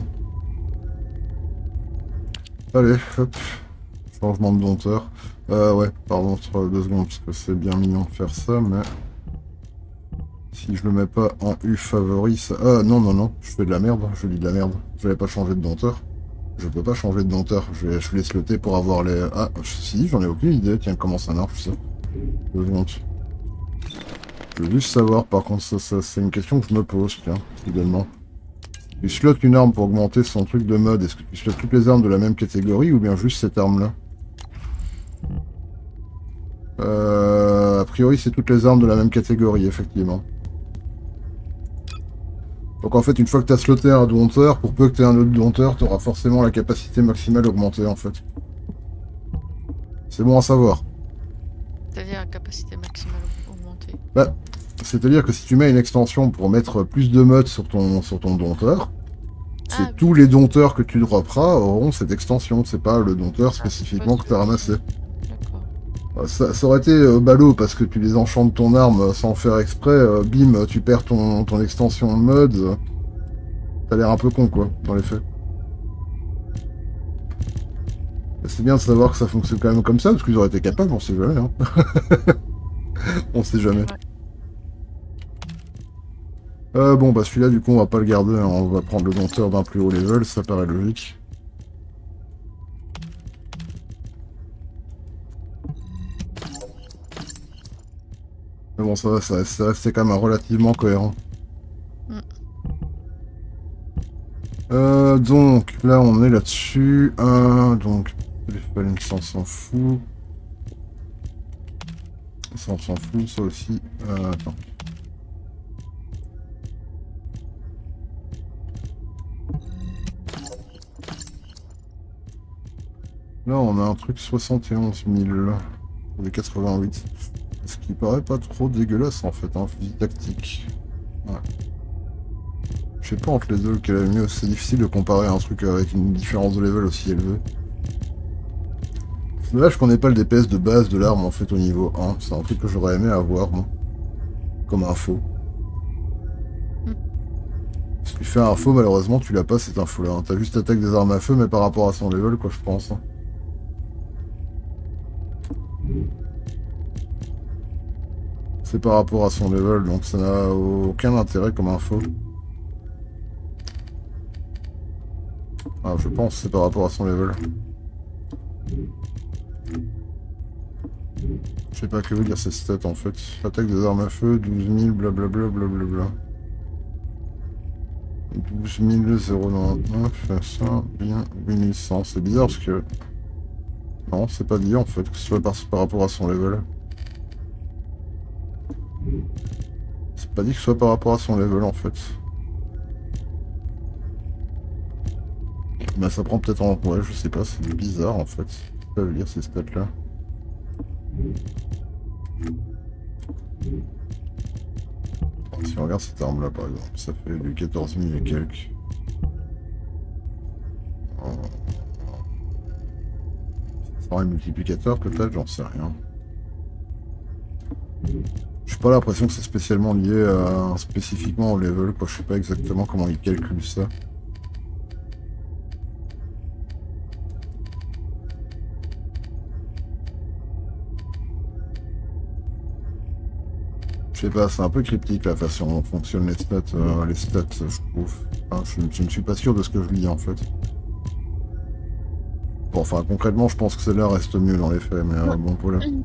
Allez, hop. Changement de dompteur. Ouais, pardon, 2 secondes, parce que c'est bien mignon de faire ça, mais... Si je le mets pas en U favori, ça... non, je fais de la merde, je dis de la merde. Je vais pas changer de dompteur. Je peux pas changer de dompteur. Je laisse le T pour avoir les... Ah, si, j'en ai aucune idée. Tiens, comment ça marche, ça. 2 secondes. Je veux juste savoir, par contre, ça c'est une question que je me pose, tiens, également. Tu slots une arme pour augmenter son truc de mode. Est-ce que tu slots toutes les armes de la même catégorie ou bien juste cette arme-là? A priori, c'est toutes les armes de la même catégorie, effectivement. Donc en fait, une fois que tu as sloté un dompteur, pour peu que tu aies un autre dompteur, tu auras forcément la capacité maximale augmentée, en fait. C'est bon à savoir. C'est-à-dire la capacité maximale augmentée. Bah, c'est-à-dire que si tu mets une extension pour mettre plus de modes sur ton dompteur, c'est tous les dompteurs que tu dropperas auront cette extension. C'est pas le dompteur spécifiquement que tu as ramassé. Ça aurait été ballot parce que tu les enchantes ton arme sans faire exprès, bim, tu perds ton extension de mode. T'as l'air un peu con quoi, dans les faits. C'est bien de savoir que ça fonctionne quand même comme ça, parce qu'ils auraient été capables, on sait jamais. Hein. On sait jamais. Bon bah celui-là du coup on va pas le garder, hein. On va prendre le dompteur d'un plus haut level, ça paraît logique. Mais bon ça va, ça restait quand même relativement cohérent. Donc là on est là-dessus. Donc téléphone ça on s'en fout. Ça on s'en fout, ça aussi. Attends. Là on a un truc 71 000 des 88. Ce qui paraît pas trop dégueulasse en fait, hein, fusil tactique. Ouais. Je sais pas entre les deux lequel est le mieux, c'est difficile de comparer un truc avec une différence de level aussi élevée. C'est dommage qu'on n'ait pas le DPS de base de l'arme en fait au niveau 1, c'est un truc que j'aurais aimé avoir moi, comme info. Si tu fais info malheureusement tu l'as pas cette info là, hein. T'as juste attaque des armes à feu mais par rapport à son level quoi je pense. Hein. C'est par rapport à son level donc ça n'a aucun intérêt comme info. Ah, je pense que c'est par rapport à son level. Je sais pas que veut dire ces stats en fait. Attaque des armes à feu, 12 000, blablabla, blablabla. 12 099, ça, bien, 8100. C'est bizarre parce que... Non, c'est pas dit en fait, que ce soit par rapport à son level. C'est pas dit que ce soit par rapport à son level en fait. Bah ça prend peut-être en... Ouais, je sais pas, c'est bizarre en fait. Ça veut dire ces stats là. Si on regarde cette arme là par exemple, ça fait du 14 000 et quelques. Ça sera un multiplicateur peut-être, j'en sais rien. J'ai pas l'impression que c'est spécialement lié à, spécifiquement au level, quoi. Je sais pas exactement comment ils calculent ça. Je sais pas, c'est un peu cryptique la façon dont fonctionnent les stats, je trouve. Enfin, je ne suis pas sûr de ce que je lis en fait. Bon, enfin concrètement, je pense que celle-là reste mieux dans les faits, mais bon problème.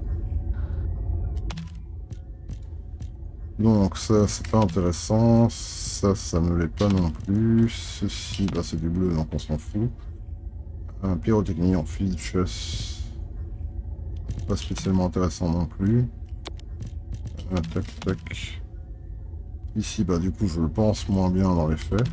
Donc ça, c'est pas intéressant. Ça ne l'est pas non plus. Ceci, bah c'est du bleu, donc on s'en fout. Un pyrotechnie en fusil de chasse. Pas spécialement intéressant non plus. Tac, tac. Ici, bah du coup, je le pense moins bien dans les faits.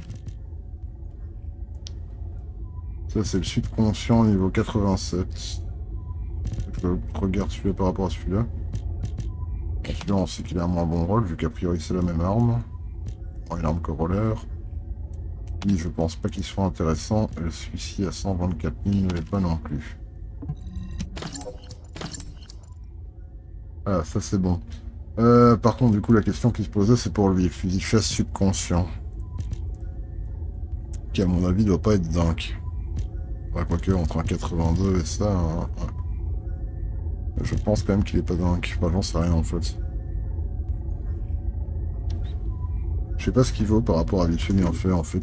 Ça, c'est le sud conscient niveau 87. Je regarde celui-là par rapport à celui-là. Celui-là, on sait qu'il a un moins bon rôle, vu qu'a priori, c'est la même arme. Une arme corollaire. Lui, je pense pas qu'il soit intéressant. Et celui-ci, à 124 000, ne l'est pas non plus. Ah, ça, c'est bon. Par contre, du coup, la question qui se posait, c'est pour le fusil de chasse subconscient. Qui, à mon avis, doit pas être dingue. Bah, quoique, entre un 82 et ça, je pense quand même qu'il est pas dingue. Bah, j'en sais rien, en fait. Je sais pas ce qu'il vaut par rapport à vite fait bien fait, en fait.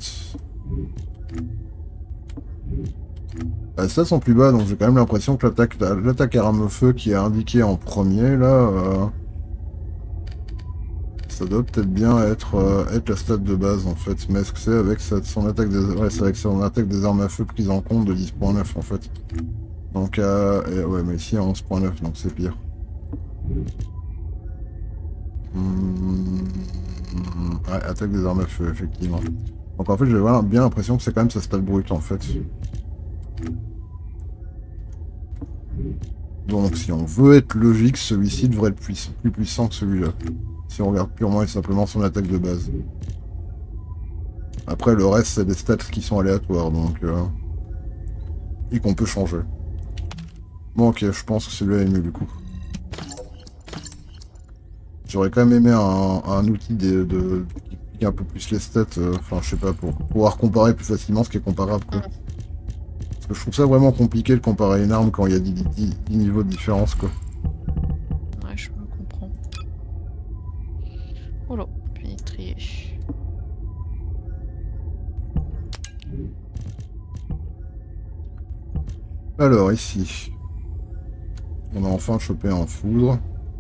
Les stats sont plus bas, donc j'ai quand même l'impression que l'attaque arme feu qui est indiquée en premier, là... ça doit peut-être bien être la stat de base en fait, mais est-ce que c'est avec son attaque des... Ouais, c'est avec son attaque des armes à feu prise en compte de 10.9 en fait. Donc ouais, mais ici à 11.9, donc c'est pire. Ouais, attaque des armes à feu, effectivement. Donc en fait, j'ai vraiment bien l'impression que c'est quand même sa stat brute en fait. Donc si on veut être logique, celui-ci devrait être plus puissant que celui-là. Si on regarde purement et simplement son attaque de base. Après le reste c'est des stats qui sont aléatoires donc et qu'on peut changer. Bon ok, je pense que celui-là est mieux du coup. J'aurais quand même aimé un outil qui pique un peu plus les stats, enfin je sais pas, pour pouvoir comparer plus facilement ce qui est comparable quoi. Parce que je trouve ça vraiment compliqué de comparer une arme quand il y a 10 niveaux de différence quoi. Ouais, je comprends. Oh là, puis trier. Alors ici, on a enfin chopé un foudre.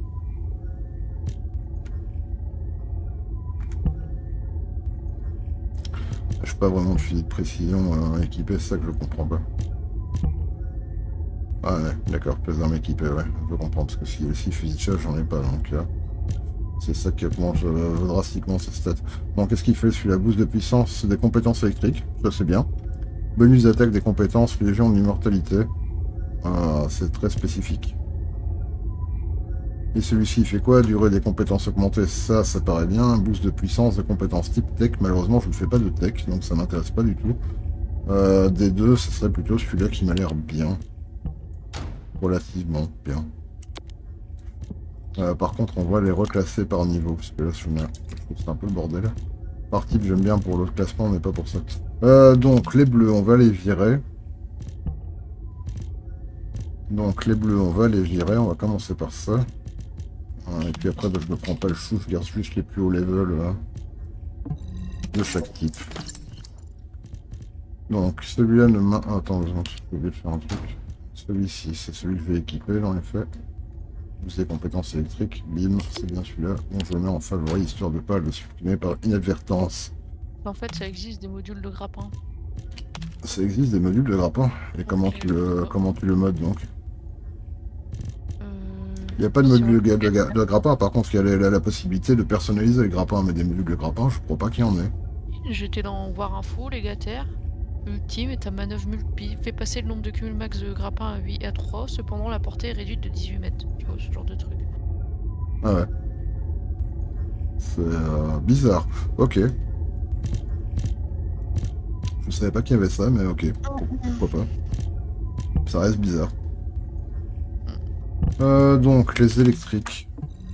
Je n'ai pas vraiment de fusil de précision équipé, c'est ça que je comprends pas. Ah ouais, d'accord, pièce d'armes équipées, ouais, je peux comprendre, parce que si fusil de chasse, j'en ai pas, donc c'est ça qui augmente drastiquement ces stats. Donc qu'est-ce qu'il fait celui-là? Boost de puissance, des compétences électriques, ça c'est bien. Bonus d'attaque des compétences, légion de l'immortalité. Ah, c'est très spécifique. Et celui-ci il fait quoi? Durée des compétences augmentées, ça paraît bien. Boost de puissance, de compétences type tech, malheureusement je ne fais pas de tech, donc ça m'intéresse pas du tout. Des deux, ce serait plutôt celui-là qui m'a l'air bien. Relativement bien. Par contre, on va les reclasser par niveau, parce que là, je trouve que c'est un peu le bordel. Par type, j'aime bien pour le classement, mais pas pour ça. Donc, les bleus, on va les virer. Donc, les bleus, on va les virer. On va commencer par ça. Et puis après, je ne prends pas le chou, je garde juste les plus hauts level de chaque type. Donc, celui-là ne m'a... Attends, j'ai oublié de faire un truc. Celui-ci, c'est celui que je vais équiper, en effet. Vous avez compétences électriques, bim, c'est bien celui-là. Donc je le mets en favori, histoire de ne pas le supprimer par inadvertance. En fait, ça existe des modules de grappin. Ça existe des modules de grappin? Et comment tu le modes, donc? Il n'y a pas de module de grappin, par contre, il y a la possibilité de personnaliser les grappins, mais des modules de grappin, je crois pas qu'il y en ait. J'étais dans Voir Info, les gâtères. Ultime et ta manœuvre multi fait passer le nombre de cumul max de grappin à 8 à 3, cependant la portée est réduite de 18 mètres. Tu vois, ce genre de truc. Ah ouais. C'est bizarre. Ok. Je savais pas qu'il y avait ça, mais ok. Pourquoi pas. Ça reste bizarre. Donc, les électriques.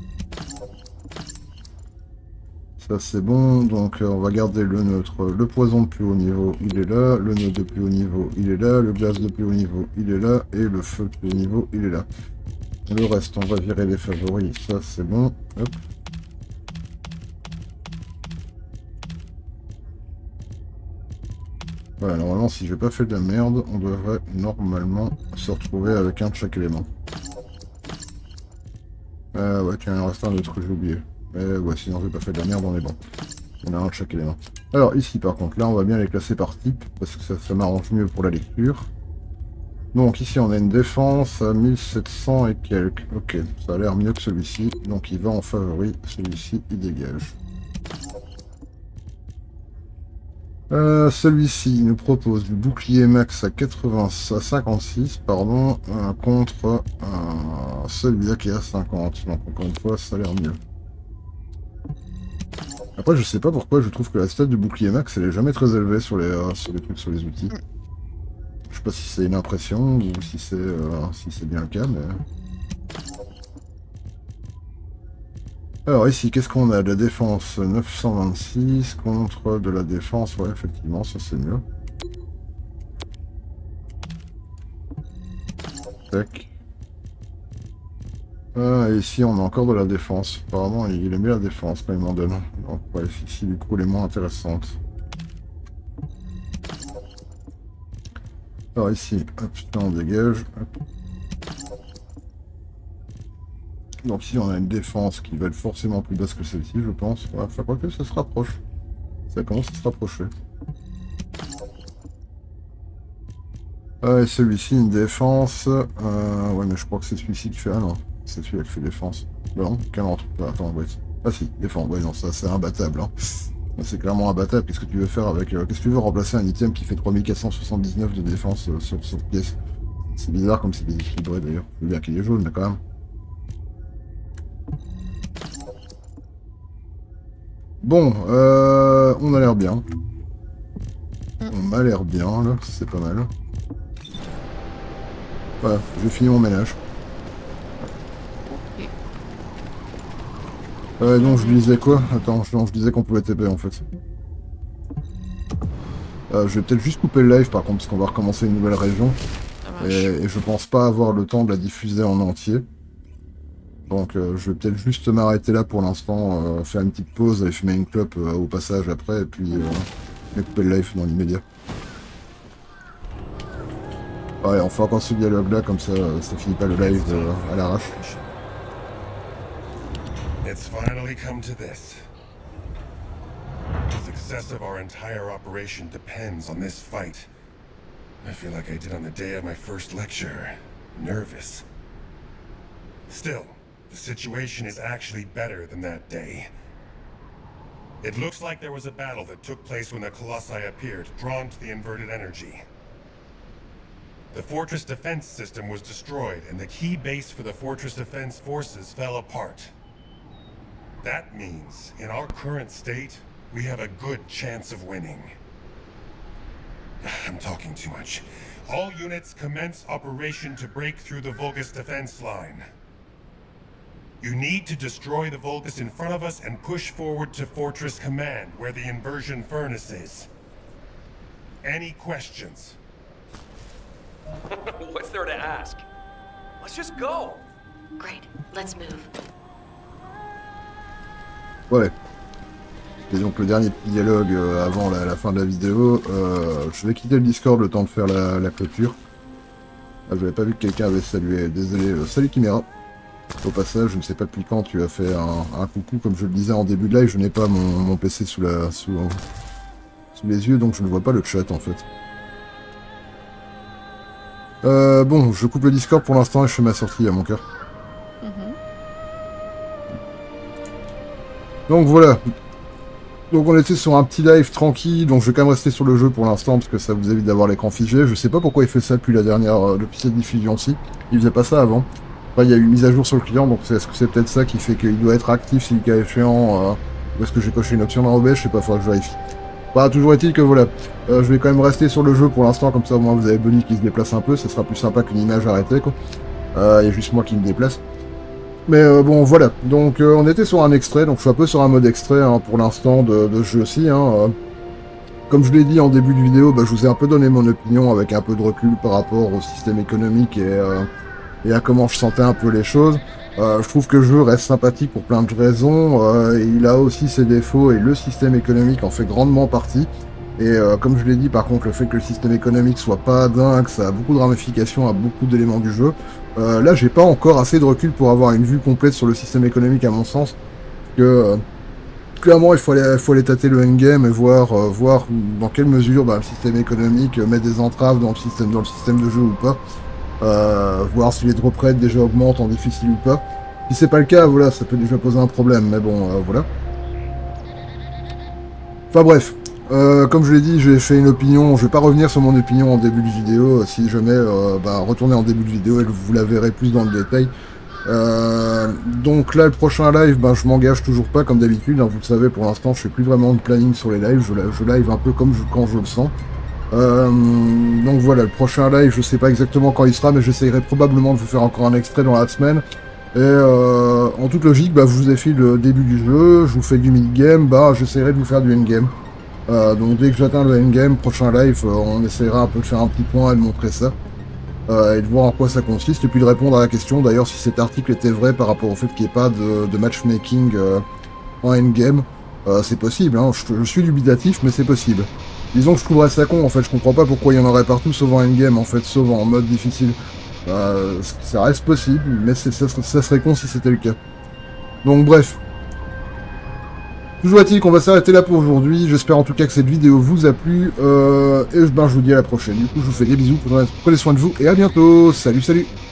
Ça c'est bon, donc on va garder le neutre. Le poison de plus haut niveau, il est là. Le neutre de plus haut niveau, il est là. Le glace de plus haut niveau, il est là. Et le feu de plus haut niveau, il est là. Le reste, on va virer les favoris. Ça c'est bon. Hop. Voilà, normalement si j'ai pas fait de la merde, on devrait normalement se retrouver avec un de chaque élément. Ouais, tiens, il en reste un autre que j'ai oublié. Mais ouais, sinon j'ai pas fait de la merde, on est bon. On a un de chaque élément. Alors ici par contre, là on va bien les classer par type, parce que ça m'arrange mieux pour la lecture. Donc ici on a une défense à 1700 et quelques. Ok, ça a l'air mieux que celui-ci, donc il va en favori, celui-ci il dégage. Celui-ci nous propose du bouclier max à 56, pardon, contre celui-là qui est à 50. Donc encore une fois, ça a l'air mieux. Après, je sais pas pourquoi je trouve que la stat du bouclier max elle est jamais très élevée sur les trucs, sur les outils. Je sais pas si c'est une impression ou si c'est bien le cas, mais. Alors ici, qu'est-ce qu'on a? De la défense 926 contre de la défense, ouais, effectivement, ça c'est mieux. Tac. Et ici, on a encore de la défense. Apparemment, il aime bien la défense quand il m'en donne. Donc, ouais, ici, du coup, elle est moins intéressante. Alors ici, hop, là, on dégage. Hop. Donc ici on a une défense qui va être forcément plus basse que celle-ci, je pense. Ouais, enfin quoi que ça se rapproche. Ça commence à se rapprocher. Et celui-ci une défense. Ouais mais je crois que c'est celui-ci qui fait... Ah non, c'est celui-là qui fait défense. Non, quel entre... Attends, ouais. Ah si, défense, ouais non, ça c'est imbattable. Hein. C'est clairement imbattable. Qu'est-ce que tu veux faire avec... Qu'est-ce que tu veux remplacer un item qui fait 3479 de défense sur pièce? C'est bizarre comme c'est déséquilibré d'ailleurs. Je veux bien qu'il est jaune mais quand même. Bon, on a l'air bien. On m'a l'air bien, là, c'est pas mal. Voilà, j'ai fini mon ménage. Donc je disais quoi? Attends, je disais qu'on pouvait TP en fait. Je vais peut-être juste couper le live par contre, parce qu'on va recommencer une nouvelle région. Et je pense pas avoir le temps de la diffuser en entier. Donc je vais peut-être juste m'arrêter là pour l'instant, faire une petite pause, aller fumer une clope au passage après, et puis couper le live dans l'immédiat. Ouais, on fait encore ce dialogue là, comme ça finit pas le live à l'arrache. It's finally come to this. The success of our entire operation depends on this fight. I feel like I did on the day of my first lecture. nervous. Still, the situation is actually better than that day. It looks like there was a battle that took place when the Colossi appeared, drawn to the inverted energy. The Fortress defense system was destroyed, and the key base for the Fortress defense forces fell apart. That means, in our current state, we have a good chance of winning. I'm talking too much. All units commence operation to break through the Vulgus defense line. You need to destroy the Vulgus in front of us and push forward to Fortress Command, where the inversion furnace is. Any questions? What's there to ask? Let's just go. Great, let's move. Ouais. C'était donc le dernier petit dialogue avant la fin de la vidéo. Je vais quitter le Discord le temps de faire la clôture. Ah, j'avais pas vu que quelqu'un avait salué. Désolé. Salut Chimera. Au passage, je ne sais pas depuis quand tu as fait un coucou. Comme je le disais en début de live, je n'ai pas mon PC sous les yeux, donc je ne vois pas le chat en fait. Bon, je coupe le Discord pour l'instant et je fais ma sortie à mon cœur. Donc voilà. Donc on était sur un petit live tranquille, donc je vais quand même rester sur le jeu pour l'instant parce que ça vous évite d'avoir l'écran figé. Je sais pas pourquoi il fait ça depuis depuis cette diffusion-ci. Il faisait pas ça avant. Après, il y a eu une mise à jour sur le client, donc est-ce que c'est peut-être ça qui fait qu'il doit être actif si le cas échéant, ou est-ce que j'ai coché une option d'enrobage, je sais pas, faudra que je vérifie. Bah, toujours est-il que voilà, je vais quand même rester sur le jeu pour l'instant, comme ça au moins vous avez Bunny qui se déplace un peu, ça sera plus sympa qu'une image arrêtée quoi. Il y a juste moi qui me déplace. Mais bon voilà, donc on était sur un extrait, donc je suis un peu sur un mode extrait hein, pour l'instant de ce jeu aussi. Hein, Comme je l'ai dit en début de vidéo, bah, je vous ai un peu donné mon opinion avec un peu de recul par rapport au système économique et à comment je sentais un peu les choses. Je trouve que le jeu reste sympathique pour plein de raisons, il a aussi ses défauts et le système économique en fait grandement partie. Et comme je l'ai dit par contre, le fait que le système économique soit pas dingue, ça a beaucoup de ramifications à beaucoup d'éléments du jeu. Là j'ai pas encore assez de recul pour avoir une vue complète sur le système économique à mon sens. Que clairement il faut aller tâter le endgame et voir dans quelle mesure le système économique met des entraves dans le système de jeu ou pas. Voir si les drop rates déjà augmentent en difficile ou pas. Si c'est pas le cas, voilà, ça peut déjà poser un problème, mais bon, voilà. Enfin bref, comme je l'ai dit, j'ai fait une opinion, je vais pas revenir sur mon opinion en début de vidéo, si jamais, retournez en début de vidéo et vous la verrez plus dans le détail. Donc là, le prochain live, je m'engage toujours pas comme d'habitude, hein, vous le savez, pour l'instant, je fais plus vraiment de planning sur les lives, je live un peu comme quand je le sens. Donc voilà, le prochain live, je sais pas exactement quand il sera, mais j'essayerai probablement de vous faire encore un extrait dans la semaine. Et en toute logique, je vous ai fait le début du jeu, je vous fais du mid-game, j'essaierai de vous faire du endgame. Donc dès que j'atteins le endgame, prochain live, on essaiera un peu de faire un petit point et de montrer ça. Et de voir en quoi ça consiste, et puis de répondre à la question d'ailleurs si cet article était vrai par rapport au fait qu'il n'y ait pas de matchmaking en endgame. C'est possible, hein, je suis dubitatif, mais c'est possible. Disons que je trouverais ça con, en fait, je comprends pas pourquoi il y en aurait partout, sauf en endgame, en fait, sauf en mode difficile. Ça reste possible, mais ça serait con si c'était le cas. Donc bref. Toujours est-il qu'on va s'arrêter là pour aujourd'hui, j'espère en tout cas que cette vidéo vous a plu, et je vous dis à la prochaine. Du coup, je vous fais des bisous, prenez soin de vous, et à bientôt, salut salut.